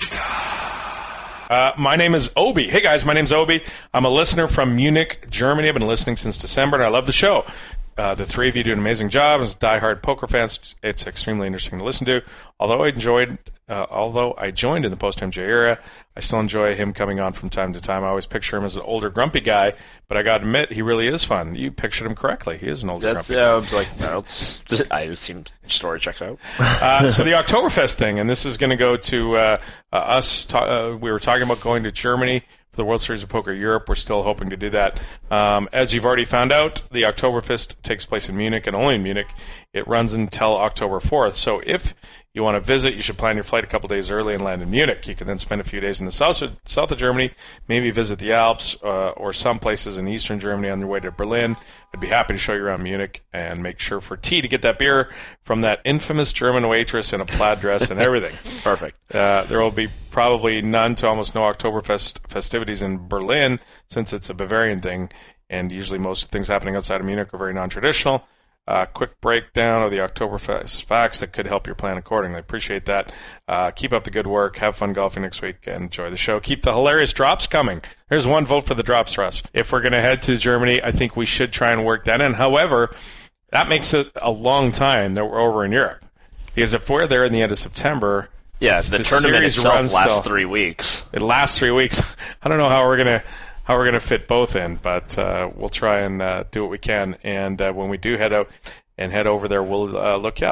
Uh, my name is Obi. Hey guys, my name's Obi. I'm a listener from Munich, Germany. I've been listening since December, and I love the show. Uh, the three of you do an amazing job. As diehard poker fans, it's extremely interesting to listen to. Although I enjoyed, uh, although I joined in the post-M J era, I still enjoy him coming on from time to time. I always picture him as an older, grumpy guy, but I got to admit, he really is fun. You pictured him correctly. He is an older, That's grumpy uh, guy. I was like, no, it's, I it seemed story checks out. Uh, so the Oktoberfest thing, and this is going to go to uh, uh, us. Ta- uh, we were talking about going to Germany for the World Series of Poker Europe. We're still hoping to do that. Um, as you've already found out, the Oktoberfest takes place in Munich and only in Munich. It runs until October fourth. So if you want to visit, you should plan your flight a couple days early and land in Munich. You can then spend a few days in the south, south of Germany, maybe visit the Alps uh, or some places in eastern Germany on your way to Berlin. I'd be happy to show you around Munich and make sure for tea to get that beer from that infamous German waitress in a plaid dress and everything. Perfect. Uh, there will be probably none to almost no Oktoberfest festivities in Berlin since it's a Bavarian thing, and usually most things happening outside of Munich are very non-traditional. Uh, quick breakdown of the Oktoberfest facts that could help your plan accordingly. Appreciate that. Uh, keep up the good work. Have fun golfing next week and enjoy the show. Keep the hilarious drops coming. There's one vote for the drops, Russ. If we're going to head to Germany, I think we should try and work that in. However, that makes it a long time that we're over in Europe. Because if we're there in the end of September... Yeah, the, the tournament series itself runs lasts till, three weeks. It lasts three weeks. I don't know how we're going to... how we're going to fit both in, but uh, we'll try and uh, do what we can. And uh, when we do head out and head over there, we'll uh, look you up.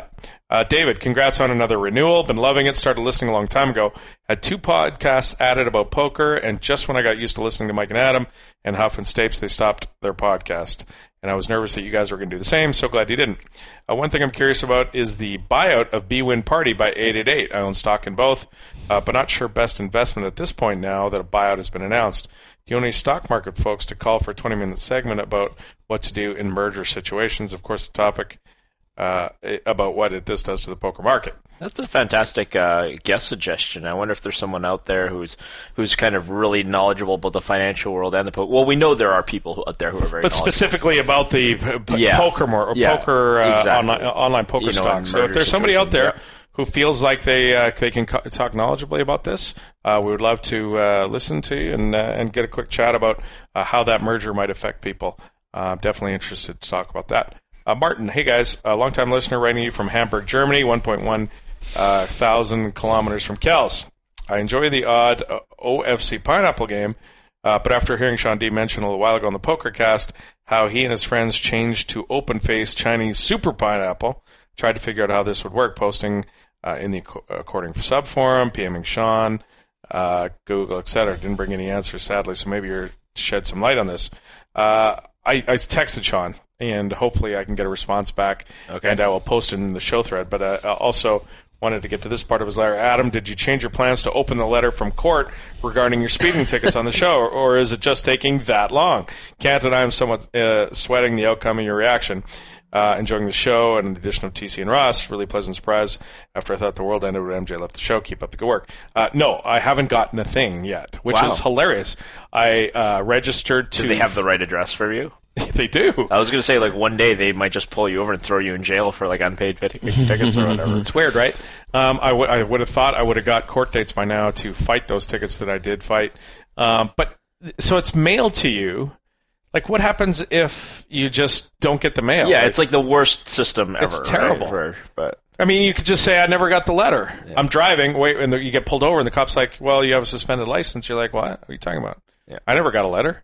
Uh, David, congrats on another renewal. Been loving it. Started listening a long time ago. Had two podcasts added about poker, and just when I got used to listening to Mike and Adam and Huff and Stapes, they stopped their podcast. And I was nervous that you guys were going to do the same. So glad you didn't. Uh, one thing I'm curious about is the buyout of B-Win Party by eight eight eight. I own stock in both, uh, but not sure best investment at this point now that a buyout has been announced. Do you own any stock market folks to call for a twenty-minute segment about what to do in merger situations? Of course, the topic uh, about what it, this does to the poker market. That's a fantastic uh, guest suggestion. I wonder if there's someone out there who's who's kind of really knowledgeable about the financial world and the poker. Well, we know there are people who, out there who are very but knowledgeable. specifically about the p- yeah. poker more, or yeah, poker uh, exactly. online, online poker you know, stocks. So if there's somebody out there yeah. who feels like they uh, they can co- talk knowledgeably about this, uh, we would love to uh, listen to you and uh, and get a quick chat about uh, how that merger might affect people. Uh, I'm definitely interested to talk about that. Uh, Martin, hey guys, a longtime listener writing you from Hamburg, Germany, one point one uh, thousand kilometers from Kells. I enjoy the odd uh, O F C Pineapple game, uh, but after hearing Sean D mention a little while ago on the Pokercast how he and his friends changed to open-faced Chinese Super Pineapple, tried to figure out how this would work, posting uh, in the According Sub forum, PMing Sean, uh, Google, et cetera. Didn't bring any answers, sadly, so maybe you're shed some light on this. Uh, I, I texted Sean, and hopefully I can get a response back, okay. and I will post it in the show thread. But uh, also wanted to get to this part of his letter. Adam, did you change your plans to open the letter from court regarding your speeding tickets on the show, or, or is it just taking that long? Kent and I am somewhat uh, sweating the outcome of your reaction. Uh, enjoying the show and the addition of T C and Ross. Really pleasant surprise after I thought the world ended when M J left the show. Keep up the good work. Uh, no, I haven't gotten a thing yet, which wow. is hilarious. I uh, registered to... Do they have the right address for you? They do. I was going to say, like, one day they might just pull you over and throw you in jail for, like, unpaid tickets or whatever. It's weird, right? Um, I, w- I would have thought I would have got court dates by now to fight those tickets that I did fight. Um, but so it's mailed to you. Like, what happens if you just don't get the mail? Yeah, like, it's like the worst system ever. It's terrible. Right? For, but I mean, you could just say, I never got the letter. Yeah. I'm driving, wait, and the, you get pulled over, and the cop's like, well, you have a suspended license. You're like, what? What are you talking about? Yeah. I never got a letter.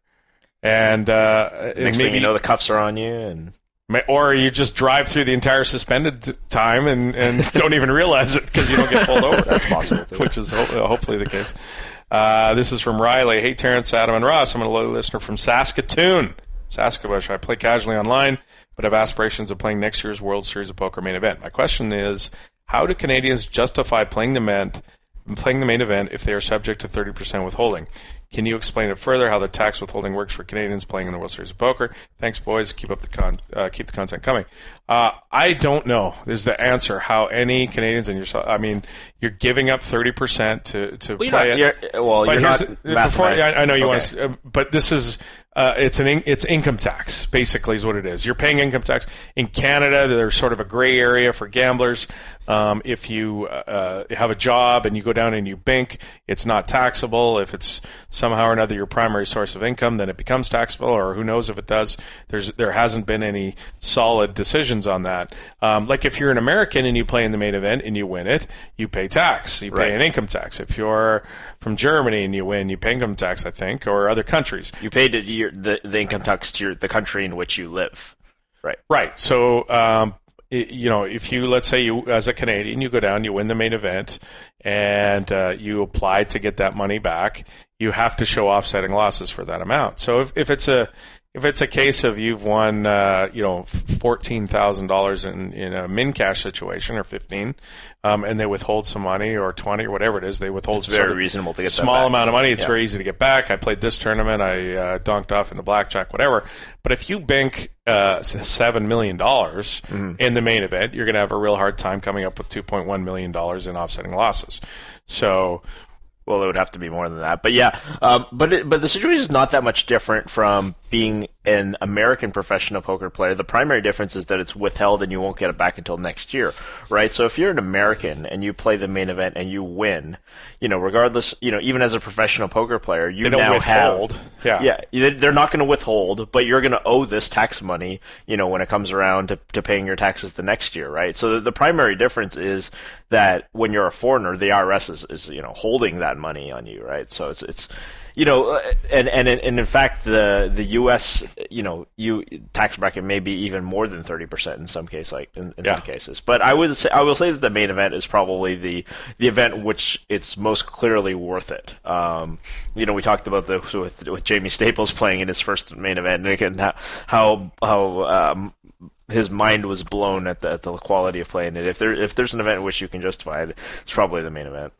And uh, next maybe, thing you know, the cuffs are on you, and or you just drive through the entire suspended time and, and don't even realize it because you don't get pulled over. That's possible, too. Which is ho- hopefully the case. Uh, this is from Riley. Hey, Terrence, Adam, and Ross. I'm a loyal listener from Saskatoon. Saskatchewan. I play casually online, but have aspirations of playing next year's World Series of Poker main event. My question is, how do Canadians justify playing the main, playing the main event if they are subject to thirty percent withholding? Can you explain it further, how the tax withholding works for Canadians playing in the World Series of Poker? Thanks, boys. Keep up the con- uh, keep the content coming. Uh, I don't know is the answer how any Canadians in yourself. I mean, you're giving up thirty percent to, to well, play not, it. You're, well, but you're here's not the, before, I, I know you okay. want to, uh, but this is uh, it's an in, it's income tax basically is what it is. You're paying income tax in Canada. There's sort of a gray area for gamblers. Um, if you uh, have a job and you go down and you bink, it's not taxable. If it's somehow or another your primary source of income, then it becomes taxable, or who knows if it does. There's there hasn't been any solid decisions on that. Um, like if you're an American and you play in the main event and you win it, you pay tax. You pay right. an income tax. If you're from Germany and you win, you pay income tax, I think, or other countries. You pay the, your, the, the income tax to your, the country in which you live. Right. Right. So, um, it, you know, if you, let's say you, as a Canadian, you go down, you win the main event, and uh, you apply to get that money back, you have to show offsetting losses for that amount. So if, if it's a If it's a case of you've won, uh, you know, fourteen thousand dollars in in a min cash situation, or fifteen, um, and they withhold some money, or twenty, or whatever it is, they withhold. It's very reasonable to get that small back. amount of money. It's yeah. very easy to get back. I played this tournament. I uh, donked off in the blackjack, whatever. But if you bank uh, seven million dollars mm-hmm. in the main event, you're going to have a real hard time coming up with two point one million dollars in offsetting losses. So. Well, it would have to be more than that, but yeah. Um, but it, but the situation is not that much different from being an American professional poker player. The primary difference is that it's withheld and you won't get it back until next year, right? So if you're an American and you play the main event and you win, you know, regardless, you know, even as a professional poker player, you they don't now withhold. have, yeah, yeah, they're not going to withhold, but you're going to owe this tax money, you know, when it comes around to, to paying your taxes the next year, right? So the, the primary difference is that when you're a foreigner, the I R S is, is you know holding that money on you, right? So it's it's you know, and and and in fact, the the U S you know, you tax bracket may be even more than thirty percent in some case, like in, in Yeah. some cases. But I would say I will say that the main event is probably the the event which it's most clearly worth it. Um, you know, we talked about the with with Jaime Staples playing in his first main event, and again, how how, how um, his mind was blown at the at the quality of playing it. If there if there's an event in which you can justify it, it's probably the main event.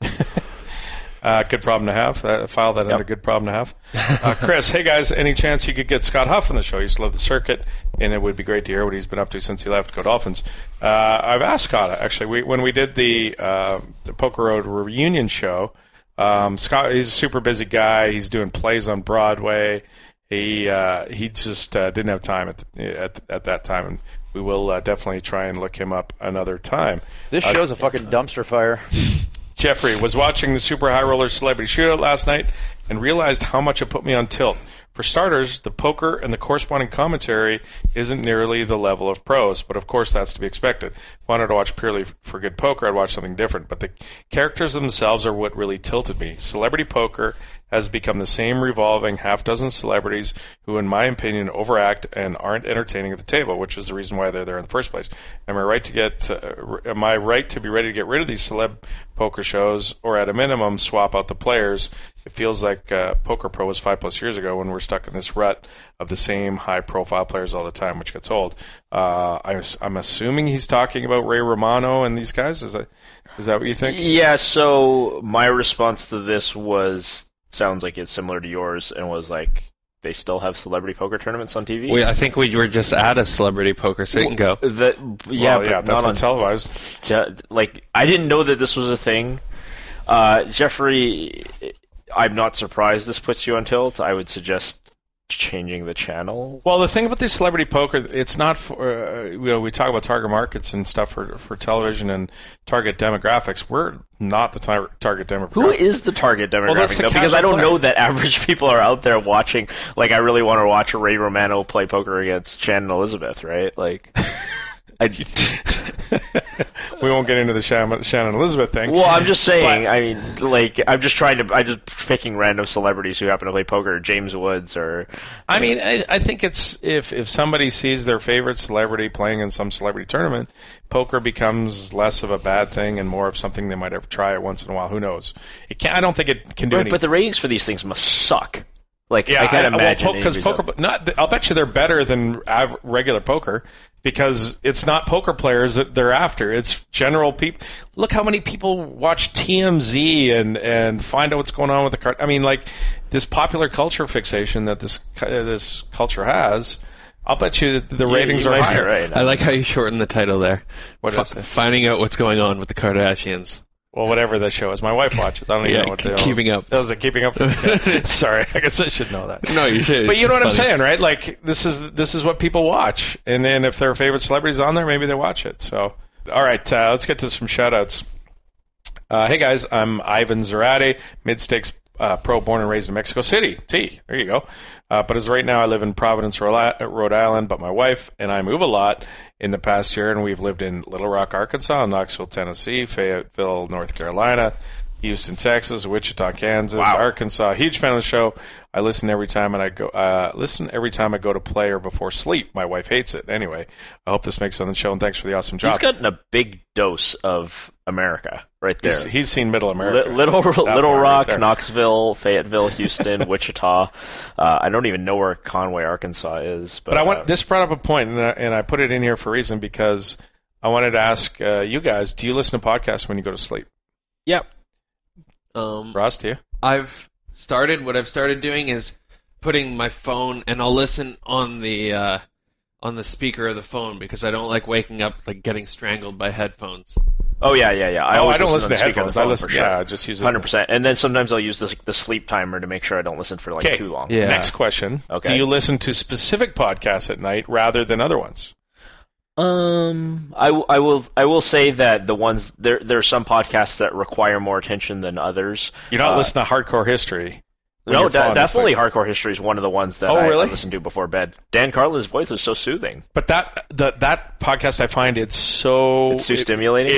Uh, good problem to have. Uh, file that Yep. under good problem to have. Uh, Chris, hey guys, any chance you could get Scott Huff on the show? He used to love the circuit, and it would be great to hear what he's been up to since he left. Go Dolphins. Uh, I've asked Scott, actually, we, when we did the, uh, the Poker Road reunion show, um, Scott, he's a super busy guy. He's doing plays on Broadway. He uh, he just uh, didn't have time at, the, at at that time, and we will uh, definitely try and look him up another time. This Uh, show's a fucking dumpster fire. Jeffrey was watching the Super High Roller Celebrity Shootout last night and realized how much it put me on tilt. For starters, the poker and the corresponding commentary isn't nearly the level of pros, but of course that's to be expected. If I wanted to watch purely for good poker, I'd watch something different. But the characters themselves are what really tilted me. Celebrity poker has become the same revolving half-dozen celebrities who, in my opinion, overact and aren't entertaining at the table, which is the reason why they're there in the first place. Am I right to get? Uh, am I right to be ready to get rid of these celeb poker shows, or at a minimum, swap out the players? It feels like uh, Poker Pro was five plus years ago when we're stuck in this rut of the same high-profile players all the time, which gets old. Uh, I, I'm assuming he's talking about Ray Romano and these guys. Is that is that what you think? Yeah. So my response to this was sounds like it's similar to yours, and was like, they still have celebrity poker tournaments on T V. We, I think we were just at a celebrity poker, so you can go. The, yeah, Well, but yeah, that's not on televised. Ju- Like, I didn't know that this was a thing. Uh, Jeffrey, I'm not surprised this puts you on tilt. I would suggest changing the channel. Well, the thing about this celebrity poker, it's not for, uh, you know, we talk about target markets and stuff for for television and target demographics. We're not the tar- target demographic. Who is the target demographic, Well, that's the though? Because I casual don't player. know that average people are out there watching. Like, I really want to watch Ray Romano play poker against Shannon Elizabeth, right? Like, I just... We won't get into the Shannon, Shannon Elizabeth thing. Well, I'm just saying. But- I mean, like, I'm just trying to. I'm just picking random celebrities who happen to play poker. James Woods, or I mean, I, I think it's if if somebody sees their favorite celebrity playing in some celebrity tournament, poker becomes less of a bad thing and more of something they might ever try it once in a while. Who knows? It can, I don't think it can do Right, any. but the ratings for these things must suck. Like, Yeah, I can't well, imagine because any result. poker. Not, I'll bet you they're better than av- regular poker because it's not poker players that they're after. It's general people. Look how many people watch T M Z and and find out what's going on with the card. I mean, like this popular culture fixation that this uh, this culture has. I'll bet you that the You- ratings you are might be higher. right. I like how you shortened the title there. What did Fi- I say? Finding out what's going on with the Kardashians. Well, whatever that show is. My wife watches. I don't even Yeah, know what they Keeping Up. That was a keeping up. Okay. Sorry, I guess I should know that. No, you should. But It's you know what I'm funny. saying, right? Like this is this is what people watch, and then if their favorite celebrity's on there, maybe they watch it. So, all right, uh, let's get to some shout-outs. Uh, hey guys, I'm Ivan Zarate, mid-stakes uh, pro, born and raised in Mexico City. T, there you go. Uh, but as right now, I live in Providence, Rhode Rhode Island. But my wife and I move a lot in the past year, and we've lived in Little Rock, Arkansas, Knoxville, Tennessee, Fayetteville, North Carolina, Houston, Texas, Wichita, Kansas, Wow. Arkansas. Huge fan of the show. I listen every time, and I go uh, listen every time I go to play or before sleep. My wife hates it. Anyway, I hope this makes it on the show, and thanks for the awesome job. He's gotten a big dose of America right there. He's, he's seen Middle America. Li- Little That Little part Rock, right there. Knoxville, Fayetteville, Houston, Wichita. Uh, I don't even know where Conway, Arkansas is. But, But I want uh, this brought up a point, and I, and I put it in here for a reason because I wanted to ask uh, you guys: do you listen to podcasts when you go to sleep? Yep. Um, Ross, do you? I've started. What I've started doing is putting my phone, and I'll listen on the uh, on the speaker of the phone because I don't like waking up like getting strangled by headphones. Oh yeah, yeah, yeah. I Oh, always I don't listen, listen on to the speaker on headphones. the I phone listen- for sure. yeah, I just use it. Hundred percent. And then sometimes I'll use the the sleep timer to make sure I don't listen for like Okay. too long. Next question: Okay. do you listen to specific podcasts at night rather than other ones? Um, I, w- I will I will say that the ones there there are some podcasts that require more attention than others. You're not Uh, listening to Hardcore History. when No, you're da- falling definitely asleep. Hardcore History is one of the ones that Oh, I, really? I listen to before bed. Dan Carlin's voice is so soothing. But that the, that podcast, I find it's so It's too it- stimulating? It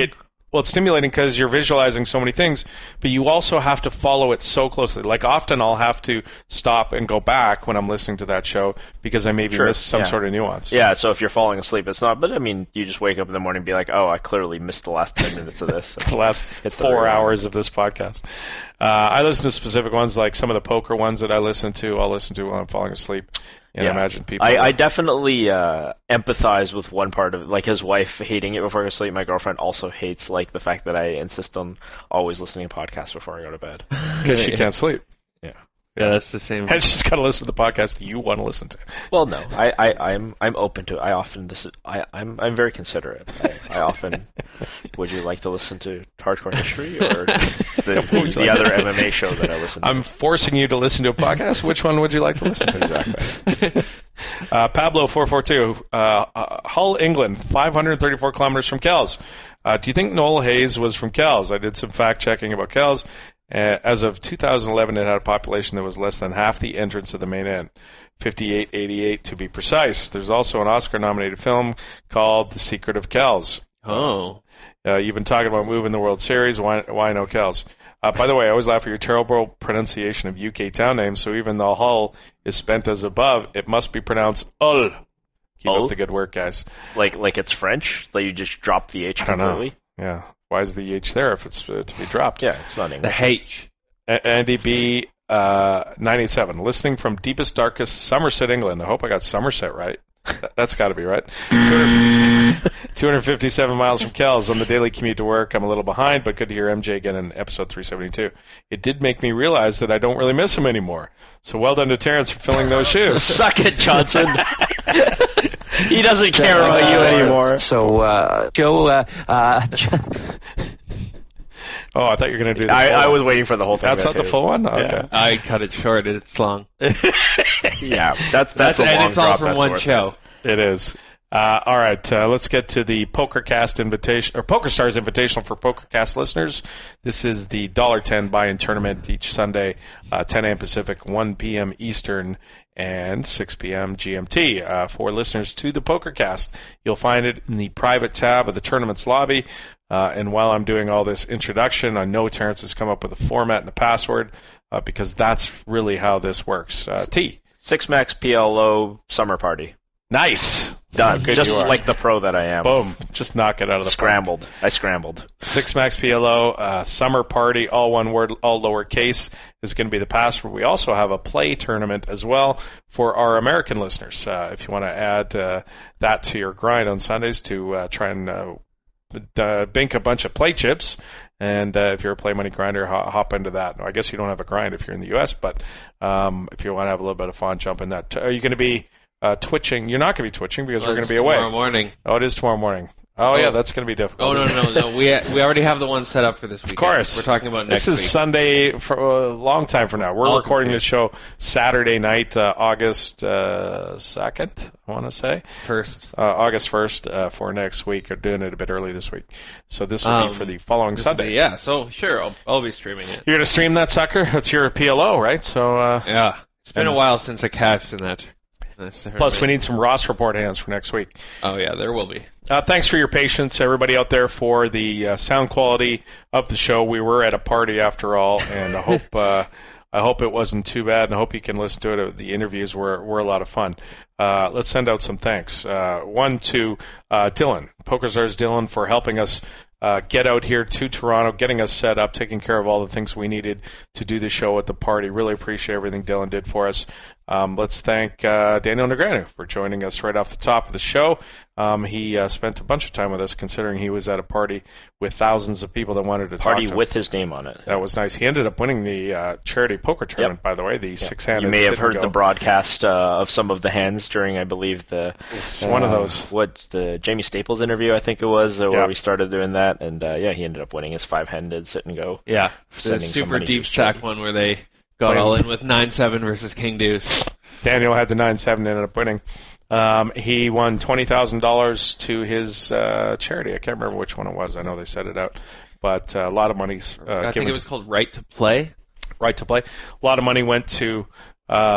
Well, it's stimulating because you're visualizing so many things, but you also have to follow it so closely. Like often I'll have to stop and go back when I'm listening to that show because I maybe Sure. missed some Yeah. sort of nuance. Yeah, so if you're falling asleep, it's not. But I mean, you just wake up in the morning and be like, "Oh, I clearly missed the last ten minutes of this." the last Hit the four rewind. hours of this podcast. Uh, I listen to specific ones, like some of the poker ones that I listen to. I'll listen to while I'm falling asleep. And Yeah. imagine people. I, I definitely uh, empathize with one part of it. Like his wife hating it before I go to sleep. My girlfriend also hates like the fact that I insist on always listening to podcasts before I go to bed because she can't sleep. Yeah. Yeah, that's the same. And she's got to listen to the podcast you want to listen to. Well, no, I, I, I'm I'm open to it. I often this is, I I'm I'm very considerate. I, I often would you like to listen to Hardcore History or the, the, the other M M A show that I listen to? I'm forcing you to listen to a podcast. Which one would you like to listen to? Exactly. uh, Pablo four four two, uh, uh, Hull, England, five hundred thirty-four kilometers from Kells. Uh, do you think Noel Hayes was from Kells? I did some fact checking about Kells. Uh, as of two thousand eleven, it had a population that was less than half the entrance of the main end, fifty-eight eighty-eight to be precise. There's also an Oscar-nominated film called The Secret of Kells. Oh. Uh, you've been talking about moving the World Series. Why, why no Kells? Uh, by the way, I always laugh at your terrible pronunciation of U K town names, so even though Hull is spent as above, it must be pronounced Hull. Keep Hull? up the good work, guys. Like like it's French? Like you just drop the H I don't know. completely? Yeah. Why is the H there if it's uh, to be dropped? Yeah, it's not English. The H. A- Andy B. Uh, nine eight seven, listening from deepest, darkest Somerset, England. I hope I got Somerset right. That- That's got to be right. two hundred fifty-seven miles from Kells. On the daily commute to work, I'm a little behind, but good to hear M J again in episode three seventy-two. It did make me realize that I don't really miss him anymore. So well done to Terrence for filling those shoes. Suck it, Johnson. He doesn't care about you anymore. So, uh, Joe, uh, uh, Oh, I thought you were going to do the I, full I one. was waiting for the whole thing. That's there, not the too. full one? Yeah. Okay. I cut it short. It's long. Yeah, that's that's, a and long it's all drop, from that's one worth show. It is. Uh, all right, uh, let's get to the Pokercast invitation or Pokerstars Invitational for Pokercast listeners. This is the one dollar ten buy-in tournament each Sunday, uh, ten a.m. Pacific, one p.m. Eastern, and six p.m. G M T. Uh, for listeners to the Pokercast, you'll find it in the private tab of the tournament's lobby. Uh, and while I'm doing all this introduction, I know Terrence has come up with a format and a password uh, because that's really how this works. Uh, T. Six Max P L O Summer Party. Nice. Done. Good Just you are. like the pro that I am. Boom. Just knock it out of the Scrambled. Park. I scrambled. Six Max P L O, uh, Summer Party, all one word, all lowercase, is going to be the password. We also have a play tournament as well for our American listeners. Uh, if you want to add uh, that to your grind on Sundays to uh, try and uh, uh, bink a bunch of play chips. And uh, if you're a play money grinder, ho- hop into that. I guess you don't have a grind if you're in the U S, but um, if you want to have a little bit of fun, jump in that. Are you going to be uh, twitching? You're not going to be twitching because Well, we're going it's to be away. tomorrow morning. Oh, it is tomorrow morning. Oh, Oh. yeah, that's going to be difficult. Oh, no, no, no. We we already have the one set up for this weekend. Of course. We're talking about next This is week. Sunday for a long time from now. We're All recording confused. this show Saturday night, uh, August uh, second, I want to say. First. Uh, August first uh, for next week. We're doing it a bit early this week. So this will Um, be for the following this will Sunday. be- yeah, so sure, I'll, I'll be streaming it. You're going to stream that sucker? It's your P L O, right? So uh, Yeah. It's been and- a while since I cashed in that. That's Plus, we need some Ross report hands for next week. Oh, yeah, there will be. Uh, thanks for your patience, everybody out there, for the uh, sound quality of the show. We were at a party after all, and I hope uh, I hope it wasn't too bad, and I hope you can listen to it. The interviews were, were a lot of fun. Uh, let's send out some thanks. Uh, one to uh, Dylan, Pokerstars Dylan, for helping us uh, get out here to Toronto, getting us set up, taking care of all the things we needed to do the show at the party. Really appreciate everything Dylan did for us. Um, let's thank uh, Daniel Negreanu for joining us right off the top of the show. Um, he uh, spent a bunch of time with us, considering he was at a party with thousands of people that wanted to Party talk to him. with his name on it. That was nice. He ended up winning the uh, charity poker tournament, by the way, the six-handed You may have sit and heard the go. broadcast uh, of some of the hands during, I believe, the It's one of uh, those. What the Jaime Staples interview, I think it was, uh, where Yeah. we started doing that, and uh, yeah, he ended up winning his five-handed sit and go. Yeah, the sending some super money to deep his stack charity. one where they got Playing- all in with nine seven versus King Deuce. Daniel had the nine seven, ended up winning. Um, he won twenty thousand dollars to his uh, charity. I can't remember which one it was. I know they set it out. But uh, a lot of money's uh, I think given it was called Right to Play. Right to Play. A lot of money went to uh,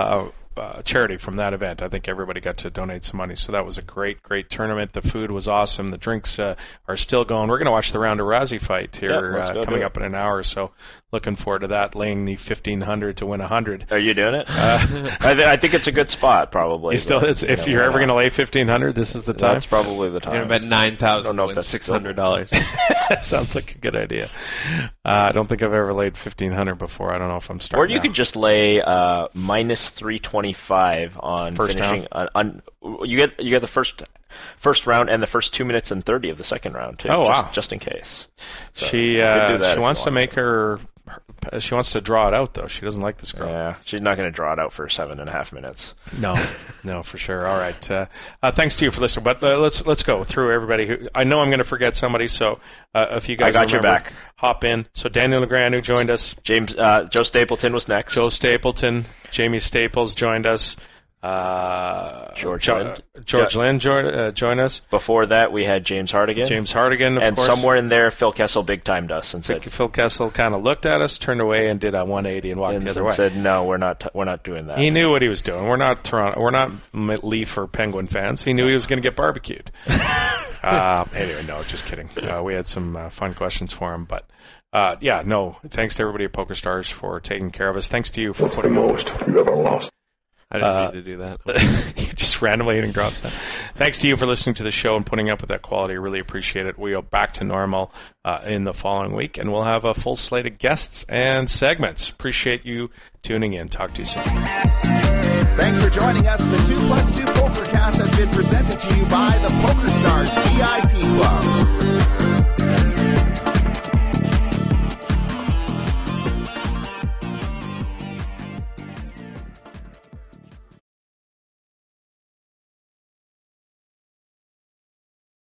uh, charity from that event. I think everybody got to donate some money, so that was a great, great tournament. The food was awesome. The drinks uh, are still going. We're going to watch the Ronda Rousey fight here yeah, uh, coming up in an hour, so looking forward to that, laying the fifteen hundred to win one hundred. Are you doing it? Uh, I, th- I think it's a good spot, probably. You still, it's, if you know, you're ever going to lay fifteen hundred, this is the time. That's probably the time. You're about nine thousand. I don't know if that's six hundred dollars. That sounds like a good idea. Uh, I don't think I've ever laid fifteen hundred before. I don't know if I'm starting. Or you now. could just lay uh, minus three twenty-five on first finishing. On, on you get you get the first first round and the first two minutes and thirty of the second round too. Oh just, wow! Just in case. So she uh, she wants to make her. She wants to draw it out, though. She doesn't like this girl. Yeah, she's not going to draw it out for seven and a half minutes. No, no, for sure. All right. Uh, uh, thanks to you for listening. But uh, let's let's go through everybody. Who, I know I'm going to forget somebody, so uh, if you guys I got remember, your back. Hop in. So Daniel Negreanu joined us. James uh, Joe Stapleton was next. Joe Stapleton, Jaime Staples joined us. Uh, George jo- Lind. George Jo- Lind joined, uh, joined us. Before that, we had James Hartigan. James Hartigan, of and course. somewhere in there, Phil Kessel big-timed us and said... Phil Kessel kind of looked at us, turned away, and did a one eighty and walked and the other way. said, no, we're not, t- we're not doing that. He knew what he was doing. We're not Toronto. We're not Leaf or Penguin fans. He knew he was going to get barbecued. uh, anyway, no, just kidding. Uh, we had some uh, fun questions for him, but... Uh, yeah, no, thanks to everybody at PokerStars for taking care of us. Thanks to you for What's putting the most you ever lost? I didn't Uh, mean to do that. just randomly hitting drops. Thanks to you for listening to the show and putting up with that quality. Really appreciate it. We are back to normal uh, in the following week, and we'll have a full slate of guests and segments. Appreciate you tuning in. Talk to you soon. Thanks for joining us. The two plus two Pokercast has been presented to you by the Pokerstars V I P Club.